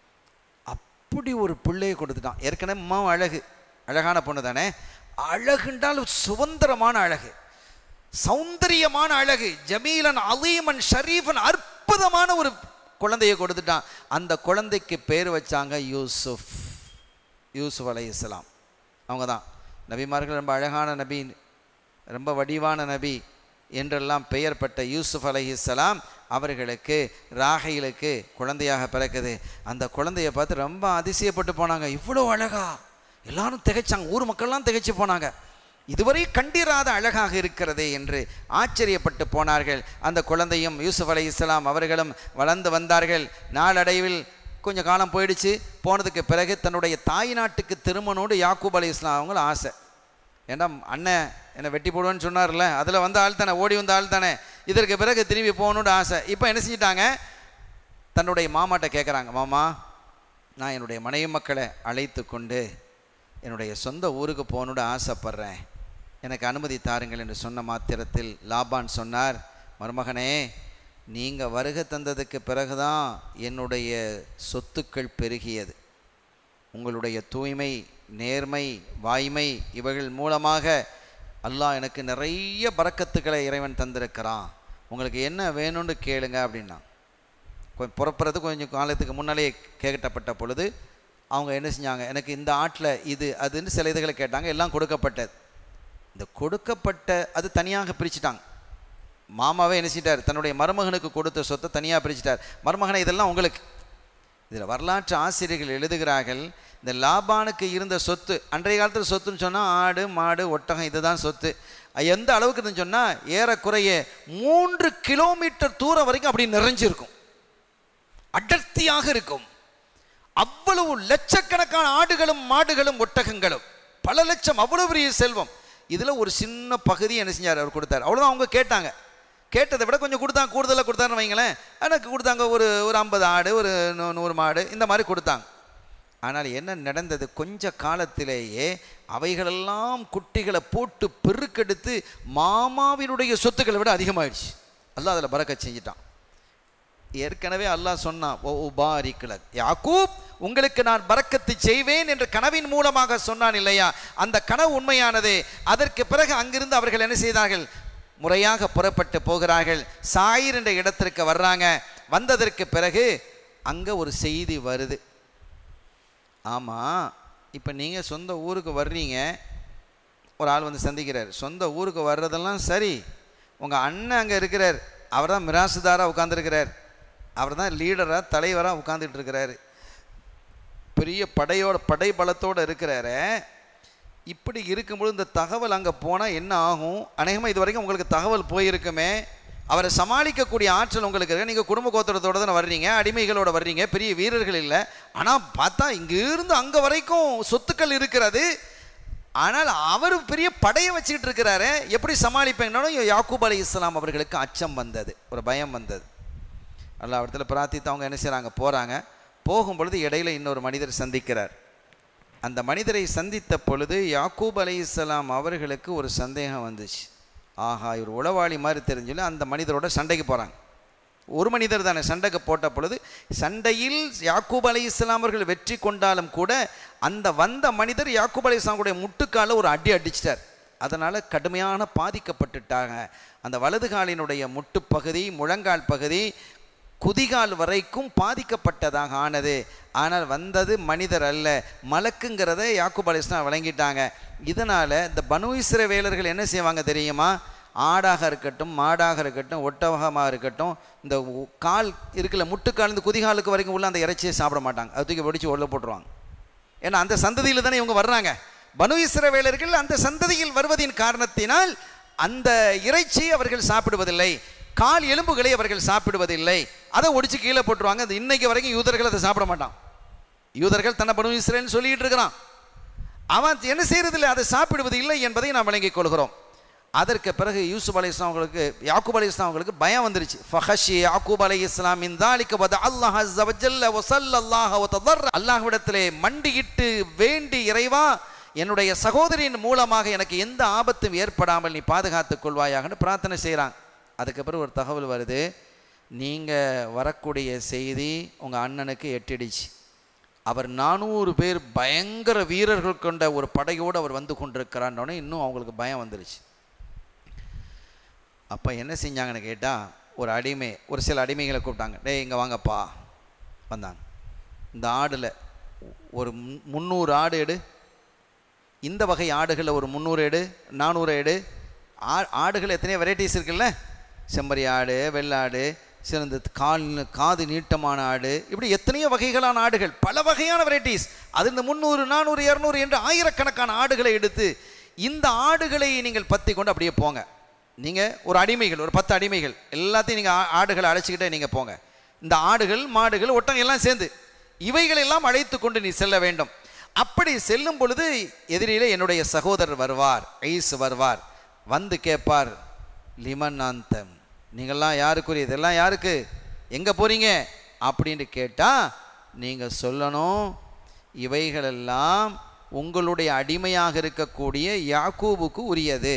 அப்படி ஒரு பிள்ளையை கொடுத்துட்டான். ஏற்கனவே அம்மா அழகு, அழகான பொண்ணு தானே. அழகுன்றால் சுதந்திரமான அழகு, சௌந்தரியமான அழகு. ஜமீலன் அலீமன் ஷரீஃபன், அற்புதமான ஒரு குழந்தையை கொடுத்துட்டான். அந்த குழந்தைக்கு பேர் வச்சாங்க யூசுஃப். யூசுஃப் அலைஹிஸ்ஸலாம் அவங்க தான் நபிமார்கள். ரொம்ப அழகான நபி, ரொம்ப வடிவான நபி என்றெல்லாம் பெயர் பெற்ற யூசுஃப் அலைஹிஸ்ஸலாம் அவர்களுக்கு ராஹிலுக்கு குழந்தையாக பிறக்குது. அந்த குழந்தையை பார்த்து ரொம்ப அதிசயப்பட்டு போனாங்க. இவ்வளோ அழகா, எல்லாரும் திகைச்சாங்க. ஊர் மக்கள்லாம் திகைச்சு போனாங்க. இதுவரை கண்டிராத அழகாக இருக்கிறதே என்று ஆச்சரியப்பட்டு போனார்கள். அந்த குழந்தையும் யூசுஃப் அலைஹிஸ்ஸலாம் அவர்களும் வளர்ந்து வந்தார்கள். நாளடைவில் கொஞ்சம் காலம் போயிடுச்சு. போனதுக்கு பிறகு தன்னுடைய தாய் நாட்டுக்கு திருமணோடு யாக்கூப் அலைஹிஸ்ஸலாம் அவங்களும் ஆசை. ஏன்னா அண்ணன் என்னை வெட்டி போடுவேன்னு சொன்னார்ல, அதில் வந்த ஆள் தானே, ஓடி வந்த ஆள் தானே. இதற்கு பிறகு திரும்பி போகணுன்னு ஆசை. இப்போ என்ன செஞ்சிட்டாங்க? தன்னுடைய மாமாட்ட கேட்குறாங்க, மாமா நான் என்னுடைய மனைவி மக்களை அழைத்து கொண்டு என்னுடைய சொந்த ஊருக்கு போகணுன்னு ஆசைப்பட்றேன், எனக்கு அனுமதி தாருங்கள் என்று சொன்ன மாத்திரத்தில் லாபான் சொன்னார், மருமகனே நீங்கள் வருகை தந்ததுக்கு பிறகுதான் என்னுடைய சொத்துக்கள் பெருகியது. உங்களுடைய தூய்மை, நேர்மை, வாய்மை இவைகள் மூலமாக அல்லாஹ் எனக்கு நிறைய பரக்கத்துக்களை இறைவன் தந்திருக்கிறான். உங்களுக்கு என்ன வேணும்னு கேளுங்க அப்படின்னா. கொஞ்சம் புறப்புறது கொஞ்சம் காலத்துக்கு முன்னாலே கேட்கப்பட்ட பொழுது அவங்க என்ன செஞ்சாங்க? எனக்கு இந்த ஆட்டில் இது அதுன்னு சில இதுகளை கேட்டாங்க. எல்லாம் கொடுக்கப்பட்டது. இந்த கொடுக்கப்பட்ட அது தனியாக பிரிச்சுட்டாங்க. மாமாவே என்ன செஞ்சிட்டார்? தன்னுடைய மருமகனுக்கு கொடுத்த சொத்தை தனியாக பிரிச்சுட்டார். மருமகனை இதெல்லாம் உங்களுக்கு. இதில் வரலாற்று ஆசிரியர்கள் எழுதுகிறார்கள், இந்த லாபானுக்கு இருந்த சொத்து, அன்றைய காலத்தில் சொத்துன்னு சொன்னால் ஆடு மாடு ஒட்டகம் இதுதான் சொத்து. எந்த அளவுக்கு இருந்துன்னு சொன்னால் ஏறக்குறைய மூன்று கிலோமீட்டர் தூரம் வரைக்கும் அப்படி நிறைஞ்சிருக்கும், அடர்த்தியாக இருக்கும். அவ்வளவு லட்சக்கணக்கான ஆடுகளும் மாடுகளும் ஒட்டகங்களும், பல லட்சம், அவ்வளவு பெரிய செல்வம். இதில் ஒரு சின்ன பகுதி என்ன செஞ்சார்? அவர் கொடுத்தார். அவ்வளோதான். அவங்க கேட்டாங்க. கேட்டதை விட கொஞ்சம் கொடுத்தாங்க, கூடுதலாக கொடுத்தாருன்னு வைங்களேன். எனக்கு கொடுத்தாங்க ஒரு ஒரு ஐம்பது ஆடு, ஒரு நூறு மாடு, இந்த மாதிரி கொடுத்தாங்க. ஆனால் என்ன நடந்தது? கொஞ்ச காலத்திலேயே அவைகளெல்லாம் குட்டிகளை போட்டு பெருக்கெடுத்து மாமாவினுடைய சொத்துக்களை விட அதிகமாகிடுச்சு. அல்லாஹ் அதில் பரக்கத் செஞ்சிட்டான். ஏற்கனவே அல்லாஹ் சொன்னான், ஓ உபாரிக்லக் யாக்கூப், உங்களுக்கு நான் பரக்கத்து செய்வேன் என்று கனவின் மூலமாக சொன்னான் இல்லையா? அந்த கனவு உண்மையானது. அதற்கு பிறகு அங்கிருந்து அவர்கள் என்ன செய்தார்கள்? முறையாக புறப்பட்டு போகிறார்கள். சாயிர் என்ற இடத்திற்கு வர்றாங்க. வந்ததற்கு பிறகு அங்கே ஒரு செய்தி வருது. ஆமாம், இப்போ நீங்கள் சொந்த ஊருக்கு வர்றீங்க, ஒரு ஆள் வந்து சந்திக்கிறார். சொந்த ஊருக்கு வர்றதெல்லாம் சரி, உங்கள் அண்ணன் அங்கே இருக்கிறார், அவர் தான் மிராசுதாராக உட்காந்துருக்கிறார், அவர் தான் லீடராக தலைவராக உட்காந்துட்டு இருக்கிறாரு, பெரிய படையோட படை பலத்தோடு இருக்கிறாரு. இப்படி இருக்கும்போது இந்த தகவல் அங்கே போனால் என்ன ஆகும்? அநேகமாக இது வரைக்கும் உங்களுக்கு தகவல் போயிருக்குமே, அவரை சமாளிக்கக்கூடிய ஆற்றல் உங்களுக்கு இருக்கு. நீங்கள் குடும்ப கோத்திரத்தோடு தானே வர்றீங்க, அடிமைகளோட வர்றீங்க, பெரிய வீரர்கள் இல்லை. ஆனால் பார்த்தா இங்கிருந்து அங்கே வரைக்கும் சொத்துக்கள் இருக்கிறது, ஆனால் அவர் பெரிய படையை வச்சுக்கிட்டு இருக்கிறாரு, எப்படி சமாளிப்பீங்கன்னாலும் யாக்கூப் அலைஹிஸ்ஸலாம் அவர்களுக்கு அச்சம் வந்தது, ஒரு பயம் வந்தது. அல்லாஹ் இடத்துல பிரார்த்தித்து அவங்க என்ன செய்கிறாங்க, போகிறாங்க. போகும் பொழுது இடையில இன்னொரு மனிதர் சந்திக்கிறார். அந்த மனிதரை சந்தித்த பொழுது யாக்கூப் அலைஹிஸ்ஸலாம் அவர்களுக்கு ஒரு சந்தேகம் வந்துச்சு. ஆஹா, இவர் உளவாளி மாதிரி தெரிஞ்சுல அந்த மனிதரோட சண்டைக்கு போகிறாங்க. ஒரு மனிதர் தானே சண்டைக்கு போட்ட பொழுது சண்டையில் யாக்கூப் அலைஹிஸ்ஸலாம் அவர்கள் வெற்றி கொண்டாலும் கூட அந்த வந்த மனிதர் யாக்கூப் அலைஹிஸ்ஸலாமுடைய முட்டுக்கால ஒரு அடி அடிச்சிட்டார். அதனால் கடுமையான பாதிக்கப்பட்டுட்டாங்க. அந்த வலது காலினுடைய முட்டு பகுதி, முழங்கால் பகுதி, குதிகால் வரைக்கும் பாதிக்கப்பட்டதாக ஆனது. ஆனால் வந்தது மனிதர் அல்ல, மலக்குங்கிறத யாக்கூப் அலைஹிஸ்ஸலாம் வழங்கிட்டாங்க. இதனால் இந்த பனு இஸ்ரவேலர்கள் என்ன செய்வாங்க தெரியுமா? ஆடாக இருக்கட்டும், மாடாக இருக்கட்டும், ஒட்டகமாக இருக்கட்டும், இந்த கால் இருக்குல்ல, முட்டுக்கால் இந்த குதிகாலுக்கு வரைக்கும் உள்ள அந்த இறைச்சியை சாப்பிட மாட்டாங்க, அது தூக்கி வெடிச்சு உள்ள போட்டுருவாங்க. ஏன்னா அந்த சந்ததியில் தானே இவங்க வர்றாங்க. பனு இஸ்ரவேலர்கள் அந்த சந்ததியில் வருவதின் காரணத்தினால் அந்த இறைச்சி அவர்கள் சாப்பிடுவதில்லை, கால் எலும்புகளை அவர்கள் சாப்பிடுவதில்லை, அதை ஒடிச்சு கீழே போட்டுருவாங்க. அது இன்னைக்கு வரைக்கும் யூதர்கள் அதை சாப்பிட மாட்டான். யூதர்கள் தன்னை பனு இஸ்ரவேல்னு சொல்லிட்டு இருக்கிறான், அவன் என்ன செய்யறதில்லை, அதை சாப்பிடுவது இல்லை என்பதை நாம் விளங்கிக் கொள்கிறோம். அதற்கு பிறகு யூசுப் அலைஹிஸ்ஸலாம் அவங்களுக்கு, யாக்கூப் அலைஹிஸ்ஸலாம் அவங்களுக்கு பயம் வந்துருச்சு. ஃபஹஷி யாக்கூப் அலைஹிஸ்ஸலாம் மின் தாலிக வத அல்லாஹ் அஸ்ஸ வஜல்ல வஸல்லல்லாஹு வததர், அல்லாஹ்விடத்திலே மண்டியிட்டு வேண்டி, இறைவா என்னுடைய சகோதரியின் மூலமாக எனக்கு எந்த ஆபத்தும் ஏற்படாமல் நீ பாதுகாத்துக் கொள்வாயாகன்னு பிரார்த்தனை செய்கிறாங்க. அதுக்கப்புறம் ஒரு தகவல் வருது, நீங்கள் வரக்கூடிய செய்தி உங்கள் அண்ணனுக்கு எட்டிடுச்சு, அவர் நானூறு பேர் பயங்கர வீரர்கள் கொண்ட ஒரு படையோடு அவர் வந்து கொண்டிருக்கிறான்னு இன்னும் அவங்களுக்கு பயம் வந்துருச்சு. அப்போ என்ன செஞ்சாங்கன்னு கேட்டால், ஒரு அடிமை, ஒரு சில அடிமைகளை கூப்பிட்டாங்க. டே இங்கே வாங்கப்பா. வந்தாங்க. இந்த ஆடில் ஒரு முந்நூறு ஆடு எடு, இந்த வகை ஆடுகளில் ஒரு முந்நூறு எடு, நானூறு எடு. ஆ ஆடுகள் எத்தனையோ வெரைட்டிஸ் இருக்குல்ல, செம்மறி ஆடு, வெள்ளாடு, சிறந்த கால் காது நீட்டமான ஆடு, இப்படி எத்தனையோ வகைகளான ஆடுகள், பல வகையான வெரைட்டிஸ். அது இந்த முந்நூறு நானூறு இரநூறு என்று ஆயிரக்கணக்கான ஆடுகளை எடுத்து இந்த ஆடுகளை நீங்கள் பற்றி கொண்டு அப்படியே போங்க. நீங்கள் ஒரு அடிமைகள், ஒரு பத்து அடிமைகள் எல்லாத்தையும் நீங்கள் ஆடுகளை அழைச்சிக்கிட்டே நீங்கள் போங்க. இந்த ஆடுகள், மாடுகள், ஒட்டகம் எல்லாம் சேர்ந்து இவைகளெல்லாம் அழைத்து கொண்டு நீ செல்ல வேண்டும். அப்படி செல்லும் பொழுது எதிரிலே என்னுடைய சகோதரர் வருவார், ஐஸ் வருவார், வந்து கேட்பார், லிமன்னாந்தம், நீங்கள்லாம் யாருக்குரிய, இதெல்லாம் யாருக்கு, எங்கே போகிறீங்க அப்படின்னு கேட்டால் நீங்கள் சொல்லணும், இவைகளெல்லாம் உங்களுடைய அடிமையாக இருக்கக்கூடிய யாக்கூபுக்கு உரியது.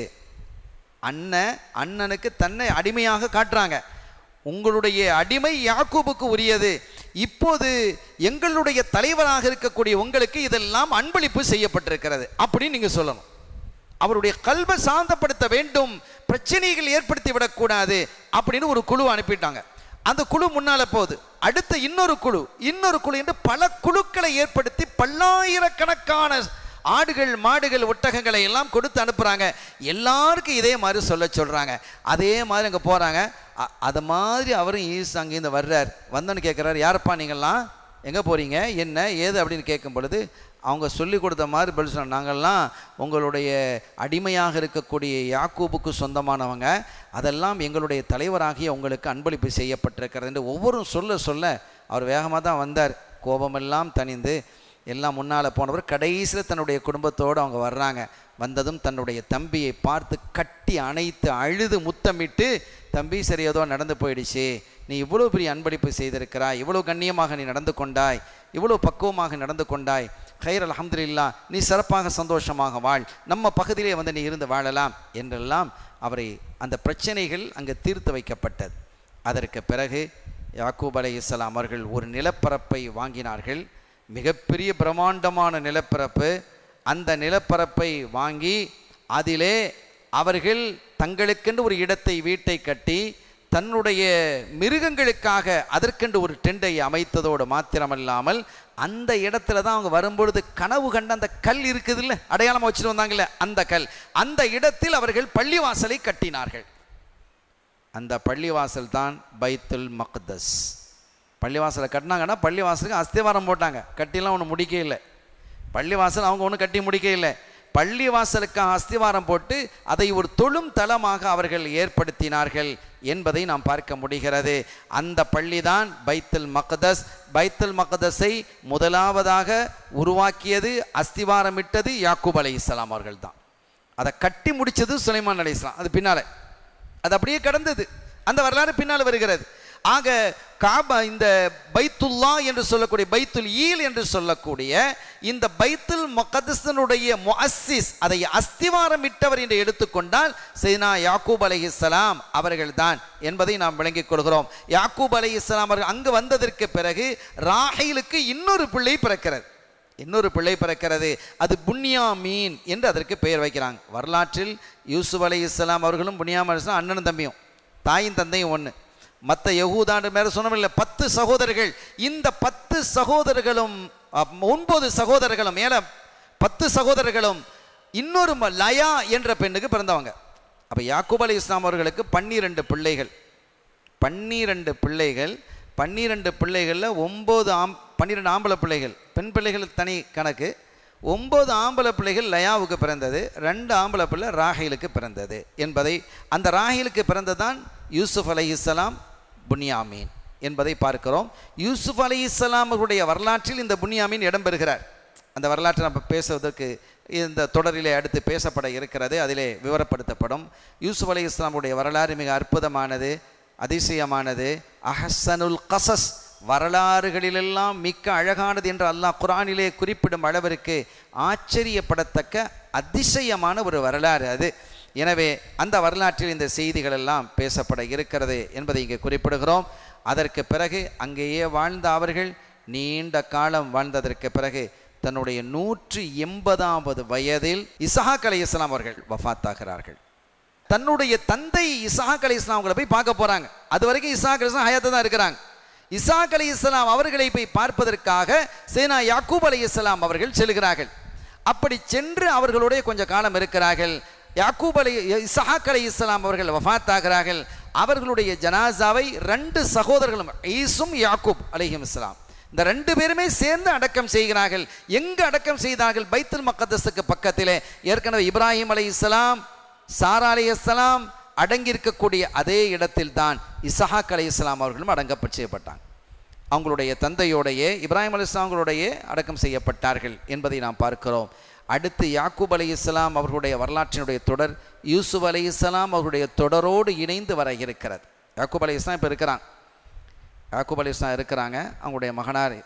அண்ணன் அண்ணனுக்கு தன்னை அடிமையாக காட்டுறாங்க, உங்களுடைய அடிமை யாக்கூபுக்கு உரியது. இப்போது எங்களுடைய தலைவராக இருக்கக்கூடிய உங்களுக்கு இதெல்லாம் அன்பளிப்பு செய்யப்பட்டிருக்கிறது அப்படின்னு நீங்கள் சொல்லணும். அவருடைய கல்வை சாந்தப்படுத்த வேண்டும், பிரச்சனைகள் ஏற்படுத்தி விடக்கூடாது அப்படின்னு ஒரு குழு அனுப்பிட்டாங்க. அந்த குழு முன்னால போகுது, அடுத்த இன்னொரு குழு, இன்னொரு குழு என்று பல குழுக்களை ஏற்படுத்தி பல்லாயிரக்கணக்கான ஆடுகள், மாடுகள், ஒட்டகங்களை எல்லாம் கொடுத்து அனுப்புகிறாங்க. எல்லாருக்கும் இதே மாதிரி சொல்ல சொல்கிறாங்க. அதே மாதிரி அங்கே போகிறாங்க. அது மாதிரி அவரும் ஈஸ் அங்கேருந்து வர்றார். வந்தோன்னு கேட்குறாரு, யாரப்பா நீங்கள்லாம், எங்கே போகிறீங்க, என்ன ஏது அப்படின்னு கேட்கும் பொழுது அவங்க சொல்லி கொடுத்த மாதிரி பதில் சொன்னாங்க, நாங்கள்லாம் உங்களுடைய அடிமையாக இருக்கக்கூடிய யாக்கூபுக்கு சொந்தமானவங்க, அதெல்லாம் எங்களுடைய தலைவராகிய உங்களுக்கு அன்பளிப்பு செய்யப்பட்டிருக்கிறது என்று ஒவ்வொரு சொல்ல சொல்ல அவர் வேகமாக தான் வந்தார். கோபமெல்லாம் தணிந்து எல்லாம் முன்னால் போனவர் கடைசியில் தன்னுடைய குடும்பத்தோடு அவங்க வர்றாங்க. வந்ததும் தன்னுடைய தம்பியை பார்த்து கட்டி அணைத்து அழுது முத்தமிட்டு, தம்பி சரி ஏதோ நடந்து போயிடுச்சு, நீ இவ்வளோ பெரிய அன்பளிப்பு செய்திருக்கிறாய், இவ்வளோ கண்ணியமாக நீ நடந்து கொண்டாய், இவ்வளோ பக்குவமாக நடந்து கொண்டாய், ஹைர் அல்ஹம்துலில்லாஹ், நீ சிறப்பாக சந்தோஷமாக வாழ், நம்ம பகுதியிலே வந்து நீ இருந்து வாழலாம் என்றெல்லாம் அவரை அந்த பிரச்சனைகள் அங்கே தீர்த்து வைக்கப்பட்டது. அதற்கு பிறகு யாக்கூப் அலைஹிஸ்ஸலாம் அவர்கள் ஒரு நிலப்பரப்பை வாங்கினார்கள், மிகப்பெரிய பிரம்மாண்டமான நிலப்பரப்பு. அந்த நிலப்பரப்பை வாங்கி அதிலே அவர்கள் தங்களுக்கென்று ஒரு இடத்தை, வீட்டை கட்டி தன்னுடைய மிருகங்களுக்காக அதற்கென்று ஒரு டெண்டை அமைத்ததோடு மாத்திரமல்லாமல் அந்த இடத்துல தான் அவங்க வரும்பொழுது கனவு கண்ட அந்த கல் இருக்குது இல்லை, அடையாளமாக வச்சுட்டு வந்தாங்கல்ல அந்த கல், அந்த இடத்தில் அவர்கள் பள்ளிவாசலை கட்டினார்கள். அந்த பள்ளிவாசல் தான் பைத்துல் மக்தஸ். பள்ளிவாசலை கட்டினாங்கன்னா பள்ளிவாசலுக்கு அஸ்திவாரம் போட்டாங்க, கட்டிலாம் ஒன்று முடிக்க இல்லை. பள்ளிவாசல் அவங்க ஒன்றும் கட்டி முடிக்க இல்லை, பள்ளிவாசலுக்காக அஸ்திவாரம் போட்டு அதை ஒரு தொழும் தலமாக அவர்கள் ஏற்படுத்தினார்கள் என்பதை நாம் பார்க்க முடிகிறது. அந்த பள்ளி தான் பைத்துல் மக்தஸ். பைத்துல் மக்தஸை முதலாவதாக உருவாக்கியது, அஸ்திவாரமிட்டது யாக்கூப் அலைஹிஸ்ஸலாம் அவர்கள் தான். அதை கட்டி முடித்தது சுலைமான் அலைஹிஸ்ஸலாம். அது பின்னால் அது அப்படியே கடந்தது, அந்த வரலாறு பின்னால் வருகிறது. ஆக காபா, இந்த பைத்துல்லா என்று சொல்லக்கூடிய, பைத்துல் ஈல் என்று சொல்லக்கூடிய இந்த பைத்துல் முகத்தஸனுடைய முஅஸ்ஸிஸ், அதை அஸ்திவாரம் இட்டவர் என்று எடுத்துக்கொண்டால் சையதுனா யாக்கூப் அலைஹிஸ்ஸலாம் அவர்கள் தான் என்பதை நாம் விளங்கிக் கொள்கிறோம். யாக்கூப் அலைஹிஸ்ஸலாம் அவர்கள் அங்கு வந்ததற்கு பிறகு ராஹீலுக்கு இன்னொரு பிள்ளை பிறக்கிறது, இன்னொரு பிள்ளை பிறக்கிறது. அது புன்யாமீன் என்று அதற்கு பெயர் வைக்கிறாங்க. வரலாற்றில் யூசுப் அலைஹிஸ்ஸலாம் அவர்களும் புன்யாமீன் அலைஹிஸ்ஸலாம் அண்ணனும் தம்பியும், தாயும் தந்தையும் ஒன்று. மற்ற யகூதாண்டு மேலே சொன்னோம்ல பத்து சகோதரர்கள், இந்த பத்து சகோதரர்களும் ஒன்பது சகோதரர்களும் மேலே பத்து சகோதரர்களும் இன்னொரு லயா என்ற பெண்ணுக்கு பிறந்தவங்க. அப்போ யாக்கூப் அலைஹிஸ்ஸலாம் அவர்களுக்கு பன்னிரண்டு பிள்ளைகள், பன்னிரண்டு பிள்ளைகள் பன்னிரண்டு பிள்ளைகளில் ஒம்பது ஆம் பன்னிரெண்டு ஆம்பளை பிள்ளைகள், பெண் பிள்ளைகள் தனி கணக்கு. ஒம்பது ஆம்பளை பிள்ளைகள் லயாவுக்கு பிறந்தது, ரெண்டு ஆம்பளை பிள்ளை ராஹீலுக்கு பிறந்தது என்பதை, அந்த ராஹீலுக்கு பிறந்ததான் யூசுப் அலைஹிஸ்ஸலாம் புன்யாமீன் என்பதை பார்க்கிறோம். யூசுப் அலைஹிஸ்ஸலாம் அவருடைய வரலாற்றில் இந்த புன்யாமீன் இடம்பெறுகிறார். அந்த வரலாற்றை நம்ம பேசுவதற்கு இந்த தொடரிலே அடுத்து பேசப்பட இருக்கிறது, அதிலே விவரப்படுத்தப்படும். யூசுப் அலைஹிஸ்ஸலாமுடைய வரலாறு மிக அற்புதமானது, அதிசயமானது. அஹ்ஸனுல் கஸஸ், வரலாறுகளிலெல்லாம் மிக்க அழகானது என்று அல்லாஹ் குர்ஆனிலே குறிப்பிடும் அளவிற்கு ஆச்சரியப்படத்தக்க அதிசயமான ஒரு வரலாறு அது. எனவே அந்த வரலாற்றில் இந்த செய்திகள் எல்லாம் பேசப்பட இருக்கிறது என்பதை இங்கே குறிப்பிடுகிறோம். அதற்கு பிறகு அங்கேயே வாழ்ந்த அவர்கள் நீண்ட காலம் வாழ்ந்ததற்கு பிறகு தன்னுடைய நூற்றி எண்பதாவது வயதில் இஸ்ஹாக் அலைஹிஸ்ஸலாம் அவர்கள் வஃபாத்தாகிறார்கள். தன்னுடைய தந்தை இஸ்ஹாக் அலைஹிஸ்ஸலாம் அவங்களை போய் பார்க்க போறாங்க. அது வரைக்கும் இஸ்ஹாக் அலைஹிஸ்ஸலாம் ஹயாத்தா தான் இருக்கிறாங்க. இஸ்ஹாக் அலைஹிஸ்ஸலாம் அவர்களை போய் பார்ப்பதற்காக சையதுனா யாக்கூப் அலைஹிஸ்ஸலாம் அவர்கள் செல்கிறார்கள். அப்படி சென்று அவர்களுடைய கொஞ்ச காலம் இருக்கிறார்கள். யாக்கூப் அலை இஸ்ஹாக் அலைஹிஸ்ஸலாம் அவர்கள் வஃபாத்தாகிறார்கள். அவர்களுடைய ஜனாசாவை ரெண்டு சகோதரர்களும் ஈசும் யாக்கூப் அலைஹிஸ்ஸலாம் இந்த ரெண்டு பேருமே சேர்ந்து அடக்கம் செய்கிறார்கள். எங்கு அடக்கம் செய்தார்கள்? பைத்துல் மக்தஸுக்கு பக்கத்திலே. ஏற்கனவே இப்ராஹிம் அலைஹிஸ்ஸலாம், சாரா அலைஹிஸ்ஸலாம் அடங்கியிருக்கக்கூடிய அதே இடத்தில் தான் இஸ்ஹாக் அலைஹிஸ்ஸலாம் அவர்களும் அடங்கப்பட்டு செய்யப்பட்டாங்க. அவங்களுடைய தந்தையோடையே இப்ராஹிம் அலைஹிஸ்ஸலாம்களுடைய அடக்கம் செய்யப்பட்டார்கள் என்பதை நாம் பார்க்கிறோம். அடுத்து யாக்கூப் அலைஹிஸ்ஸலாம் அவர்களுடைய வரலாற்றினுடைய தொடர் யூசுப் அலைஹிஸ்ஸலாம் அவர்களுடைய தொடரோடு இணைந்து வர இருக்கிறது. யாக்கூப் அலைஹிஸ்ஸலாம் இப்போ இருக்கிறாங்க, யாக்கூப் அலைஹிஸ்ஸலாம் இருக்கிறாங்க, அவங்களுடைய மகனார்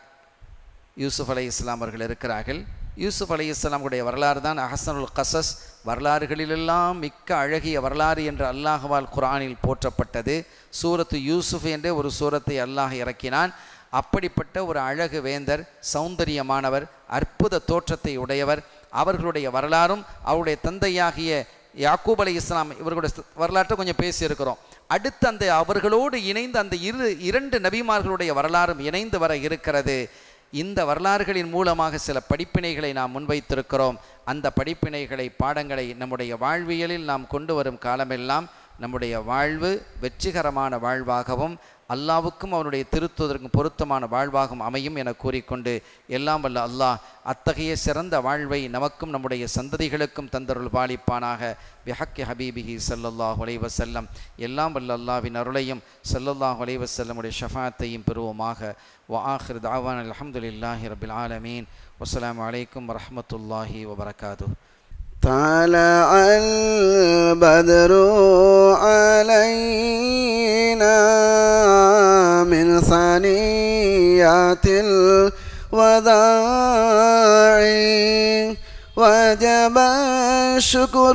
யூசுப் அலைஹிஸ்ஸலாம் அவர்கள் இருக்கிறார்கள். யூசுப் அலைஹிஸ்ஸலாமுடைய வரலாறு தான் அஹ்ஸனுல் கஸஸ், வரலாறுகளிலெல்லாம் மிக்க அழகிய வரலாறு என்று அல்லாஹ்வால் குர்ஆனில் போற்றப்பட்டது. சூரத்து யூசுப் என்ற ஒரு சூரத்தை அல்லாஹ் இறக்கினான். அப்படிப்பட்ட ஒரு அழகு வேந்தர், சௌந்தரியமானவர், அற்புத தோற்றத்தை உடையவர். அவர்களுடைய வரலாறும் அவருடைய தந்தையாகிய யாக்கூப் அலைஹிஸ்ஸலாம் இவர்களுடைய வரலாற்றை கொஞ்சம் பேசியிருக்கிறோம். அடுத்து அந்த அவர்களோடு இணைந்து அந்த இரு இரண்டு நபிமார்களுடைய வரலாறும் இணைந்து வர இருக்கிறது. இந்த வரலாறுகளின் மூலமாக சில படிப்பினைகளை நாம் முன்வைத்திருக்கிறோம். அந்த படிப்பினைகளை, பாடங்களை நம்முடைய வாழ்வியலில் நாம் கொண்டு வரும் காலமெல்லாம் நம்முடைய வாழ்வு வெற்றிகரமான வாழ்வாகவும் அல்லாவுக்கும் அவனுடைய திருத்துவதற்கும் பொருத்தமான வாழ்வாகவும் அமையும் என கூறிக்கொண்டு, எல்லாம் வல்ல அல்லாஹ் அத்தகைய சிறந்த வாழ்வை நமக்கும் நம்முடைய சந்ததிகளுக்கும் தந்தருள் பாலிப்பானாக. பிஹக்கி ஹபீபிஹி ஸல்லல்லாஹு அலைஹி வஸல்லம். எல்லாம் வல்ல அல்லாஹ்வின் அருளையும் ஸல்லல்லாஹு அலைஹி வஸல்லமுடைய ஷஃபாஅத்தையும் பெறுவோமாக. வ ஆகிர் தஅவானா அல்ஹம்துலில்லாஹி ரப்பில் ஆலமீன். வஸ்ஸலாமு அலைக்கும் வரஹ்மத்துல்லாஹி வபரகாதுஹு.
طلع البدر علينا من ثنيات الوداع وجب الشكر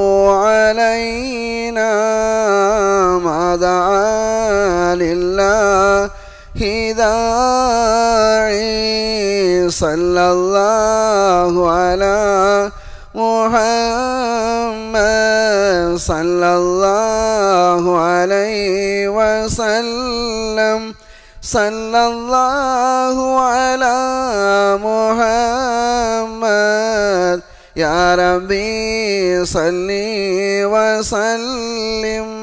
علينا ما دعا لله داعي. صلى الله على محمد സല്ലല്ലാഹു അലൈഹി വസല്ലം സല്ലല്ലാഹു അലാ മുഹമ്മദ് യാ റബ്ബി സല്ലി വസല്ലിം